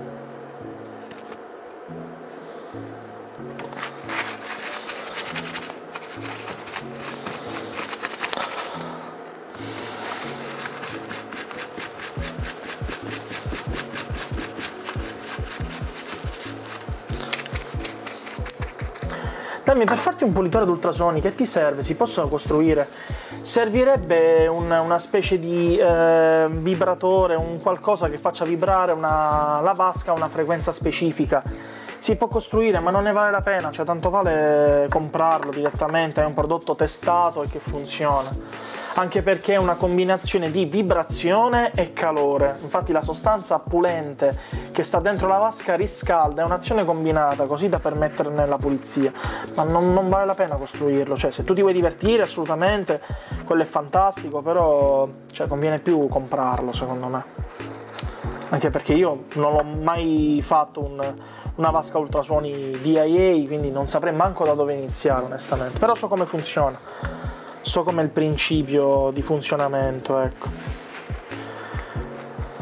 Dammi, per farti un pulitore ad ultrasuoni che ti serve? Si possono costruire? Servirebbe un, una specie di eh, vibratore, un qualcosa che faccia vibrare una, la vasca a una frequenza specifica. Si può costruire, ma non ne vale la pena, cioè tanto vale comprarlo direttamente, è un prodotto testato e che funziona. Anche perché è una combinazione di vibrazione e calore. Infatti la sostanza pulente che sta dentro la vasca riscalda, è un'azione combinata così da permetterne la pulizia, ma non, non vale la pena costruirlo. Cioè se tu ti vuoi divertire assolutamente quello è fantastico, però cioè, conviene più comprarlo secondo me, anche perché io non ho mai fatto un, una vasca ultrasuoni D I A, quindi non saprei manco da dove iniziare onestamente, però so come funziona, so com'è il principio di funzionamento, ecco.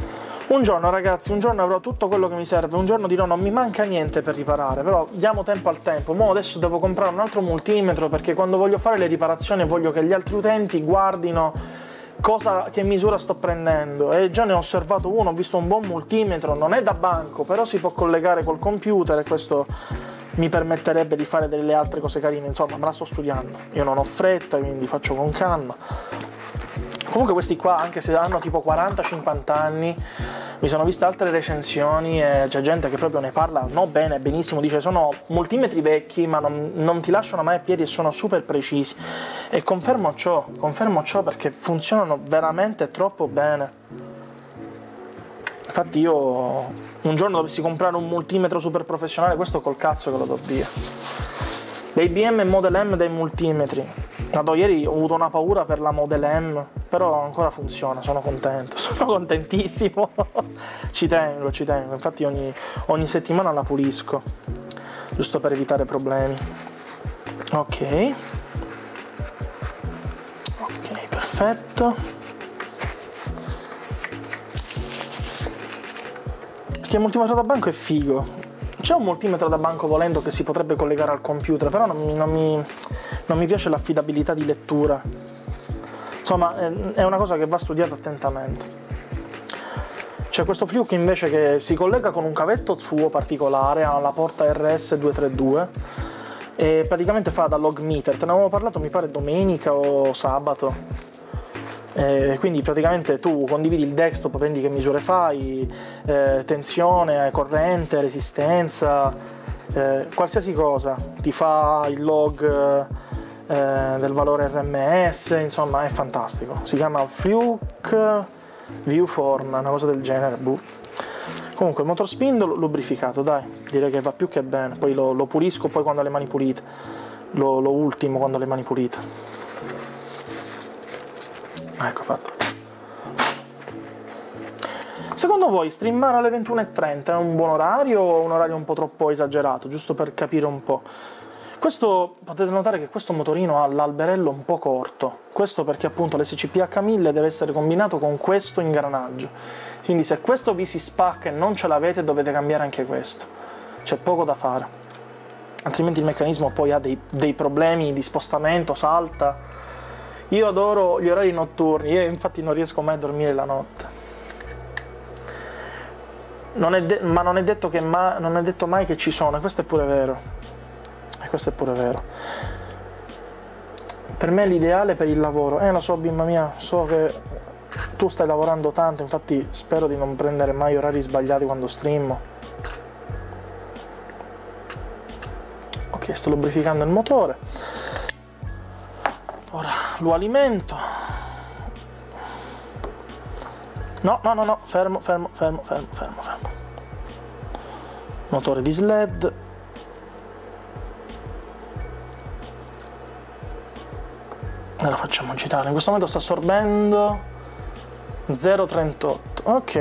Un giorno ragazzi, un giorno avrò tutto quello che mi serve, un giorno dirò non mi manca niente per riparare, però diamo tempo al tempo. Mo adesso devo comprare un altro multimetro perché quando voglio fare le riparazioni voglio che gli altri utenti guardino cosa, che misura sto prendendo, e già ne ho osservato uno, ho visto un buon multimetro, non è da banco, però si può collegare col computer e questo mi permetterebbe di fare delle altre cose carine, insomma me la sto studiando, io non ho fretta quindi faccio con calma. Comunque questi qua, anche se hanno tipo quaranta cinquanta anni, mi sono viste altre recensioni e c'è gente che proprio ne parla, no bene, benissimo, dice sono multimetri vecchi ma non, non ti lasciano mai a piedi e sono super precisi. E confermo ciò, confermo ciò perché funzionano veramente troppo bene. Infatti io un giorno dovessi comprare un multimetro super professionale, questo col cazzo che lo do via. Dei B M e Model M dei multimetri. Dato ieri ho avuto una paura per la Model M, però ancora funziona, sono contento, sono contentissimo. Ci tengo, ci tengo, infatti ogni, ogni settimana la pulisco, giusto per evitare problemi. Ok. Ok, perfetto. Perché il multimetro da banco è figo. C'è un multimetro da banco volendo che si potrebbe collegare al computer, però non mi, non mi, non mi piace l'affidabilità di lettura. Insomma, è una cosa che va studiata attentamente. C'è questo Fluke invece che si collega con un cavetto suo particolare alla porta R S duecentotrentadue e praticamente fa da log meter. Te ne avevo parlato mi pare domenica o sabato. Eh, quindi praticamente tu condividi il desktop, prendi che misure fai, eh, tensione, corrente, resistenza, eh, qualsiasi cosa, ti fa il log eh, del valore R M S, insomma è fantastico. Si chiama Fluke Viewform, una cosa del genere. Buh. Comunque il motor spindle lubrificato, dai, direi che va più che bene. Poi lo, lo pulisco poi quando ho le mani pulite, lo, lo ultimo quando ho le mani pulite. Ecco fatto. Secondo voi streamare alle ventuno e trenta è un buon orario o un orario un po' troppo esagerato, giusto per capire un po'? Questo, potete notare che questo motorino ha l'alberello un po' corto, questo perché appunto l'S C P H mille deve essere combinato con questo ingranaggio, quindi se questo vi si spacca e non ce l'avete dovete cambiare anche questo, c'è poco da fare, altrimenti il meccanismo poi ha dei, dei problemi di spostamento, salta. Io adoro gli orari notturni, io infatti non riesco mai a dormire la notte. Non è de- ma non è detto che ma- non è detto mai che ci sono, e questo è pure vero. E questo è pure vero. Per me è l'ideale per il lavoro. Eh, lo so, bimba mia, so che tu stai lavorando tanto, infatti spero di non prendere mai orari sbagliati quando streamo. Ok, sto lubrificando il motore. Ora lo alimento. No, no, no, no, fermo, fermo, fermo, fermo, fermo, fermo. Motore di sled. E lo facciamo girare. In questo momento sta assorbendo zero virgola trentotto. Ok.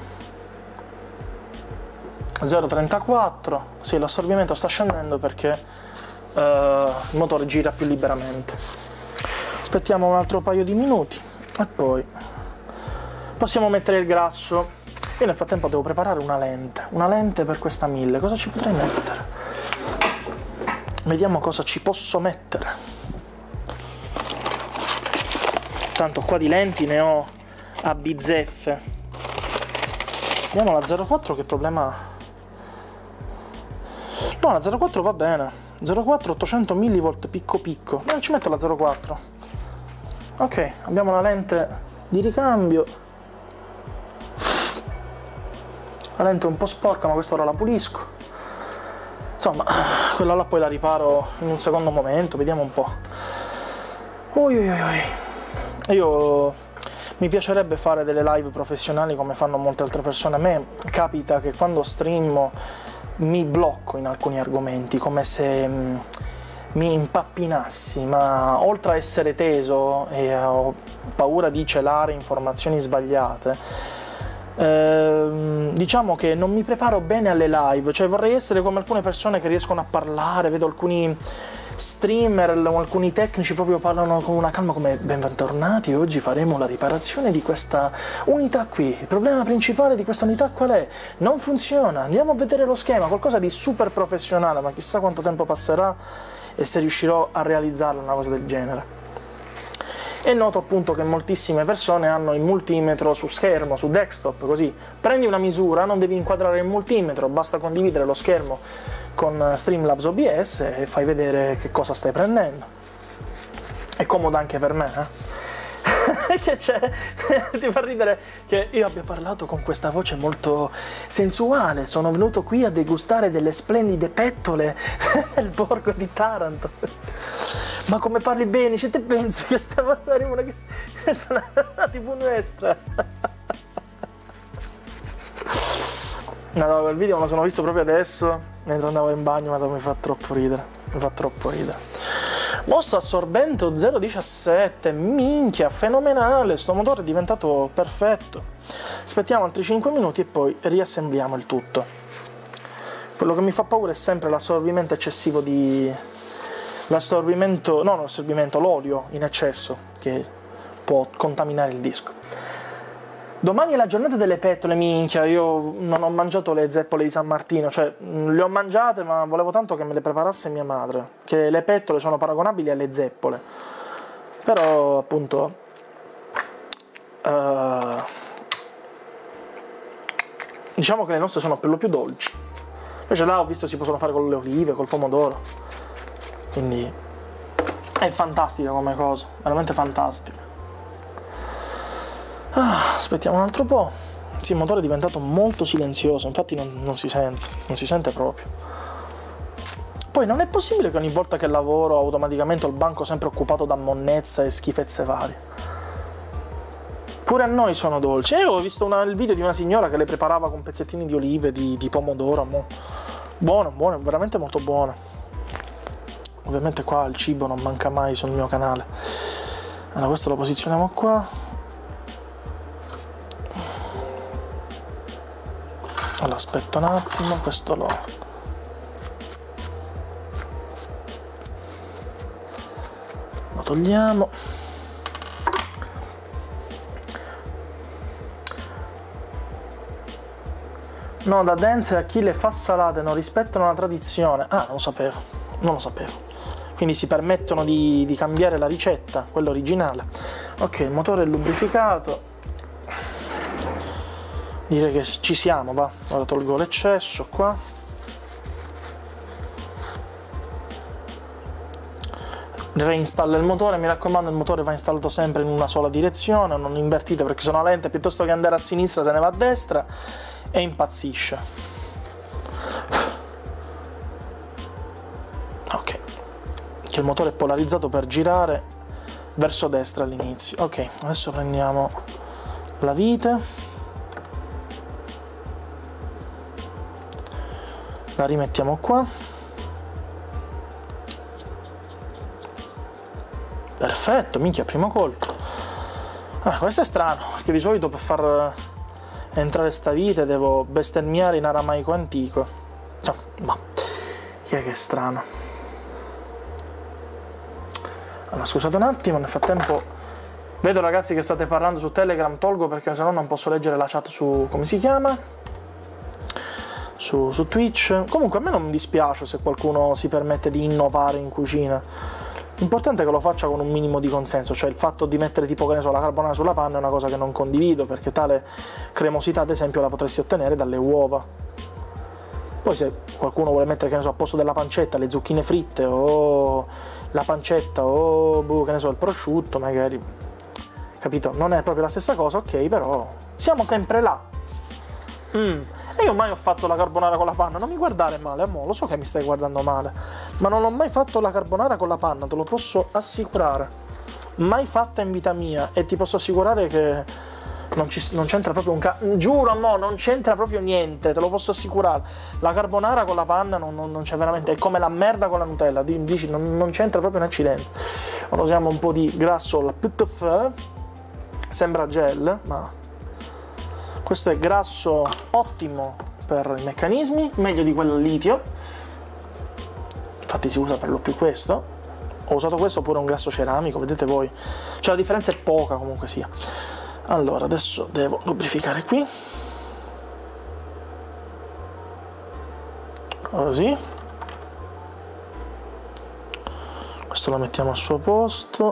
zero virgola trentaquattro. Sì, l'assorbimento sta scendendo perché uh, il motore gira più liberamente. Aspettiamo un altro paio di minuti e poi possiamo mettere il grasso. Io nel frattempo devo preparare una lente, una lente per questa mille. Cosa ci potrei mettere? Vediamo cosa ci posso mettere. Tanto qua di lenti ne ho a bizzeffe. Vediamo la zero quattro che problema ha. No, la zero quattro va bene. zero quattro ottocento millivolt picco picco. Ma ci metto la zero quattro. Ok, abbiamo la lente di ricambio. La lente è un po' sporca, ma quest'ora la pulisco. Insomma, quella là poi la riparo in un secondo momento, vediamo un po'. Ui, ui, ui. Io mi piacerebbe fare delle live professionali come fanno molte altre persone. A me capita che quando streamo mi blocco in alcuni argomenti, come se mh, mi impappinassi, ma oltre a essere teso e ho paura di celare informazioni sbagliate, ehm, diciamo che non mi preparo bene alle live, cioè vorrei essere come alcune persone che riescono a parlare, vedo alcuni streamer, alcuni tecnici proprio parlano con una calma come bentornati, oggi faremo la riparazione di questa unità qui. Il problema principale di questa unità qual è? Non funziona, andiamo a vedere lo schema, qualcosa di super professionale, ma chissà quanto tempo passerà e se riuscirò a realizzarla una cosa del genere. È noto appunto che moltissime persone hanno il multimetro su schermo, su desktop, così prendi una misura, non devi inquadrare il multimetro, basta condividere lo schermo con Streamlabs O B S e fai vedere che cosa stai prendendo. È comodo anche per me, eh? Che c'è? Ti fa ridere che io abbia parlato con questa voce molto sensuale, sono venuto qui a degustare delle splendide pettole nel borgo di Taranto. Ma come parli bene, cioè te pensi che sta passando una che questa è una tivù nuestra? No, no, quel video me lo sono visto proprio adesso, mentre andavo in bagno, ma mi fa troppo ridere, mi fa troppo ridere. Mosso assorbente zero diciassette, minchia, fenomenale, sto motore è diventato perfetto. Aspettiamo altri cinque minuti e poi riassembliamo il tutto. Quello che mi fa paura è sempre l'assorbimento eccessivo di... l'assorbimento, no, l'assorbimento, l'olio in eccesso, che può contaminare il disco. Domani è la giornata delle pettole, minchia, io non ho mangiato le zeppole di San Martino, cioè le ho mangiate ma volevo tanto che me le preparasse mia madre, che le pettole sono paragonabili alle zeppole, però appunto uh, diciamo che le nostre sono per lo più dolci, invece là ho visto si possono fare con le olive, col pomodoro, quindi è fantastica come cosa, veramente fantastica. Ah, aspettiamo un altro po'. Sì, il motore è diventato molto silenzioso, infatti non, non si sente, non si sente proprio. Poi non è possibile che ogni volta che lavoro automaticamente ho il banco sempre occupato da monnezza e schifezze varie. Pure a noi sono dolci. Io ho visto una, il video di una signora che le preparava con pezzettini di olive, di, di pomodoro. Mo. Buono, buono, veramente molto buono. Ovviamente qua il cibo non manca mai sul mio canale. Allora questo lo posizioniamo qua. Allora aspetta un attimo, questo lo... lo togliamo. No, da Dance a chi le fa salate non rispettano la tradizione. Ah, non lo sapevo, non lo sapevo. Quindi si permettono di, di cambiare la ricetta, quella originale. Ok, il motore è lubrificato. Direi che ci siamo, va. Ora tolgo l'eccesso qua. Reinstallo il motore, mi raccomando il motore va installato sempre in una sola direzione, non invertite perché sono lente, piuttosto che andare a sinistra se ne va a destra e impazzisce. Ok, che il motore è polarizzato per girare verso destra all'inizio. Ok, adesso prendiamo la vite. La rimettiamo qua. Perfetto, minchia, primo colpo. Ah, questo è strano, perché di solito per far entrare sta vite devo bestemmiare in aramaico antico. No, ma chi è che è strano? Allora, scusate un attimo, nel frattempo vedo ragazzi che state parlando su Telegram, tolgo perché sennò non posso leggere la chat su come si chiama. Su, su Twitch. Comunque a me non mi dispiace se qualcuno si permette di innovare in cucina, l'importante è che lo faccia con un minimo di consenso, cioè il fatto di mettere tipo, che ne so, la carbonara sulla panna è una cosa che non condivido, perché tale cremosità ad esempio la potresti ottenere dalle uova. Poi se qualcuno vuole mettere, che ne so, a posto della pancetta le zucchine fritte o la pancetta o boh, che ne so, il prosciutto magari, capito, non è proprio la stessa cosa, ok, però siamo sempre là. mm. E io mai ho fatto la carbonara con la panna, non mi guardare male, amore, lo so che mi stai guardando male, ma non ho mai fatto la carbonara con la panna, te lo posso assicurare. Mai fatta in vita mia, e ti posso assicurare che non, non c'entra proprio un ca... Giuro, no, non c'entra proprio niente, te lo posso assicurare. La carbonara con la panna non, non, non c'è veramente, è come la merda con la Nutella, dici, non, non c'entra proprio un accidente. Ora usiamo un po' di grasso alla P T F, sembra gel, ma... questo è grasso ottimo per i meccanismi, meglio di quello al litio. infatti si usa per lo più questo. Ho usato questo oppure un grasso ceramico, vedete voi, cioè la differenza è poca comunque sia. Allora adesso devo lubrificare qui, così, questo lo mettiamo al suo posto,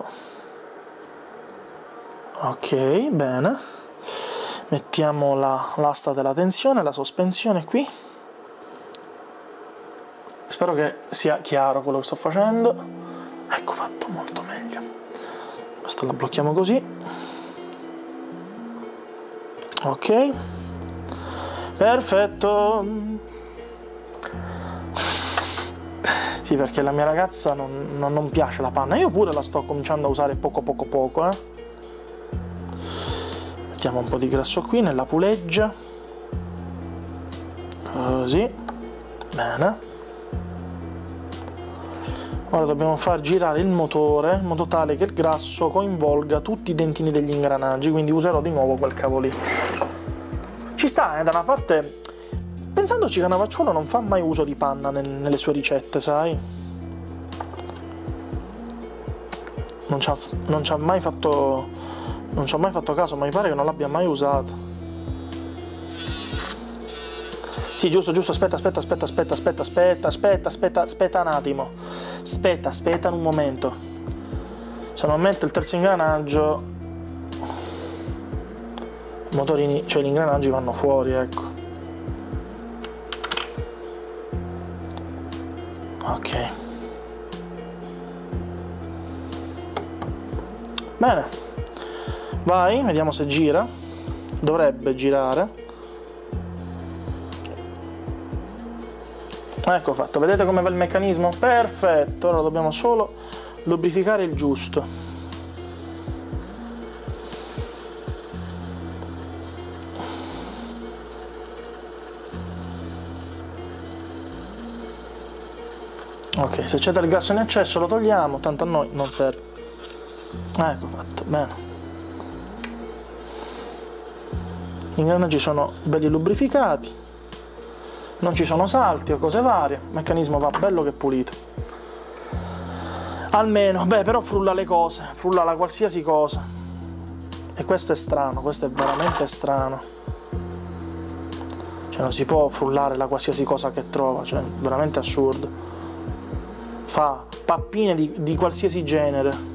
ok, bene, mettiamo la, l'asta della tensione, la sospensione qui, spero che sia chiaro quello che sto facendo. Ecco fatto, molto meglio. Questo la blocchiamo così. Ok. Perfetto. Sì, perché la mia ragazza non, non, non piace la panna. Io pure la sto cominciando a usare poco poco poco, eh. Mettiamo un po' di grasso qui nella puleggia. Così. Bene. Ora dobbiamo far girare il motore in modo tale che il grasso coinvolga tutti i dentini degli ingranaggi, quindi userò di nuovo quel cavo lì. Ci sta, eh, da una parte, pensandoci, Cannavacciuolo non fa mai uso di panna nel, nelle sue ricette, sai? Non ci ha, non ci ha mai fatto, non ci ha mai fatto caso, ma mi pare che non l'abbia mai usata. Sì, giusto, giusto, aspetta, aspetta, aspetta, aspetta, aspetta, aspetta, aspetta, aspetta, aspetta un attimo. Aspetta, aspetta un momento. Se non metto il terzo ingranaggio, i motorini, cioè gli ingranaggi vanno fuori, ecco. Ok. Bene. Vai, vediamo se gira. Dovrebbe girare. Ecco fatto, vedete come va il meccanismo? Perfetto, ora dobbiamo solo lubrificare il giusto. Ok, se c'è del grasso in eccesso lo togliamo, tanto a noi non serve. Ecco fatto, bene. Gli ingranaggi sono belli lubrificati. Non ci sono salti o cose varie, il meccanismo va bello che pulito. Almeno, beh, però frulla le cose, frulla la qualsiasi cosa. E questo è strano, questo è veramente strano. Cioè non si può frullare la qualsiasi cosa che trova, cioè veramente assurdo. Fa pappine di, di qualsiasi genere.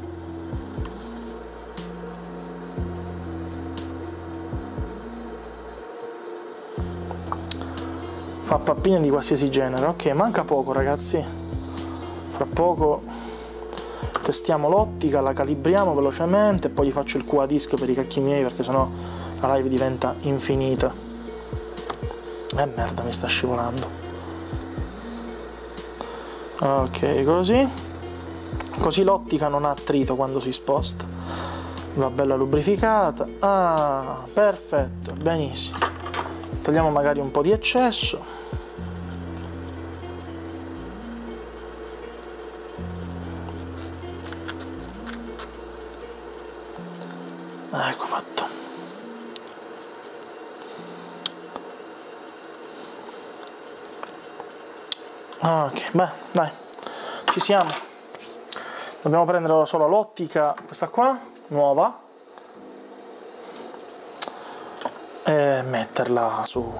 Fa pappine di qualsiasi genere. Ok, manca poco ragazzi, fra poco testiamo l'ottica, la calibriamo velocemente, poi gli faccio il Q A disc per i cacchi miei perché sennò la live diventa infinita. Eh merda, mi sta scivolando. Ok, così così l'ottica non ha attrito quando si sposta, va bella lubrificata. Ah, perfetto, benissimo. Togliamo magari un po' di eccesso. Ecco fatto. Ok, beh, dai, ci siamo. Dobbiamo prendere solo l'ottica, questa qua, nuova, e metterla su,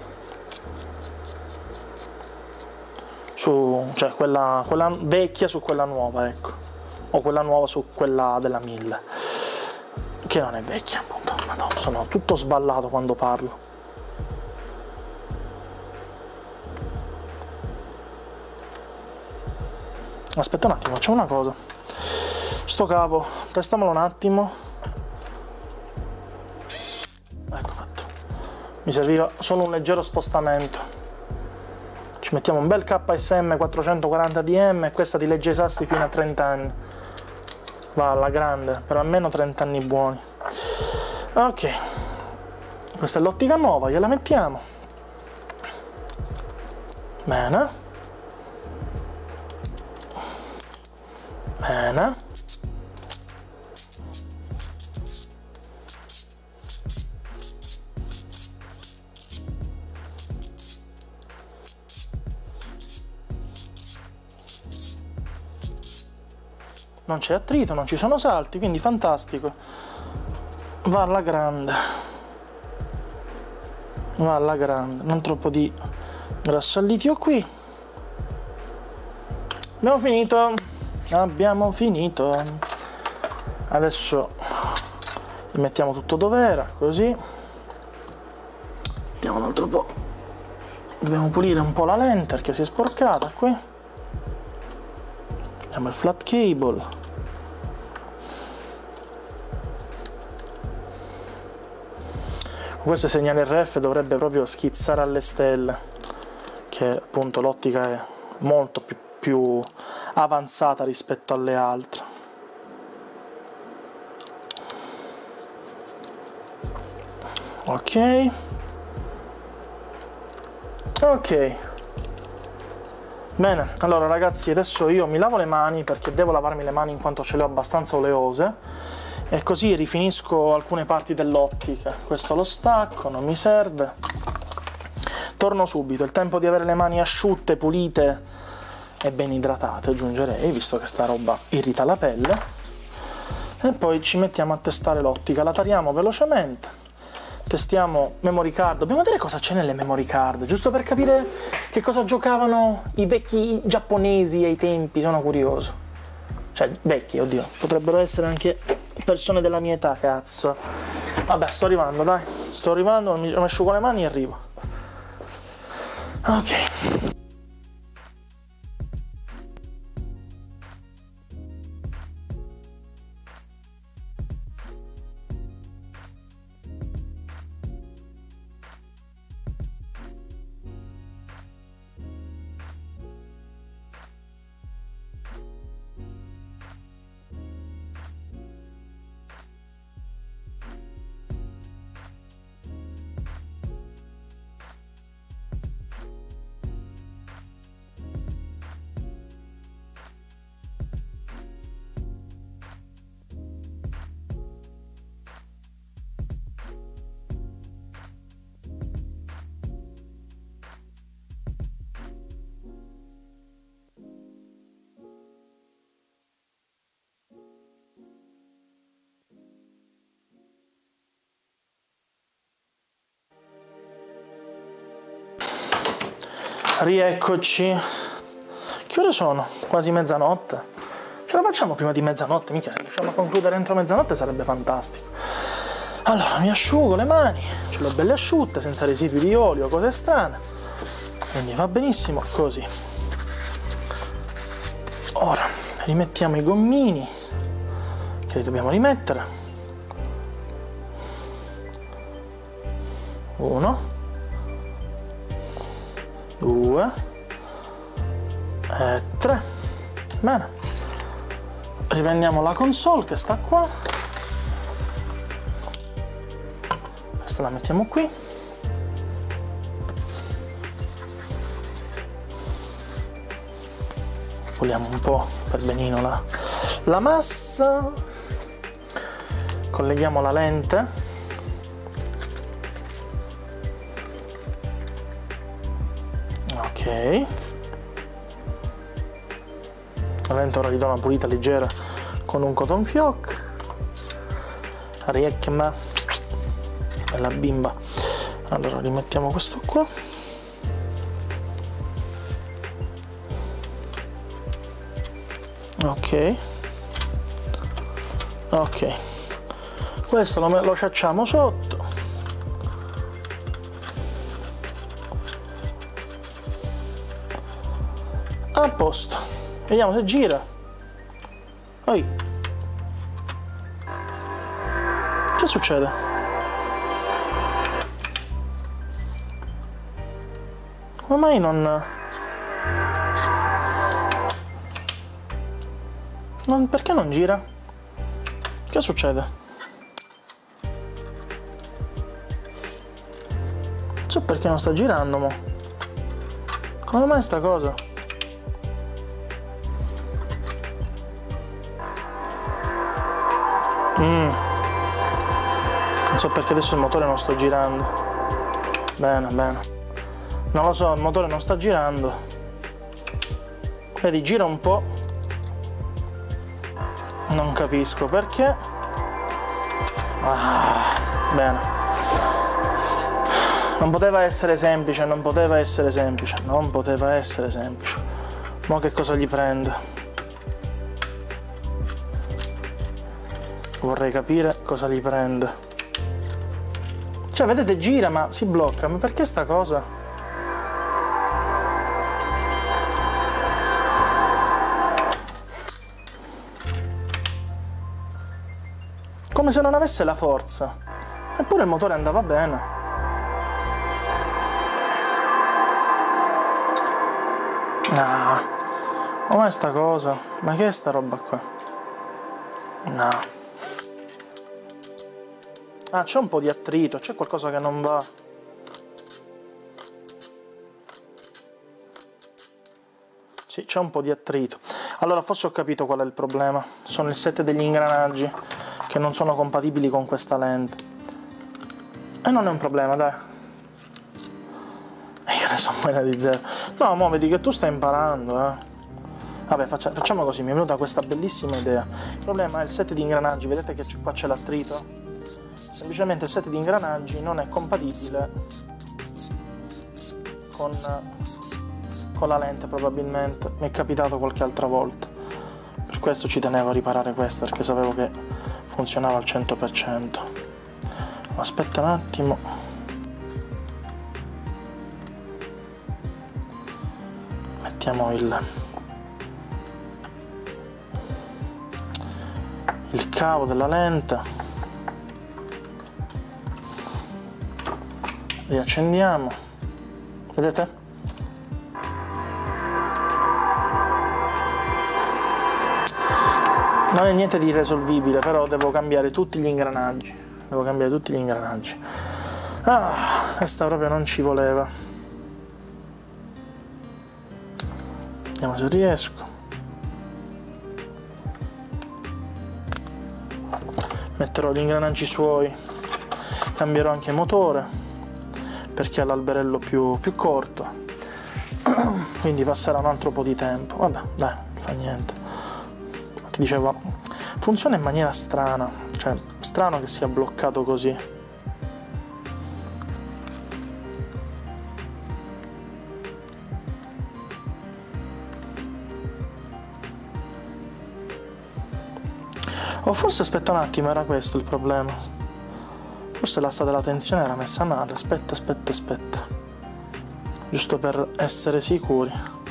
su cioè quella, quella vecchia su quella nuova, ecco, o quella nuova su quella della mille, che non è vecchia, appunto. Madonna, sono tutto sballato quando parlo. Aspetta un attimo, facciamo una cosa. Sto cavo, prestamolo un attimo. Ecco fatto. Mi serviva solo un leggero spostamento. Ci mettiamo un bel K S M quattrocentoquaranta D M e questa ti legge i sassi fino a trenta anni. Va alla grande, per almeno trenta anni buoni. Ok. Questa è l'ottica nuova, gliela mettiamo. Bene. Bene. non c'è attrito, non ci sono salti, quindi fantastico. Va alla grande. Va alla grande, non troppo di grasso al litio qui. Abbiamo finito. Abbiamo finito. Adesso rimettiamo tutto dov'era, così. Mettiamo un altro po'. Dobbiamo pulire un po' la lente perché si è sporcata qui. Mettiamo il flat cable. Questo segnale R F dovrebbe proprio schizzare alle stelle, che appunto l'ottica è molto più, più avanzata rispetto alle altre. Ok. Ok. Bene, allora ragazzi, adesso io mi lavo le mani perché devo lavarmi le mani in quanto ce le ho abbastanza oleose. E così rifinisco alcune parti dell'ottica. Questo lo stacco, non mi serve. Torno subito, il tempo di avere le mani asciutte, pulite e ben idratate, aggiungerei, visto che sta roba irrita la pelle. E poi ci mettiamo a testare l'ottica, la tariamo velocemente, testiamo memory card. Dobbiamo vedere cosa c'è nelle memory card, giusto per capire che cosa giocavano i vecchi giapponesi ai tempi, sono curioso. Cioè, vecchi, oddio, potrebbero essere anche persone della mia età, cazzo. Vabbè, sto arrivando, dai. Sto arrivando, mi asciugo le mani e arrivo. Ok. Rieccoci. Che ore sono? Quasi mezzanotte. Ce la facciamo prima di mezzanotte? Minchia, se riusciamo a concludere entro mezzanotte sarebbe fantastico. Allora, mi asciugo le mani, ce le ho belle asciutte, senza residui di olio o cose strane. Quindi va benissimo così. Ora, rimettiamo i gommini, che li dobbiamo rimettere. Uno. Due e tre. Bene, riprendiamo la console che sta qua, questa la mettiamo qui, puliamo un po' per benino la, la massa, colleghiamo la lente. Ok, la lente ora gli do una pulita leggera con un cotton fioc. Riecchia e la bimba. Allora rimettiamo questo qua. Ok, ok, questo lo, lo sciacciamo sotto. A posto, vediamo se gira. Oi. Che succede? Come mai non... non... perché non gira? Che succede? Non so perché non sta girando, mo. Come mai sta cosa? Mm. Non so perché adesso il motore non sta girando. Bene, bene. Non lo so, il motore non sta girando. Vedi, gira un po'. Non capisco perché. Ah, bene. Non poteva essere semplice, non poteva essere semplice, non poteva essere semplice. Mo' che cosa gli prende? Vorrei capire cosa gli prende. Cioè, vedete, gira ma si blocca. Ma perché sta cosa? Come se non avesse la forza. Eppure il motore andava bene. No. Com'è sta cosa? Ma che è sta roba qua? No. Ah, c'è un po' di attrito, c'è qualcosa che non va. Sì, c'è un po' di attrito. Allora, forse ho capito qual è il problema. Sono il set degli ingranaggi che non sono compatibili con questa lente. E non è un problema, dai. E io ne so meno di zero. No, mo vedi che tu stai imparando, eh. Vabbè, faccia, facciamo così, mi è venuta questa bellissima idea. Il problema è il set di ingranaggi, vedete che qua c'è l'attrito? Semplicemente il set di ingranaggi non è compatibile con, con la lente, probabilmente. Mi è capitato qualche altra volta. Per questo ci tenevo a riparare questa, perché sapevo che funzionava al cento per cento. Aspetta un attimo. Mettiamo il il cavo della lente. Riaccendiamo. Vedete? Non è niente di irresolvibile, però devo cambiare tutti gli ingranaggi. Devo cambiare tutti gli ingranaggi. Ah, questa proprio non ci voleva. Vediamo se riesco. Metterò gli ingranaggi suoi. Cambierò anche motore, perché ha l'alberello più, più corto. Quindi passerà un altro po' di tempo. Vabbè, dai, non fa niente. Ti dicevo, funziona in maniera strana, cioè strano che sia bloccato così. O forse, aspetta un attimo, era questo il problema. Forse l'asta della tensione era messa male. Aspetta, aspetta, aspetta. Giusto per essere sicuri.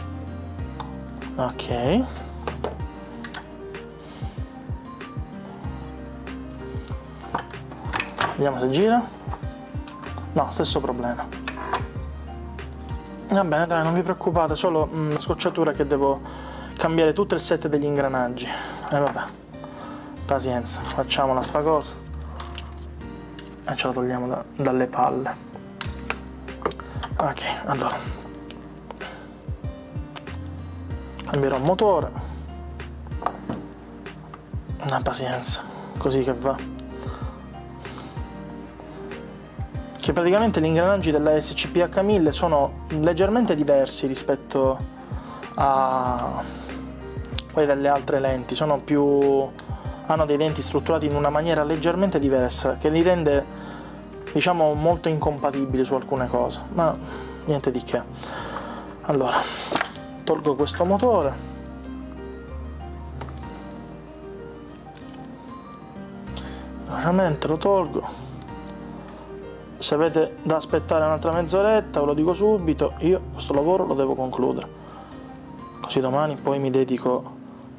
Ok. Vediamo se gira. No, stesso problema. Va bene, dai, non vi preoccupate, solo mh, scocciatura che devo cambiare tutto il set degli ingranaggi. E eh, vabbè, pazienza, facciamola sta cosa e ce la togliamo da, dalle palle. Ok, allora cambierò motore. Una pazienza, così che va. Che praticamente gli ingranaggi della S C P H mille sono leggermente diversi rispetto a quelli delle altre lenti, sono più, hanno dei denti strutturati in una maniera leggermente diversa che li rende, diciamo, molto incompatibili su alcune cose, ma niente di che. Allora, tolgo questo motore, velocemente lo tolgo. Se avete da aspettare un'altra mezz'oretta, ve lo dico subito, io questo lavoro lo devo concludere, così domani poi mi dedico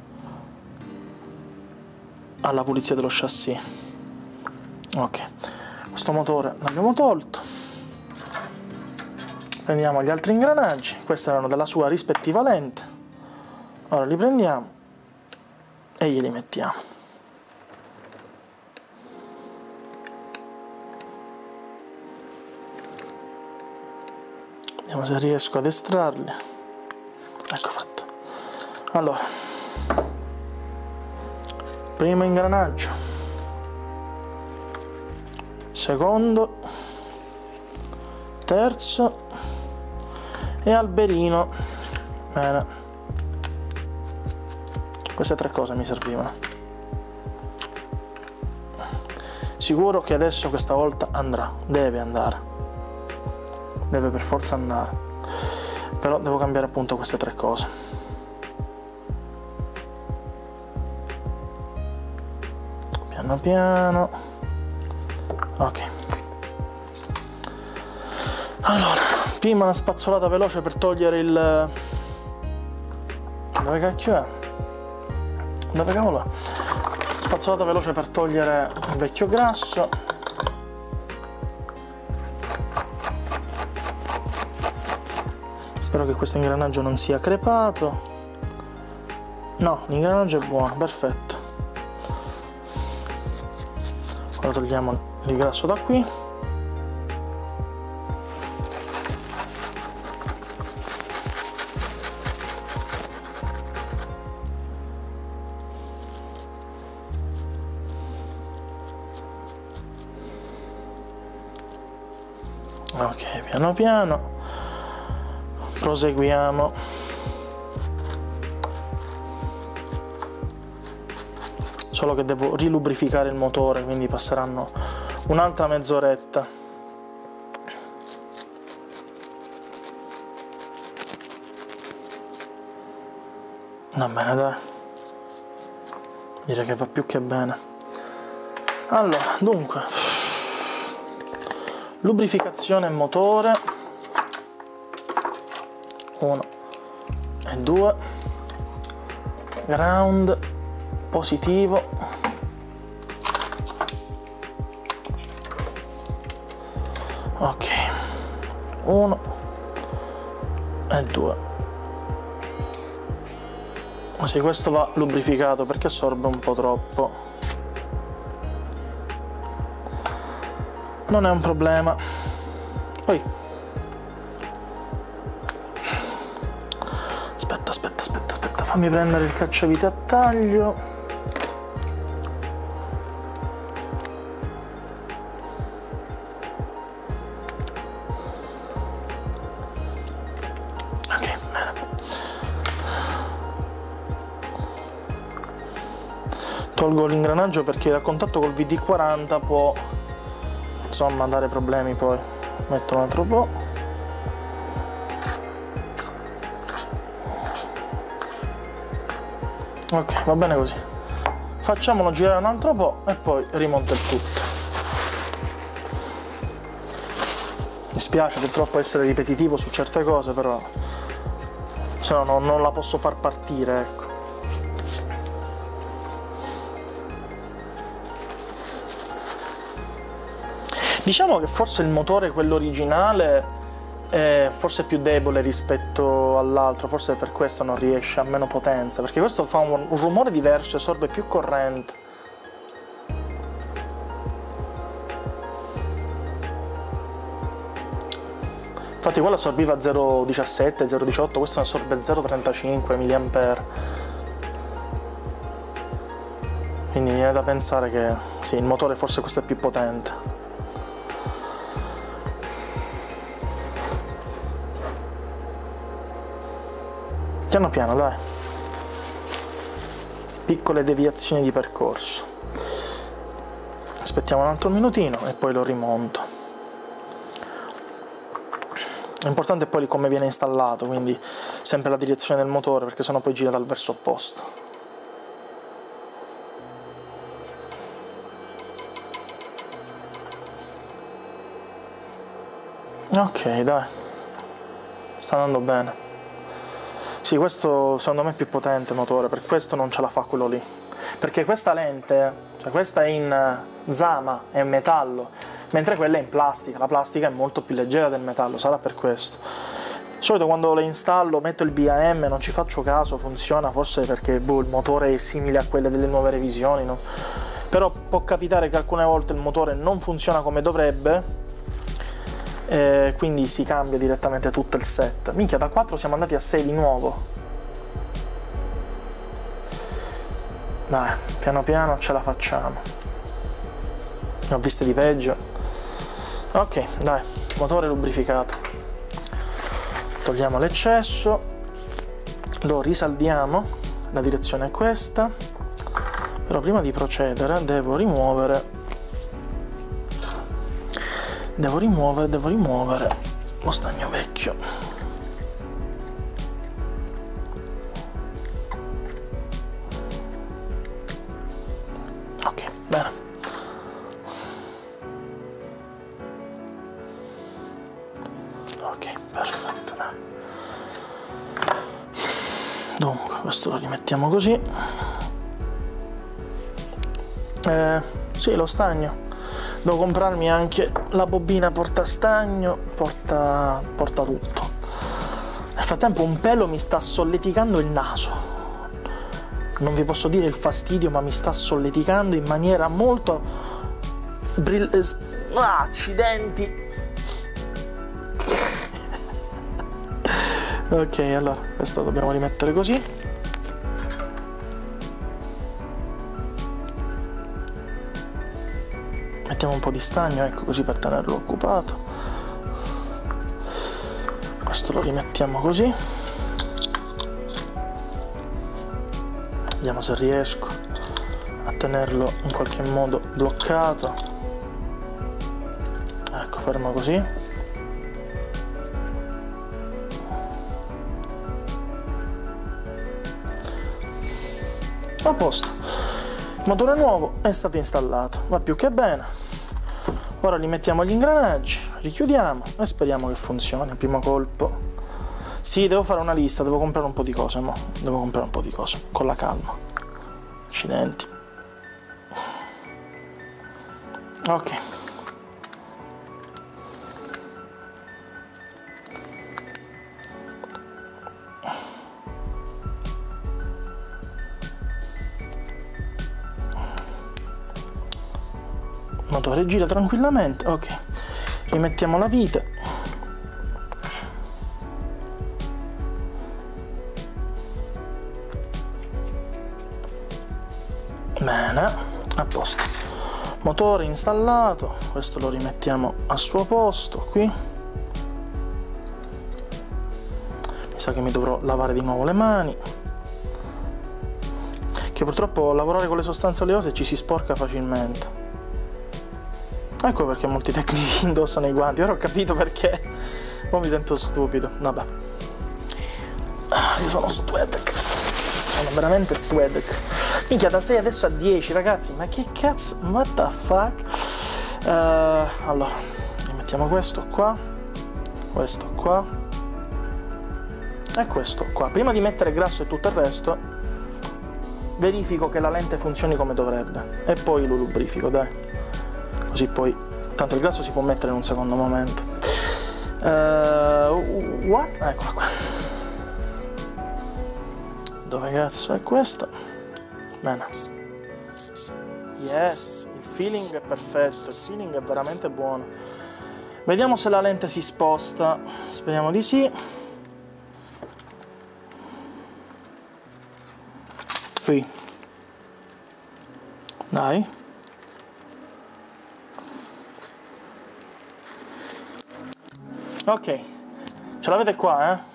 alla pulizia dello chassis. Ok, questo motore l'abbiamo tolto. Prendiamo gli altri ingranaggi, questi erano della sua rispettiva lente. Ora li prendiamo e glieli mettiamo. Vediamo se riesco ad estrarli. Ecco fatto. Allora, primo ingranaggio, secondo, terzo e alberino. Bene, queste tre cose mi servivano. sicuro che adesso questa volta andrà, deve andare, deve per forza andare, però devo cambiare appunto queste tre cose. Piano piano, ok. Allora, prima una spazzolata veloce per togliere il... dove cacchio è? Dove cavolo è? Spazzolata veloce per togliere il vecchio grasso. Spero che questo ingranaggio non sia crepato. No, l'ingranaggio è buono, perfetto. Ora togliamo il grasso da qui. Ok, piano piano proseguiamo. Solo che devo rilubrificare il motore, quindi passeranno un'altra mezz'oretta. Va bene, dai, direi che va più che bene. Allora, dunque, lubrificazione motore, uno e due, ground positivo, ok, uno e due. Ma sì, questo va lubrificato perché assorbe un po' troppo. Non è un problema. Poi aspetta, aspetta, aspetta, aspetta, fammi prendere il cacciavite a taglio. Ok, bene. Tolgo l'ingranaggio perché a contatto col V D quaranta può, insomma, dare problemi. Poi metto un altro po'. Ok, va bene così. Facciamolo girare un altro po' e poi rimonto il tutto. Mi spiace purtroppo essere ripetitivo su certe cose, però se no non, non la posso far partire, ecco. Diciamo che forse il motore, quello originale, è forse più debole rispetto all'altro, forse per questo non riesce a meno potenza, perché questo fa un, un rumore diverso, assorbe più corrente. Infatti quello assorbiva zero virgola diciassette, zero virgola diciotto, questo ne assorbe zero virgola trentacinque milliampere. Quindi mi viene da pensare che sì, il motore forse questo è più potente. Piano piano, dai. Piccole deviazioni di percorso. Aspettiamo un altro minutino e poi lo rimonto. L'importante è poi come viene installato, quindi sempre la direzione del motore, perché sennò poi gira dal verso opposto. Ok, dai. Sta andando bene. Sì, questo secondo me è più potente il motore, per questo non ce la fa quello lì. Perché questa lente, cioè questa è in zama, è in metallo, mentre quella è in plastica. La plastica è molto più leggera del metallo, sarà per questo. Di solito quando le installo metto il B A M, non ci faccio caso, funziona, forse perché boh, il motore è simile a quelle delle nuove revisioni, no? Però può capitare che alcune volte il motore non funziona come dovrebbe, Eh, quindi si cambia direttamente tutto il set. Minchia, da quattro siamo andati a sei di nuovo. Dai, piano piano ce la facciamo. Ne ho viste di peggio. Ok, dai, motore lubrificato. Togliamo l'eccesso, lo risaldiamo, la direzione è questa. Però prima di procedere devo rimuovere devo rimuovere, devo rimuovere lo stagno vecchio. Ok, bene. Ok, perfetto. Dunque, questo lo rimettiamo così. Eh, sì, lo stagno. Devo comprarmi anche la bobina portastagno, porta, porta tutto. Nel frattempo un pelo mi sta solleticando il naso. Non vi posso dire il fastidio, ma mi sta solleticando in maniera molto... Brill... Ah, accidenti! Ok, allora, questo dobbiamo rimettere così. Mettiamo un po' di stagno, ecco, così per tenerlo occupato. Questo lo rimettiamo così. Vediamo se riesco a tenerlo in qualche modo bloccato. Ecco, fermo così. A posto. Il motore nuovo è stato installato, va più che bene. Ora li mettiamo gli ingranaggi, richiudiamo e speriamo che funzioni il primo colpo. Sì, devo fare una lista, devo comprare un po' di cose, mo. Devo comprare un po' di cose, con la calma. Accidenti. Ok. Il motore gira tranquillamente, ok. Rimettiamo la vite. Bene, a posto. Motore installato, questo lo rimettiamo al suo posto qui. Mi sa che mi dovrò lavare di nuovo le mani, che purtroppo lavorare con le sostanze oleose ci si sporca facilmente. Ecco perché molti tecnici indossano i guanti. Ora ho capito perché. Ora mi sento stupido. Vabbè. Io sono Stwedek. Sono veramente Stwedek. Minchia, da sei adesso a dieci, ragazzi. Ma che cazzo? What the fuck? Uh, allora, rimettiamo questo qua. Questo qua. E questo qua. Prima di mettere grasso e tutto il resto, verifico che la lente funzioni come dovrebbe. E poi lo lubrifico, dai. Così poi, tanto il grasso si può mettere in un secondo momento. Uh, what? Eccola qua. Dove cazzo è questo? Bene. Yes, il feeling è perfetto, il feeling è veramente buono. Vediamo se la lente si sposta. Speriamo di sì. Qui. Dai. Ok, ce l'avete qua, eh?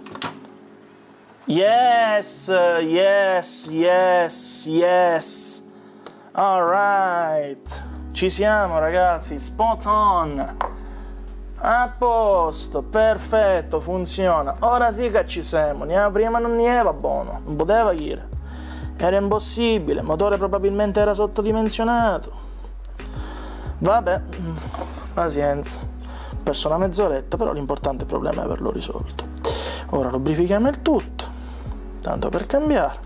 Yes, yes, yes, yes. Alright. Ci siamo, ragazzi, spot on. A posto, perfetto, funziona. Ora sì che ci siamo. Ne prima non ne era buono, non poteva dire. Era impossibile, il motore probabilmente era sottodimensionato. Vabbè, pazienza. Ho perso una mezz'oretta, però l'importante problema è averlo risolto. Ora lubrifichiamo il tutto, tanto per cambiare.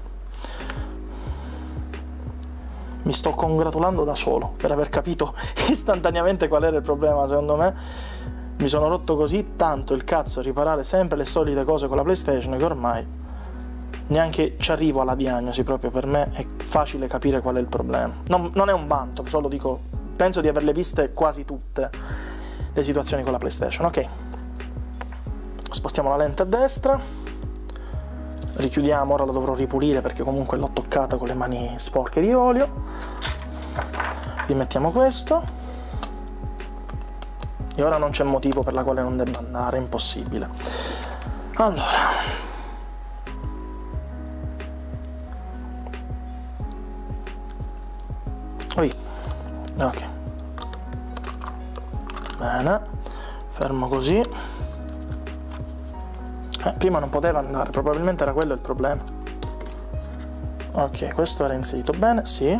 Mi sto congratulando da solo per aver capito istantaneamente qual era il problema. Secondo me mi sono rotto così tanto il cazzo a riparare sempre le solite cose con la PlayStation che ormai neanche ci arrivo alla diagnosi. Proprio per me è facile capire qual è il problema. Non, non è un vanto, solo dico, penso di averle viste quasi tutte le situazioni con la PlayStation. Ok, spostiamo la lente a destra, richiudiamo. Ora lo dovrò ripulire perché comunque l'ho toccata con le mani sporche di olio. Rimettiamo questo e ora non c'è motivo per la quale non debba andare, è impossibile. Allora, Oi. ok bene, fermo così. Eh, prima non poteva andare, probabilmente era quello il problema. Ok, questo era inserito bene, sì.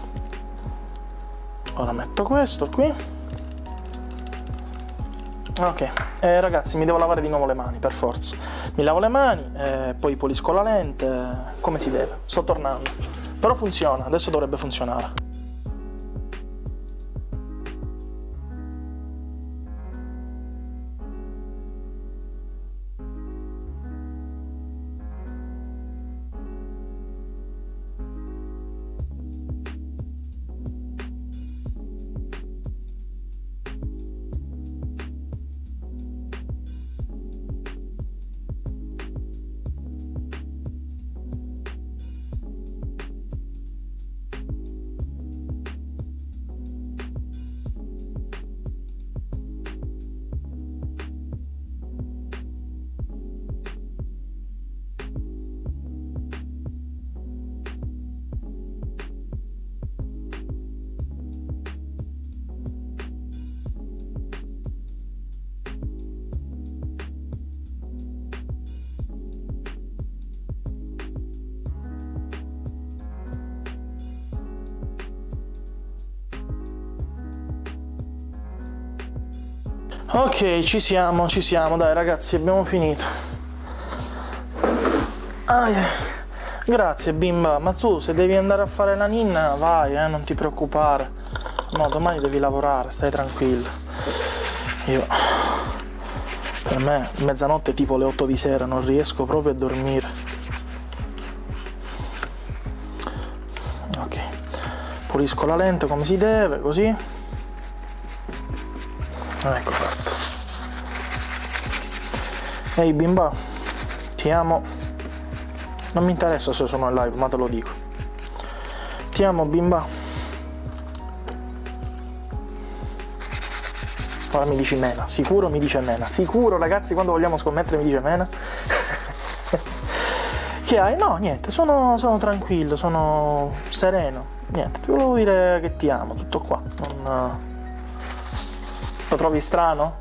Ora metto questo qui. Ok, eh, ragazzi, mi devo lavare di nuovo le mani, per forza. Mi lavo le mani, eh, poi pulisco la lente, come si deve. Sto tornando. Però funziona, adesso dovrebbe funzionare. Ok, ci siamo, ci siamo, dai ragazzi, abbiamo finito. Ah, yeah. Grazie bimba, ma tu se devi andare a fare la ninna vai, eh, non ti preoccupare. No, domani devi lavorare, stai tranquillo. Io, per me, mezzanotte tipo le otto di sera, non riesco proprio a dormire. Ok, pulisco la lente come si deve, così. Ecco fatto. Ehi bimba, ti amo. Non mi interessa se sono in live, ma te lo dico. Ti amo bimba. Ora mi dici mena, sicuro mi dice mena. Sicuro ragazzi, quando vogliamo scommettere mi dice mena. Che hai? No, niente, sono, sono tranquillo, sono sereno. Niente, ti volevo dire che ti amo, tutto qua. Non... Lo trovi strano?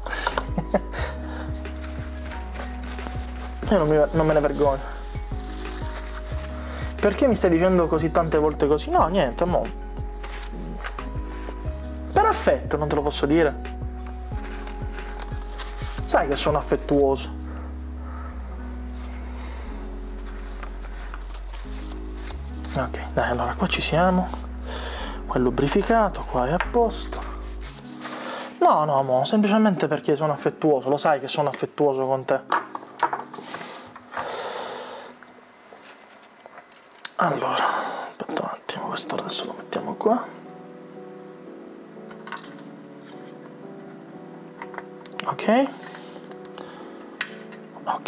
Io non, mi, non me ne vergogno. Perché mi stai dicendo così tante volte così? No, niente, mo. Per affetto, non te lo posso dire. Sai che sono affettuoso. Ok, dai, allora qua ci siamo. Qua è lubrificato, qua è a posto. No, no, mo, semplicemente perché sono affettuoso, lo sai che sono affettuoso con te. Allora, aspetta un attimo, questo adesso lo mettiamo qua. Ok. Ok.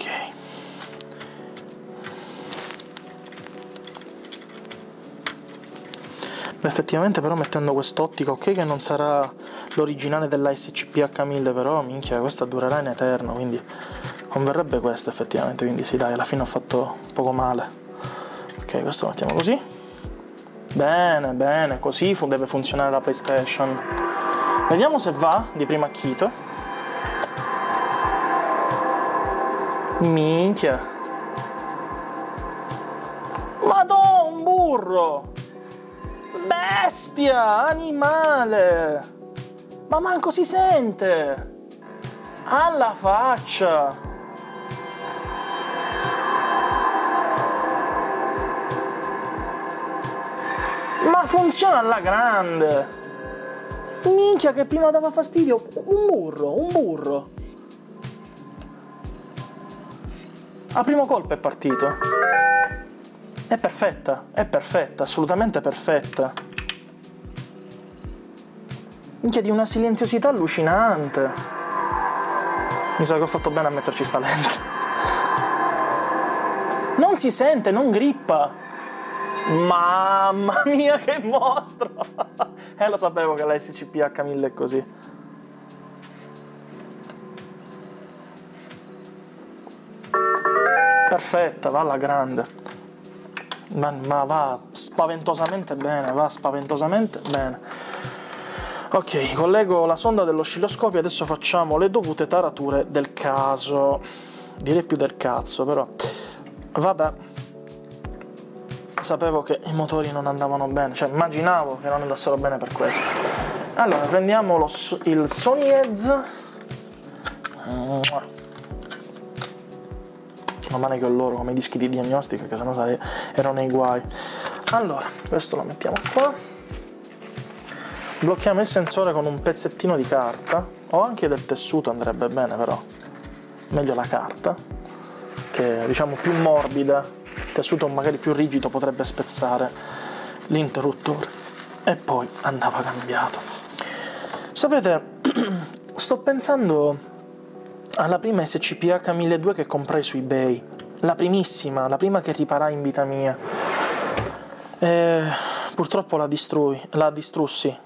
Beh, effettivamente però mettendo quest'ottica, ok che non sarà l'originale della S C P H mille, però minchia, questa durerà in eterno, quindi converrebbe questa effettivamente, quindi sì dai, alla fine ho fatto poco male. Ok, questo lo mettiamo così. Bene, bene, così deve funzionare la PlayStation. Vediamo se va di primo acchito. Minchia. Madò, un burro! Bestia, animale! Ma manco si sente! Alla faccia! Ma funziona alla grande! Minchia che prima dava fastidio! Un burro, un burro! A primo colpo è partito. È perfetta, è perfetta, assolutamente perfetta. Minchia, di una silenziosità allucinante. Mi sa che ho fatto bene a metterci sta lente. Non si sente, non grippa. Mamma mia che mostro! Eh, lo sapevo che la S C P H mille è così. Perfetta, va alla grande. Ma, ma va spaventosamente bene, va spaventosamente bene. Ok, collego la sonda dell'oscilloscopio, adesso facciamo le dovute tarature del caso. Direi più del cazzo, però. Vabbè. Sapevo che i motori non andavano bene, cioè immaginavo che non andassero bene per questo. Allora, prendiamo lo, il Sony Edge. Non male che ho loro come dischi di diagnostica, che sennò sarei, ero nei guai. Allora, questo lo mettiamo qua. Blocchiamo il sensore con un pezzettino di carta, o anche del tessuto andrebbe bene, però meglio la carta, che è diciamo più morbida, il tessuto magari più rigido potrebbe spezzare l'interruttore, e poi andava cambiato. Sapete, sto pensando alla prima S C P H milleduecento che comprai su eBay, la primissima, la prima che riparai in vita mia, e purtroppo la distrui, la distrussi.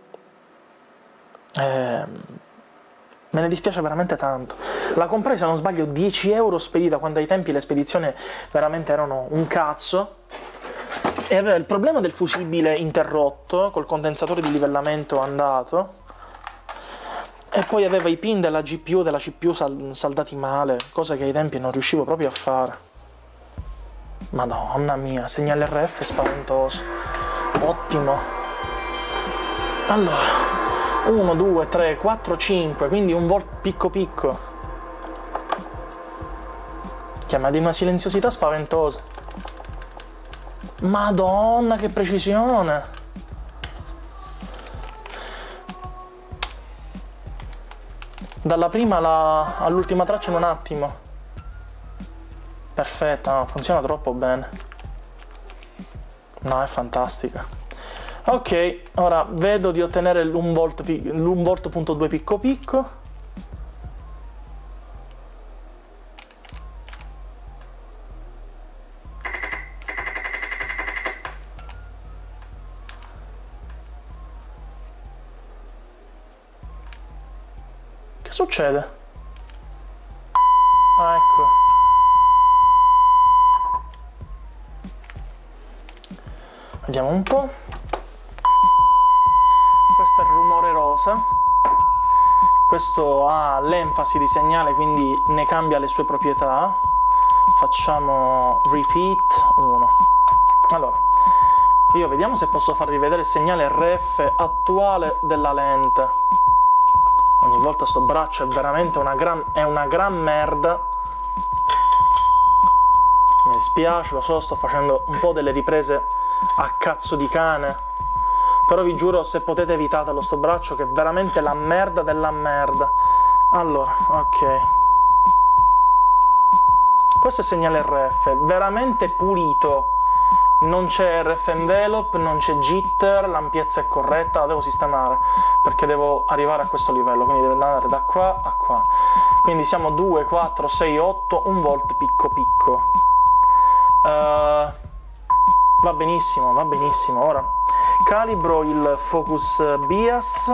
Eh, me ne dispiace veramente tanto. La comprai, se non sbaglio, dieci euro spedita, quando ai tempi le spedizioni veramente erano un cazzo, e aveva il problema del fusibile interrotto col condensatore di livellamento andato, e poi aveva i pin della G P U, della C P U sal saldati male, cosa che ai tempi non riuscivo proprio a fare. Madonna mia, segnale R F spaventoso. Ottimo. Allora, uno, due, tre, quattro, cinque, quindi un volt picco picco. Chiama di una silenziosità spaventosa. Madonna, che precisione! Dalla prima all'ultima traccia in un attimo. Perfetta, no, funziona troppo bene. No, è fantastica. Ok, ora vedo di ottenere l'un volt punto due picco picco. Che succede? Ah, ecco. Vediamo un po'. Questo è il rumore rosa. Questo ha l'enfasi di segnale, quindi ne cambia le sue proprietà. Facciamo repeat uno. Allora, io vediamo se posso far rivedere il segnale R F attuale della lente. Ogni volta sto braccio è veramente una gran, è una gran merda. Mi dispiace, lo so, sto facendo un po' delle riprese a cazzo di cane, però vi giuro, se potete evitatelo sto braccio, che è veramente la merda della merda. Allora, ok, questo è il segnale R F, veramente pulito, non c'è R F envelope, non c'è jitter, l'ampiezza è corretta, la devo sistemare perché devo arrivare a questo livello, quindi deve andare da qua a qua, quindi siamo due, quattro, sei, otto, un volt picco picco. Uh, va benissimo, va benissimo. Ora calibro il focus bias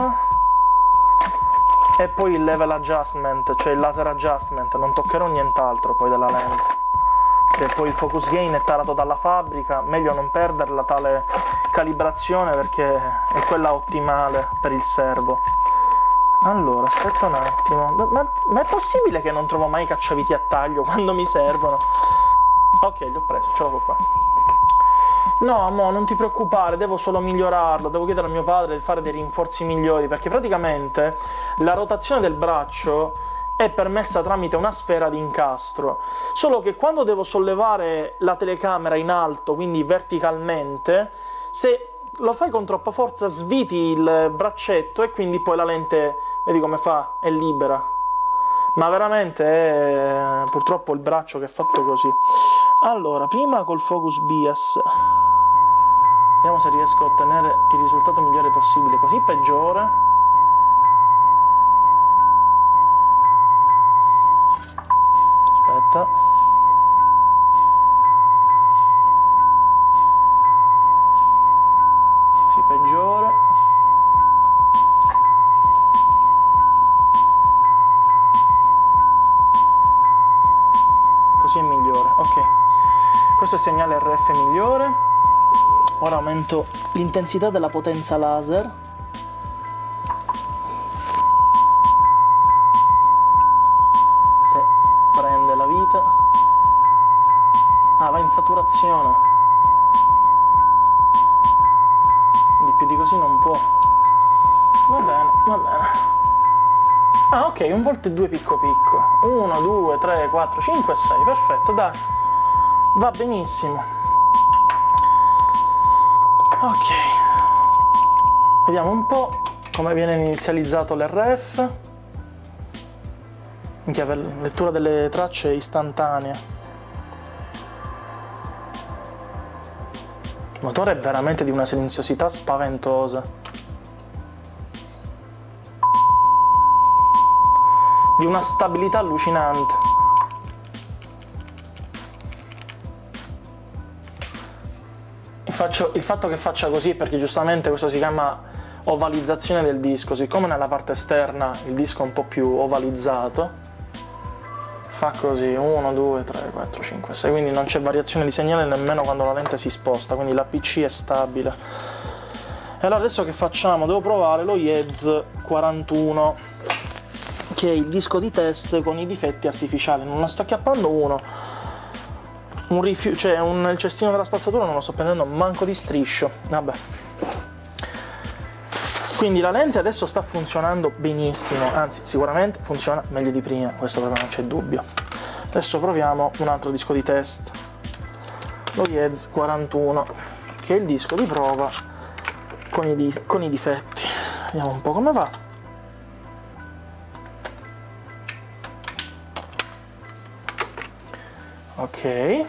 e poi il level adjustment, cioè il laser adjustment, non toccherò nient'altro poi della lente, che poi il focus gain è tarato dalla fabbrica, meglio non perderla tale calibrazione perché è quella ottimale per il servo. Allora, aspetta un attimo, ma, ma è possibile che non trovo mai i cacciaviti a taglio quando mi servono? Ok, li ho preso, ce l'ho qua. No, mo, non ti preoccupare, devo solo migliorarlo, devo chiedere a mio padre di fare dei rinforzi migliori, perché praticamente la rotazione del braccio è permessa tramite una sfera di incastro, solo che quando devo sollevare la telecamera in alto, quindi verticalmente, se lo fai con troppa forza sviti il braccetto e quindi poi la lente, vedi come fa, è libera. Ma veramente è purtroppo il braccio che è fatto così. Allora, prima col focus bias, vediamo se riesco a ottenere il risultato migliore possibile, così peggiore. Aspetta. Così peggiore. Così è migliore, ok. Questo è il segnale R F migliore. Ora aumento l'intensità della potenza laser. Ah, va in saturazione. Di più di così non può. Va bene, va bene. Ah, ok, un volta e due picco picco. uno, due, tre, quattro, cinque, sei. Perfetto, dai. Va benissimo. Ok. Vediamo un po' come viene inizializzato l'R F. Minchia, per lettura delle tracce istantanea. Il motore è veramente di una silenziosità spaventosa. Di una stabilità allucinante. Il, faccio, il fatto che faccia così è perché giustamente questo si chiama ovalizzazione del disco. Siccome nella parte esterna il disco è un po' più ovalizzato, fa così, uno, due, tre, quattro, cinque, sei, quindi non c'è variazione di segnale nemmeno quando la lente si sposta, quindi l'A P C è stabile. E allora adesso che facciamo? Devo provare lo Yez quarantuno, che è il disco di test con i difetti artificiali. Non ne sto acchiappando uno, un rifiuto, cioè un, il cestino della spazzatura non lo sto prendendo manco di striscio, vabbè. Quindi la lente adesso sta funzionando benissimo, anzi sicuramente funziona meglio di prima, questo proprio non c'è dubbio. Adesso proviamo un altro disco di test, lo Yez quarantuno, che è il disco di prova con i, con i difetti. Vediamo un po' come va. Ok.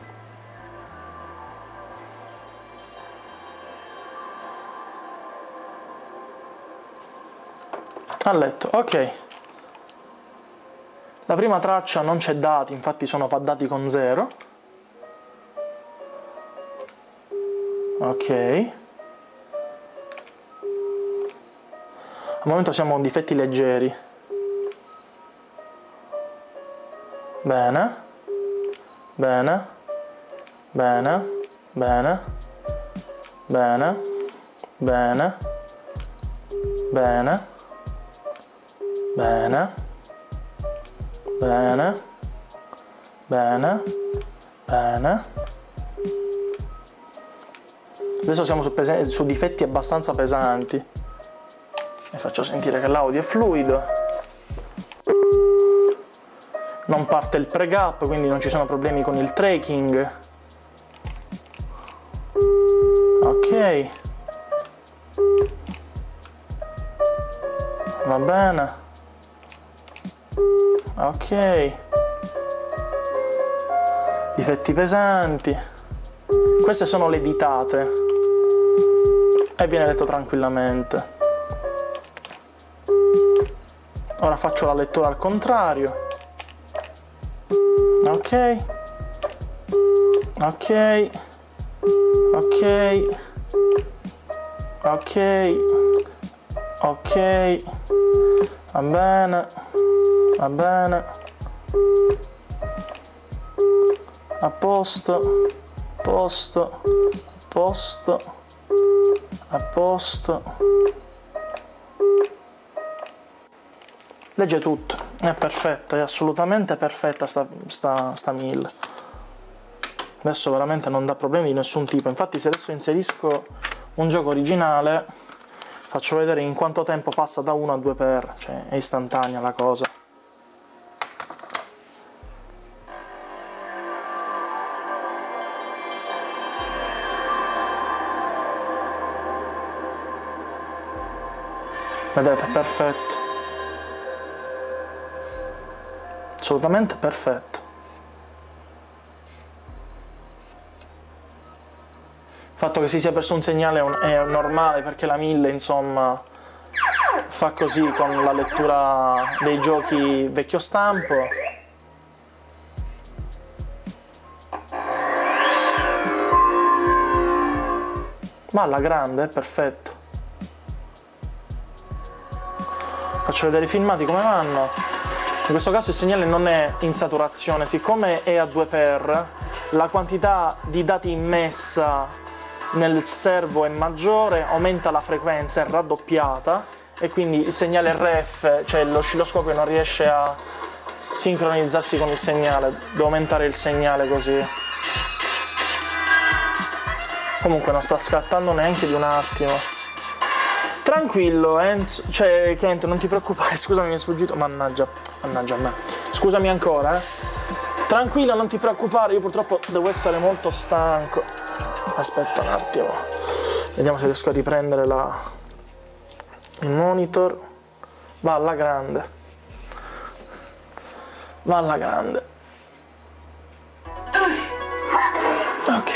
A letto, ok. La prima traccia non c'è dati, infatti sono paddati con zero. Ok. Al momento siamo con difetti leggeri. Bene. Bene. Bene. Bene. Bene. Bene. Bene. Bene, bene, bene, bene. Adesso siamo su, su difetti abbastanza pesanti. Vi faccio sentire che l'audio è fluido. Non parte il pre-gap, quindi non ci sono problemi con il tracking. Ok. Va bene. Ok, difetti pesanti, queste sono le ditate e viene letto tranquillamente. Ora faccio la lettura al contrario. Ok, ok, ok, ok, ok, va bene. Va bene, a posto, posto, posto, a posto. Legge tutto, è perfetta, è assolutamente perfetta sta, sta, sta mille. Adesso veramente non dà problemi di nessun tipo, infatti se adesso inserisco un gioco originale faccio vedere in quanto tempo passa da uno a due per, cioè è istantanea la cosa. Vedete, perfetto. Assolutamente perfetto. Il fatto che si sia perso un segnale è, un, è normale perché la mille, insomma, fa così con la lettura dei giochi vecchio stampo. Ma alla grande, è perfetto. Faccio vedere i filmati come vanno. In questo caso il segnale non è in saturazione, siccome è a due per, la quantità di dati immessa nel servo è maggiore, aumenta la frequenza, è raddoppiata e quindi il segnale R F, cioè l'oscilloscopio non riesce a sincronizzarsi con il segnale, deve aumentare il segnale così. Comunque non sta scattando neanche di un attimo. Tranquillo, Enzo, cioè Kent, non ti preoccupare, scusami, mi è sfuggito, mannaggia, mannaggia a me. Scusami ancora, eh. Tranquillo, non ti preoccupare, io purtroppo devo essere molto stanco. Aspetta un attimo, vediamo se riesco a riprendere la... il monitor. Va alla grande. Va alla grande. Ok.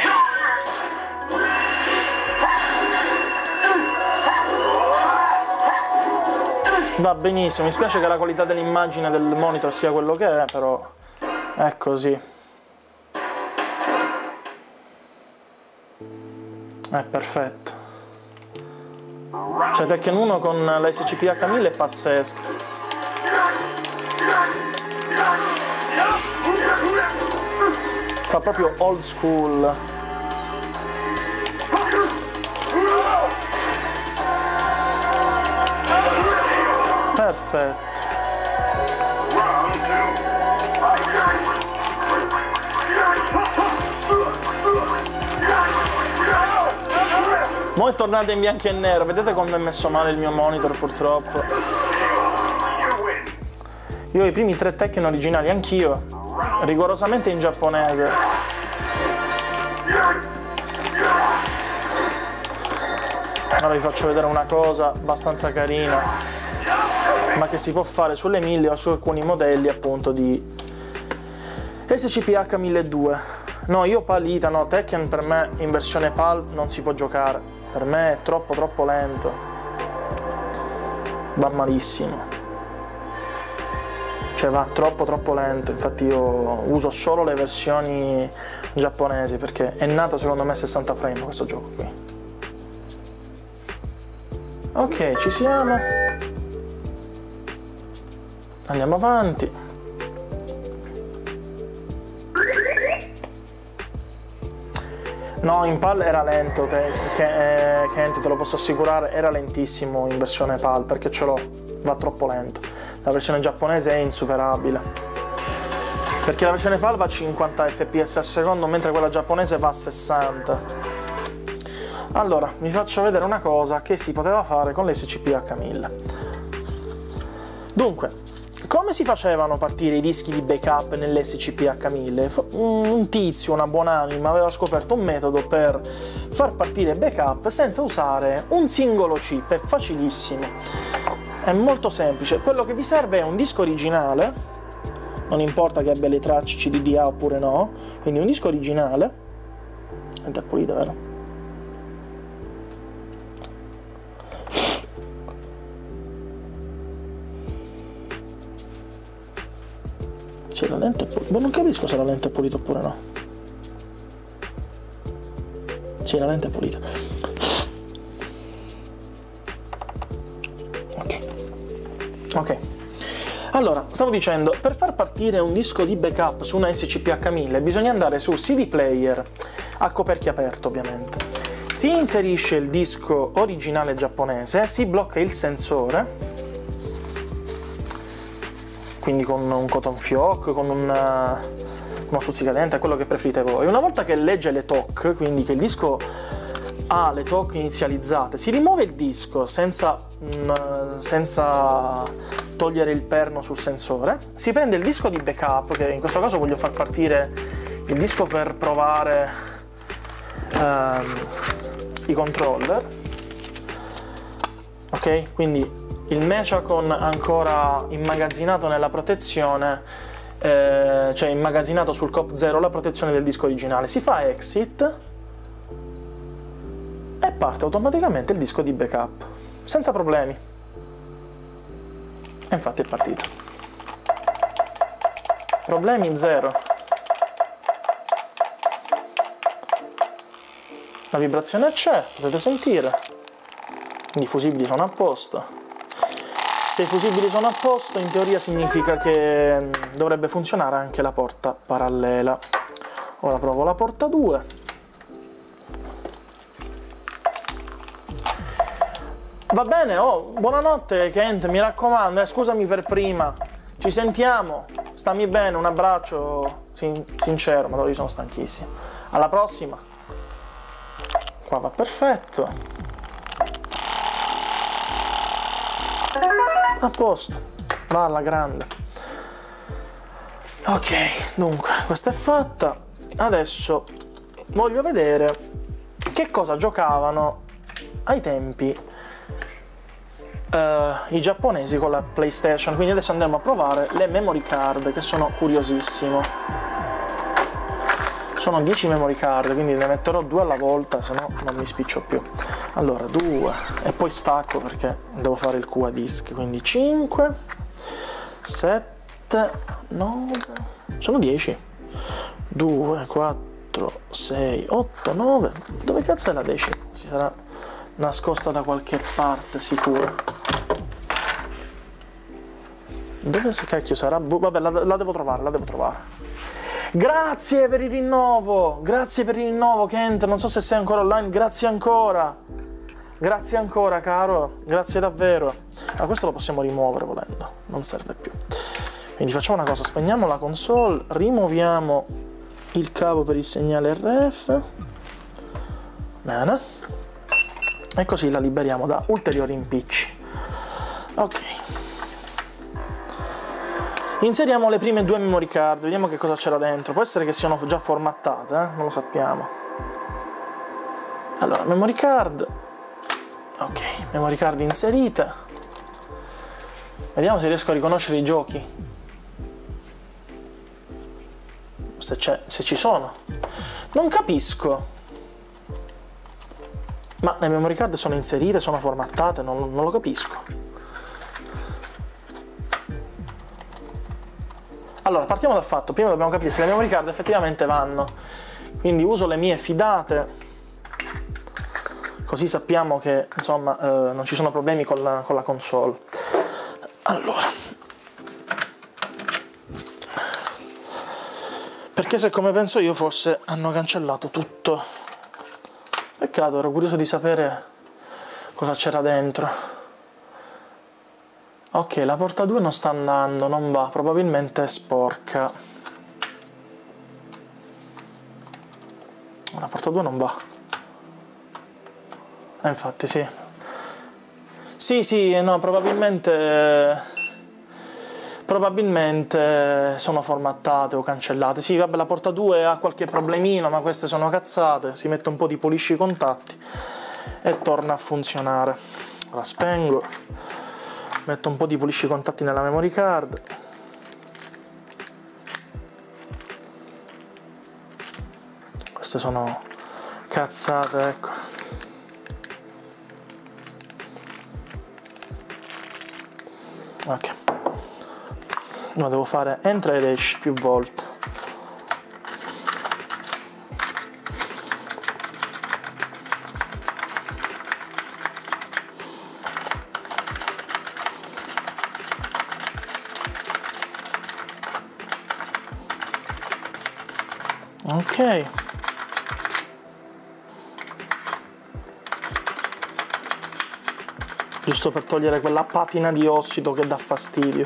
Va benissimo, mi spiace che la qualità dell'immagine del monitor sia quello che è, però è così. È perfetto. Cioè Tekken uno con la S C P H mille è pazzesco. Fa proprio old school. Perfetto. Mo' è tornato in bianco e nero, vedete come è messo male il mio monitor purtroppo. Io ho i primi tre Tekken originali, anch'io, rigorosamente in giapponese. Ora vi faccio vedere una cosa abbastanza carina, ma che si può fare sulle mille o su alcuni modelli appunto di S C P H milleduecento. No, io Palita, no, Tekken per me in versione PAL non si può giocare. Per me è troppo troppo lento, va malissimo, cioè va troppo troppo lento, infatti io uso solo le versioni giapponesi perché è nato secondo me a sessanta frame questo gioco qui. Ok, ci siamo, andiamo avanti. No, in PAL era lento, te, che, eh, Kent, te lo posso assicurare, era lentissimo in versione PAL, perché ce l'ho, va troppo lento. La versione giapponese è insuperabile, perché la versione PAL va a cinquanta F P S al secondo, mentre quella giapponese va a sessanta. Allora, vi faccio vedere una cosa che si poteva fare con l'S C P H mille. Dunque, come si facevano partire i dischi di backup nell'S C P H mille? Un tizio, una buonanima, aveva scoperto un metodo per far partire backup senza usare un singolo chip, è facilissimo, è molto semplice. Quello che vi serve è un disco originale, non importa che abbia le tracce C D D A oppure no, quindi un disco originale, è pulito, vero? Sì, la lente è pulita. Ma non capisco se la lente è pulita oppure no. Sì, la lente è pulita. Ok. Ok. Allora, stavo dicendo, per far partire un disco di backup su una S C P H mille bisogna andare su C D Player, a coperchio aperto ovviamente. Si inserisce il disco originale giapponese, si blocca il sensore, quindi con un cotton fioc, con un, uno stuzzicadente, quello che preferite voi. Una volta che legge le T O C, quindi che il disco ha le T O C inizializzate, si rimuove il disco senza, senza togliere il perno sul sensore, si prende il disco di backup, che in questo caso voglio far partire il disco per provare ehm, i controller, ok? Quindi il Mechacon ancora immagazzinato nella protezione, eh, cioè immagazzinato sul C O P zero la protezione del disco originale. Si fa exit e parte automaticamente il disco di backup, senza problemi. E infatti è partito. Problemi zero. La vibrazione c'è, potete sentire. I fusibili sono a posto. Se i fusibili sono a posto, in teoria significa che dovrebbe funzionare anche la porta parallela. Ora provo la porta due. Va bene, oh, buonanotte Kent, mi raccomando, eh, scusami per prima. Ci sentiamo, stammi bene, un abbraccio sin sincero, ma io sono stanchissimo. Alla prossima. qua va perfetto. A posto, va alla grande. Ok, dunque, questa è fatta. Adesso voglio vedere che cosa giocavano ai tempi uh, i giapponesi con la PlayStation, quindi adesso andremo a provare le memory card, che sono curiosissimo. Sono dieci memory card, quindi ne metterò due alla volta, se no non mi spiccio più. Allora, due, e poi stacco perché devo fare il Q A disc, quindi cinque, sette, nove, sono dieci. due, quattro, sei, otto, nove, dove cazzo è la decima? Si sarà nascosta da qualche parte, sicuro. Dove si cacchio sarà? Vabbè, la, la devo trovare, la devo trovare. Grazie per il rinnovo, grazie per il rinnovo Kent, non so se sei ancora online, grazie ancora, grazie ancora caro, grazie davvero. Ma questo lo possiamo rimuovere volendo, non serve più. Quindi facciamo una cosa, spegniamo la console, rimuoviamo il cavo per il segnale R F, bene, e così la liberiamo da ulteriori impicci. Ok. Inseriamo le prime due memory card, vediamo che cosa c'era dentro. Può essere che siano già formattate, eh? Non lo sappiamo. Allora, memory card. Ok, memory card inserite. Vediamo se riesco a riconoscere i giochi. Se c'è, se ci sono. Non capisco. Ma le memory card sono inserite, sono formattate, non, non lo capisco. Allora, partiamo dal fatto, prima dobbiamo capire se le memory card effettivamente vanno, quindi uso le mie fidate, così sappiamo che insomma eh, non ci sono problemi con la, con la console. Allora, perché se come penso io forse hanno cancellato tutto, peccato, ero curioso di sapere cosa c'era dentro. Ok, la porta due non sta andando, non va, probabilmente è sporca. La porta due non va. Eh, infatti sì. Sì, sì, no, probabilmente... Probabilmente sono formattate o cancellate. Sì, vabbè, la porta due ha qualche problemino, ma queste sono cazzate. Si mette un po' di pulisci i contatti e torna a funzionare. La spengo. Metto un po' di pulisci i contatti nella memory card. Queste sono cazzate, ecco. Ok. No, devo fare entra ed esci più volte. Ok, giusto per togliere quella patina di ossido che dà fastidio.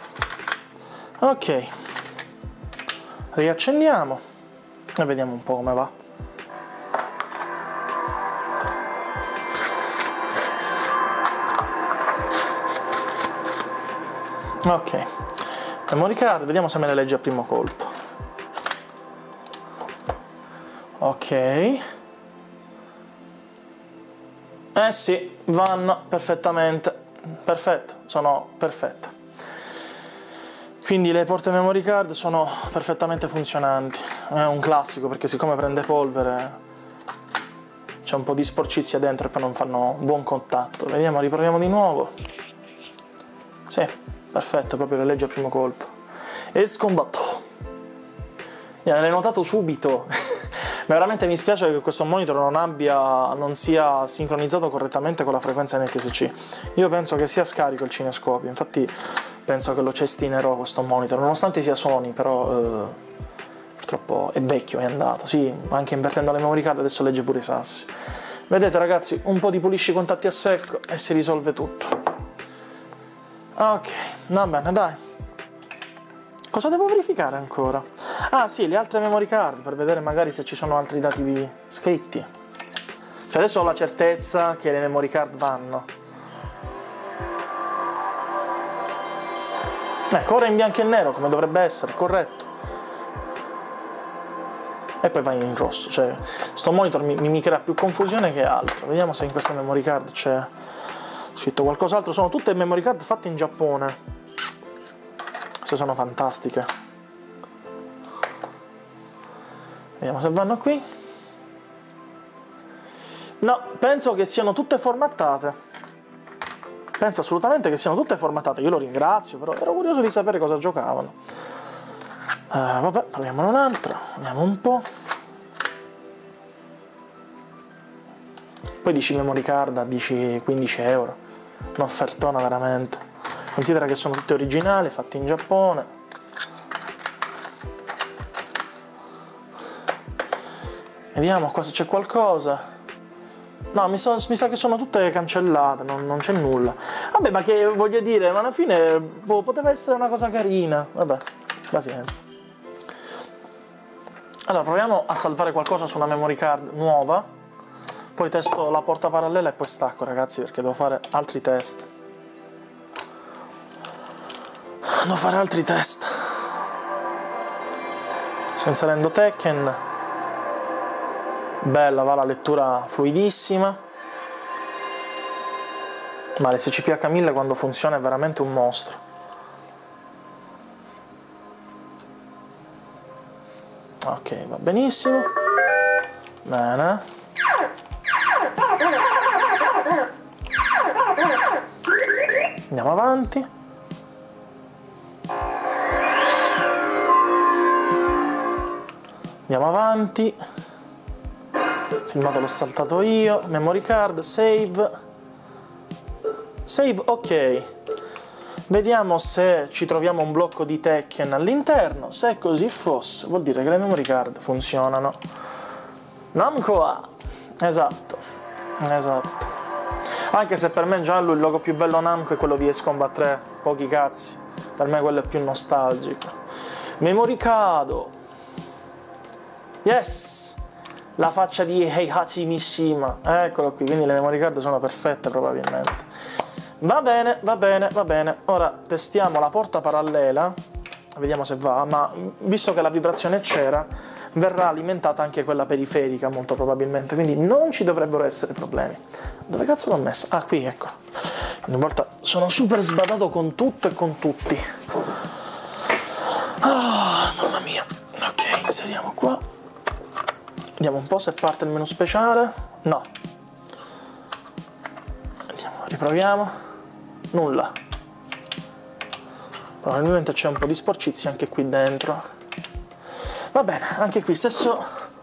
Ok, riaccendiamo e vediamo un po' come va. Ok, memory card, vediamo se me le legge a primo colpo. Ok, eh sì, vanno perfettamente, perfetto, sono perfette. Quindi le porte memory card sono perfettamente funzionanti. È un classico perché siccome prende polvere c'è un po' di sporcizia dentro e poi non fanno buon contatto. Vediamo, riproviamo di nuovo. Sì, perfetto, proprio le legge al primo colpo. E scombatto. L'hai notato subito. Ma veramente mi spiace che questo monitor non abbia, non sia sincronizzato correttamente con la frequenza N T S C. Io penso che sia scarico il cinescopio, infatti penso che lo cestinerò questo monitor, nonostante sia Sony, però eh, purtroppo è vecchio, è andato. Sì, anche invertendo le memory card adesso legge pure i sassi. Vedete ragazzi, un po' di pulisci i contatti a secco e si risolve tutto. Ok, va bene, dai. Cosa devo verificare ancora? Ah sì, le altre memory card, per vedere magari se ci sono altri dati scritti. Cioè adesso ho la certezza che le memory card vanno. Ecco, ora in bianco e nero come dovrebbe essere, corretto. E poi va in rosso, cioè sto monitor mi, mi crea più confusione che altro. Vediamo se in questa memory card c'è scritto qualcos'altro. Sono tutte memory card fatte in Giappone. Queste sono fantastiche. Vediamo se vanno qui. No, penso che siano tutte formattate. Penso assolutamente che siano tutte formattate. Io lo ringrazio, però ero curioso di sapere cosa giocavano. Uh, vabbè, proviamone un'altra. Vediamo un po'. Poi dici memory card, dici quindici euro. Un'offertona veramente. Considera che sono tutte originali, fatte in Giappone. Vediamo qua se c'è qualcosa. No, mi, so, mi sa che sono tutte cancellate, non, non c'è nulla. Vabbè, ma che voglio dire, ma alla fine boh, poteva essere una cosa carina. Vabbè, pazienza. Allora, proviamo a salvare qualcosa su una memory card nuova. Poi testo la porta parallela e poi stacco, ragazzi, perché devo fare altri test. Devo fare altri test. Sto inserendo Tekken. Bella, va la lettura fluidissima. Ma l'S C P H mille quando funziona è veramente un mostro. Ok, va benissimo. Bene. Andiamo avanti. Andiamo avanti. Filmato l'ho saltato io. Memory card, save. Save, ok. Vediamo se ci troviamo un blocco di Tekken all'interno. Se così fosse, vuol dire che le memory card funzionano. Namco A. Esatto. Esatto. Anche se per me già il logo più bello Namco è quello di Ace Combat tre. Pochi cazzi. Per me quello è più nostalgico. Memory card. Yes! La faccia di Heihachi Mishima. Eccolo qui, quindi le memory card sono perfette probabilmente. Va bene, va bene, va bene. Ora testiamo la porta parallela. Vediamo se va, ma visto che la vibrazione c'era, verrà alimentata anche quella periferica molto probabilmente, quindi non ci dovrebbero essere problemi. Dove cazzo l'ho messa? Ah, qui, ecco. Una volta sono super sbadato con tutto e con tutti. Ah, mamma mia. Ok, inseriamo qua. Vediamo un po' se parte il menu speciale. No. Andiamo, riproviamo. Nulla. Probabilmente c'è un po' di sporcizia anche qui dentro. Va bene, anche qui stesso.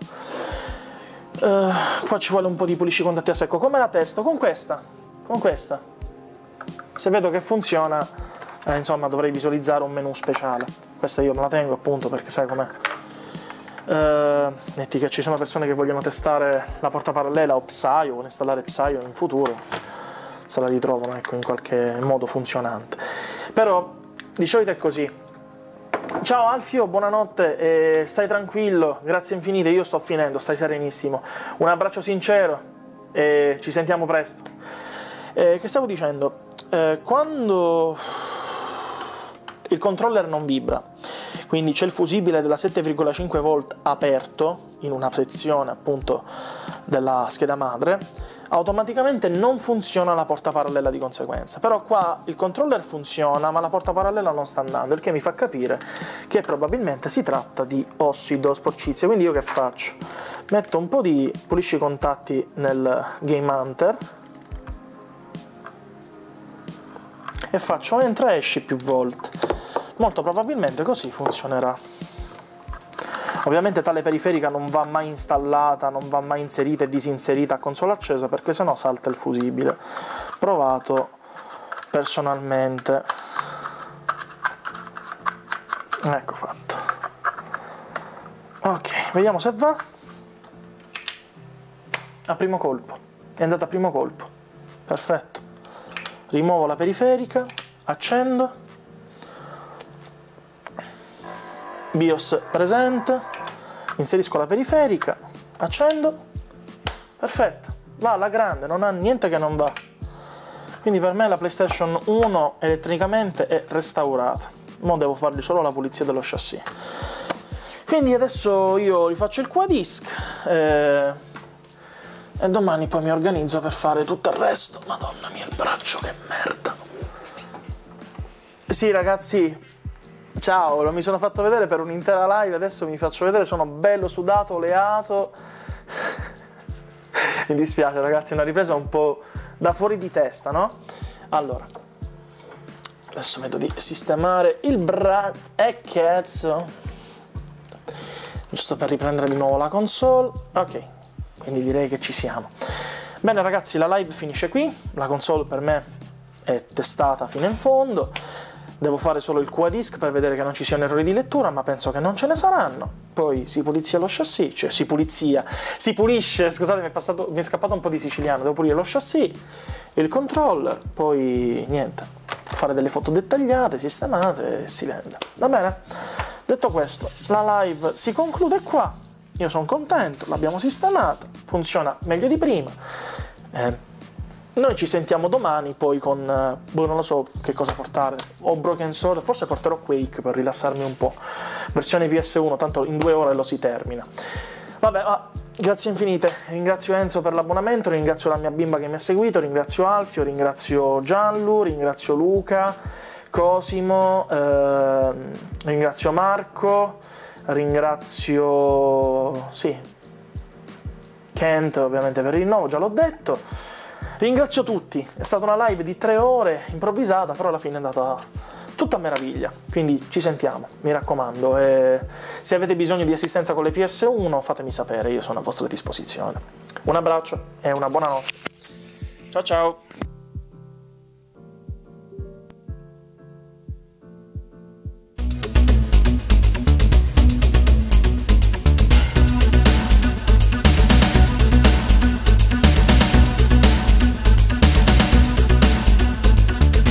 Uh, qua ci vuole un po' di pulisci contatti a secco. Come la testo? Con questa. Con questa. Se vedo che funziona, eh, insomma, dovrei visualizzare un menu speciale. Questa io me la tengo appunto perché sai com'è. Uh, metti che ci sono persone che vogliono testare la porta parallela o Psio o installare Psio in futuro, se la ritrovano, ecco, in qualche modo funzionante. Però di solito è così. Ciao Alfio, buonanotte, eh, stai tranquillo, grazie infinite, io sto finendo, stai serenissimo. Un abbraccio sincero e ci sentiamo presto. Eh, che stavo dicendo? Eh, quando il controller non vibra, quindi c'è il fusibile della sette virgola cinque volt aperto in una sezione appunto della scheda madre, automaticamente non funziona la porta parallela di conseguenza. Però qua il controller funziona ma la porta parallela non sta andando, il che mi fa capire che probabilmente si tratta di ossido, sporcizia. Quindi io che faccio? Metto un po' di pulisci contatti nel Game Hunter e faccio entra e esci più volte. Molto probabilmente così funzionerà. Ovviamente tale periferica non va mai installata, non va mai inserita e disinserita a console accesa perché sennò salta il fusibile. Provato personalmente. Ecco fatto. Ok, vediamo se va. A primo colpo. È andata a primo colpo. Perfetto. Rimuovo la periferica, accendo. BIOS presente, inserisco la periferica, accendo, perfetto, va alla grande, non ha niente che non va. Quindi per me la PlayStation uno elettronicamente è restaurata. Mo devo fargli solo la pulizia dello chassis. Quindi adesso io rifaccio il quadisc e... e domani poi mi organizzo per fare tutto il resto. Madonna mia, il braccio, che merda. Sì ragazzi, ciao, lo mi sono fatto vedere per un'intera live, adesso mi faccio vedere, sono bello sudato, oleato. Mi dispiace ragazzi, è una ripresa un po' da fuori di testa, no? Allora, adesso vedo di sistemare il braccio. E cazzo! Giusto per riprendere di nuovo la console. Ok, quindi direi che ci siamo. Bene ragazzi, la live finisce qui. La console per me è testata fino in fondo. Devo fare solo il quadisc per vedere che non ci siano errori di lettura, ma penso che non ce ne saranno. Poi si pulizia lo chassis, cioè si pulizia, si pulisce, scusate mi è, passato, mi è scappato un po' di siciliano, devo pulire lo chassis, il controller, poi niente, fare delle foto dettagliate, sistemate e si vende. Va bene? Detto questo, la live si conclude qua, io sono contento, l'abbiamo sistemata, funziona meglio di prima. Eh, Noi ci sentiamo domani poi con, boh, non lo so che cosa portare, o Broken Sword, forse porterò Quake per rilassarmi un po', versione P S uno, tanto in due ore lo si termina. Vabbè, ma grazie infinite, ringrazio Enzo per l'abbonamento, ringrazio la mia bimba che mi ha seguito, ringrazio Alfio, ringrazio Gianlu, ringrazio Luca, Cosimo, eh, ringrazio Marco, ringrazio, sì, Kent ovviamente per il rinnovo, già l'ho detto. Ringrazio tutti, è stata una live di tre ore improvvisata, però alla fine è andata tutta a meraviglia, quindi ci sentiamo, mi raccomando, e se avete bisogno di assistenza con le P S uno fatemi sapere, io sono a vostra disposizione. Un abbraccio e una buona notte. Ciao ciao!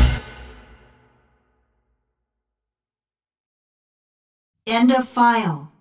End of file.